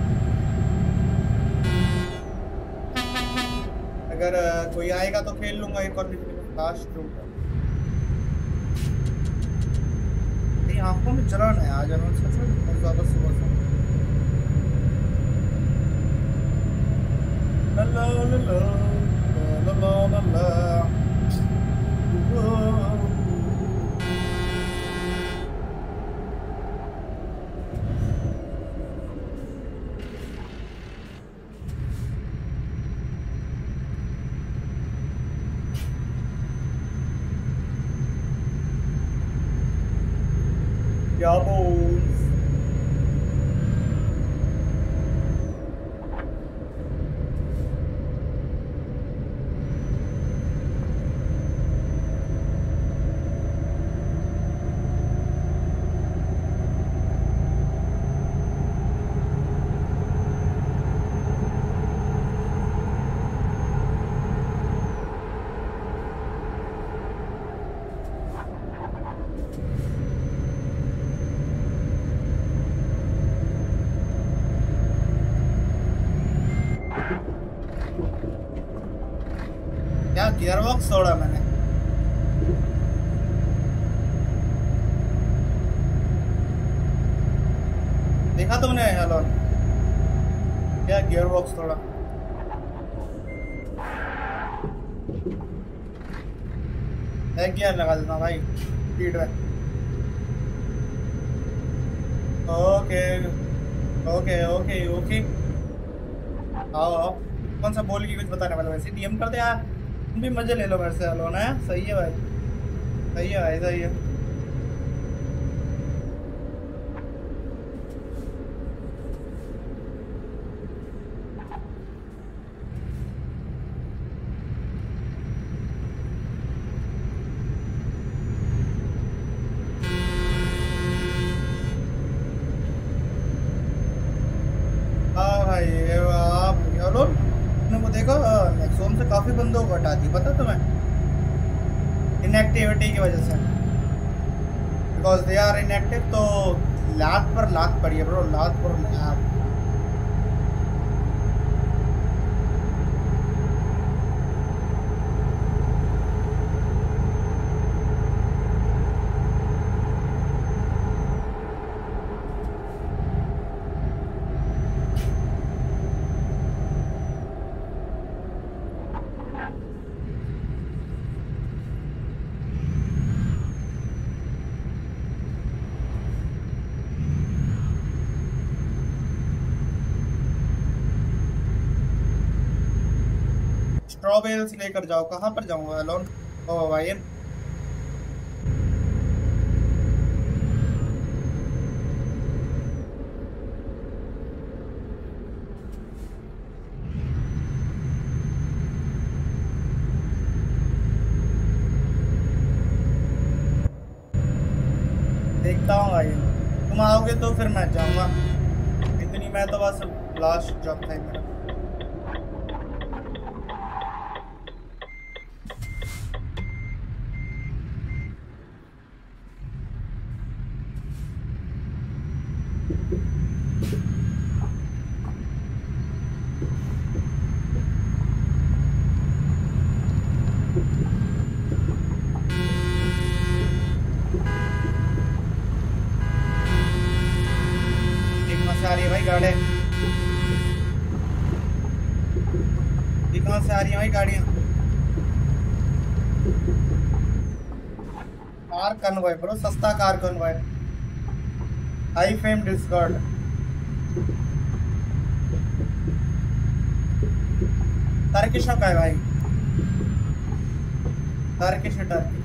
अगर कोई आएगा तो खेल लूंगा एक और भी, लास्ट रूट है। ये आंखों में जलन है आज, मैं सच में बहुत ज़्यादा सुबह से। ला ला ला ला ला ला ला ला। क्या बोल, गियरबॉक्स तोड़ा मैंने। देखा तुमने हेलोन? क्या गियरबॉक्स तोड़ा? एक गियर लगा देता हूँ भाई स्पीड में। Okay okay okay okay. आओ आओ। कौन सा बोल की कुछ बताने वाला? वैसे डीएम कर दे यार, तुम भी मजे ले लो मेरे से। हेलोन है सही है भाई, सही है भाई, सही है। हाँ भाई वाह भाई। हेलोन तुमने वो देखो, नेक्सोन से काफी बंदों को हटा दी, पता तुम्हें? इनएक्टिविटी की वजह से, बिकॉज दे आर इनएक्टिव। तो लात पर लात पड़ी है ब्रो, लात पर लात। स्ट्रॉबेरीज लेकर जाओ, कहाँ पर जाऊंगा हेलोन? ओ भाई देखता हूँ भाई, तुम आओगे तो फिर मैं जाऊंगा। इतनी मैं तो बस लास्ट जॉब था ही मेरा। एक मत से आ रही है भाई गाड़ी, ये कहाँ से आ रही है भाई गाड़ियाँ? कार कन्वॉय ब्रो, सस्ता car convoy. High fame Discord. Turkish का है भाई, टर्किश है टर्किश।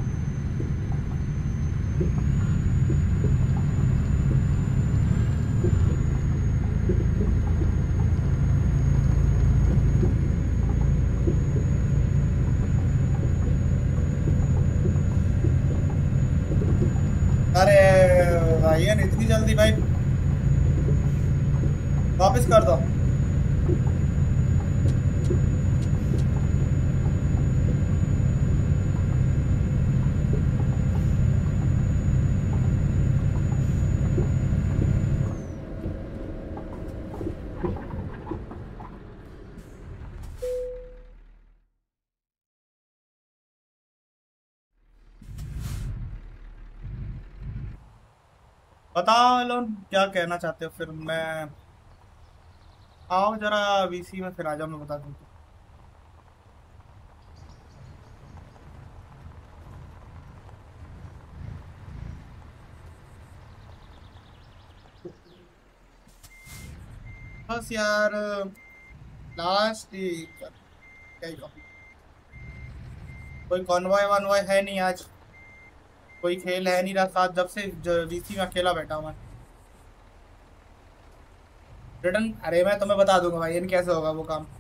अरे भाई यार इतनी जल्दी भाई, वापस कर दो। बताओ लोन क्या कहना चाहते हो? फिर मैं आओ जरा वीसी में, फिर आ जाओ, मैं बता दूँ। बस यार लास्ट क्या ही कहूँ। कोई कॉन्वॉय वॉन्वॉय है नहीं आज, कोई खेल है नहीं रहा साथ, जब से वीसी में अकेला बैठा हुआ। रिटर्न, अरे मैं तुम्हें बता दूंगा भाई, ये कैसे होगा वो काम।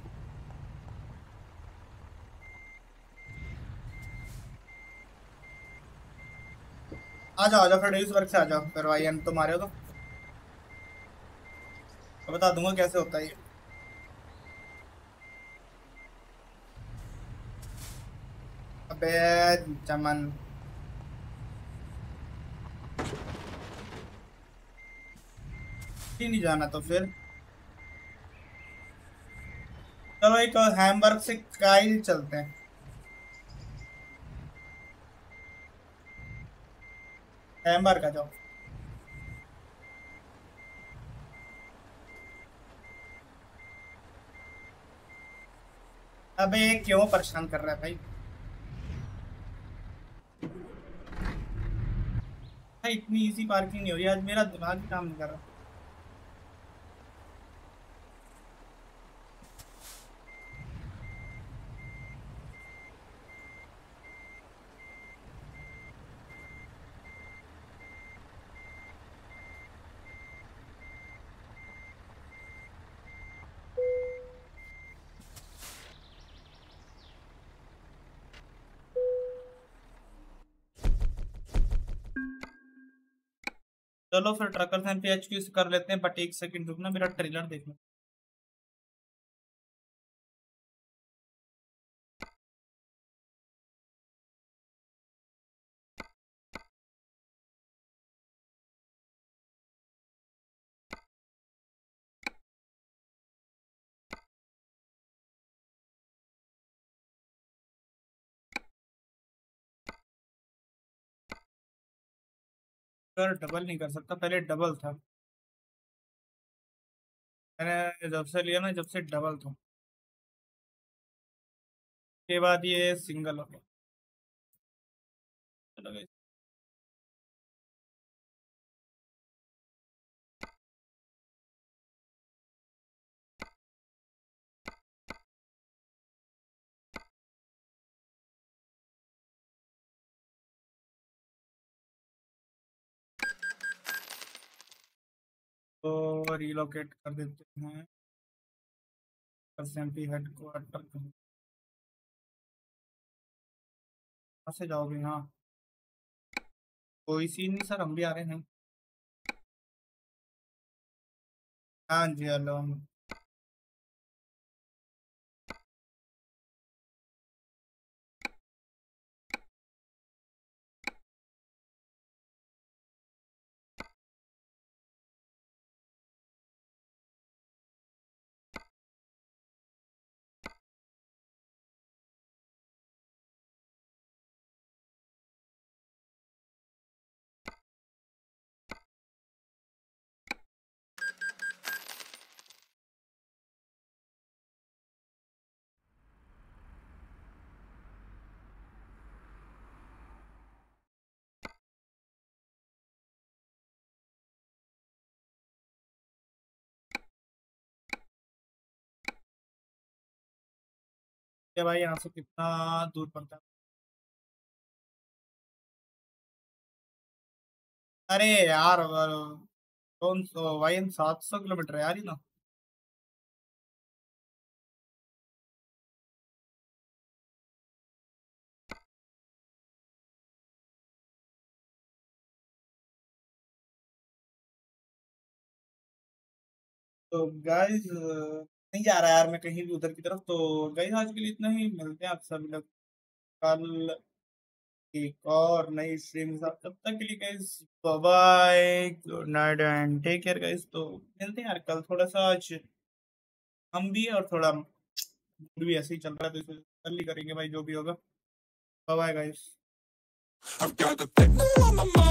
आ जाओ फिर इस वर्क से आ जाओ फिर भाई, तुम्हारे हो तो बता दूंगा कैसे होता है ये। अबे चमन, ही नहीं जाना तो फिर चलो एक हैमबर्ग से काइल चलते हैं। चैम्बर का जाओ। अबे क्यों परेशान कर रहा है भाई? भाई इतनी इजी पार्किंग नहीं हो रही आज, मेरा दिमाग ही काम नहीं कर रहा। चलो फिर ट्रकर्स एंड पीएचक्यू से कर लेते हैं, बट एक सेकंड रुकना, मेरा ट्रेलर देखना। कर डबल नहीं कर सकता, पहले डबल था। मैंने जब से लिया ना, जब से डबल था, के बाद ये सिंगल हो गया। चलो guys, तो रिलोकेट कर देते हैं एसएमपी हेडक्वार्टर। कहाँ से जाओगे? हाँ, कोई सीन नहीं सर, हम भी आ रहे हैं। हाँ जी, हेलो। ये भाई यहाँ से कितना दूर पड़ता है? अरे यार, कौन भाई, 700 किलोमीटर है यार ही ना। तो गाइस नहीं जा रहा यार मैं कहीं भी उधर की तरफ। तो गाइस आज के लिए इतना ही, मिलते हैं आप सभी लोग कल एक और नई स्ट्रीम के साथ। तब तक के लिए guys bye bye, good night and take care guys. तो मिलते हैं यार कल, थोड़ा सा आज हम भी और थोड़ा मूड भी ऐसे ही चल रहा है, तो इसे कल ही करेंगे भाई जो भी होगा। Bye bye guys.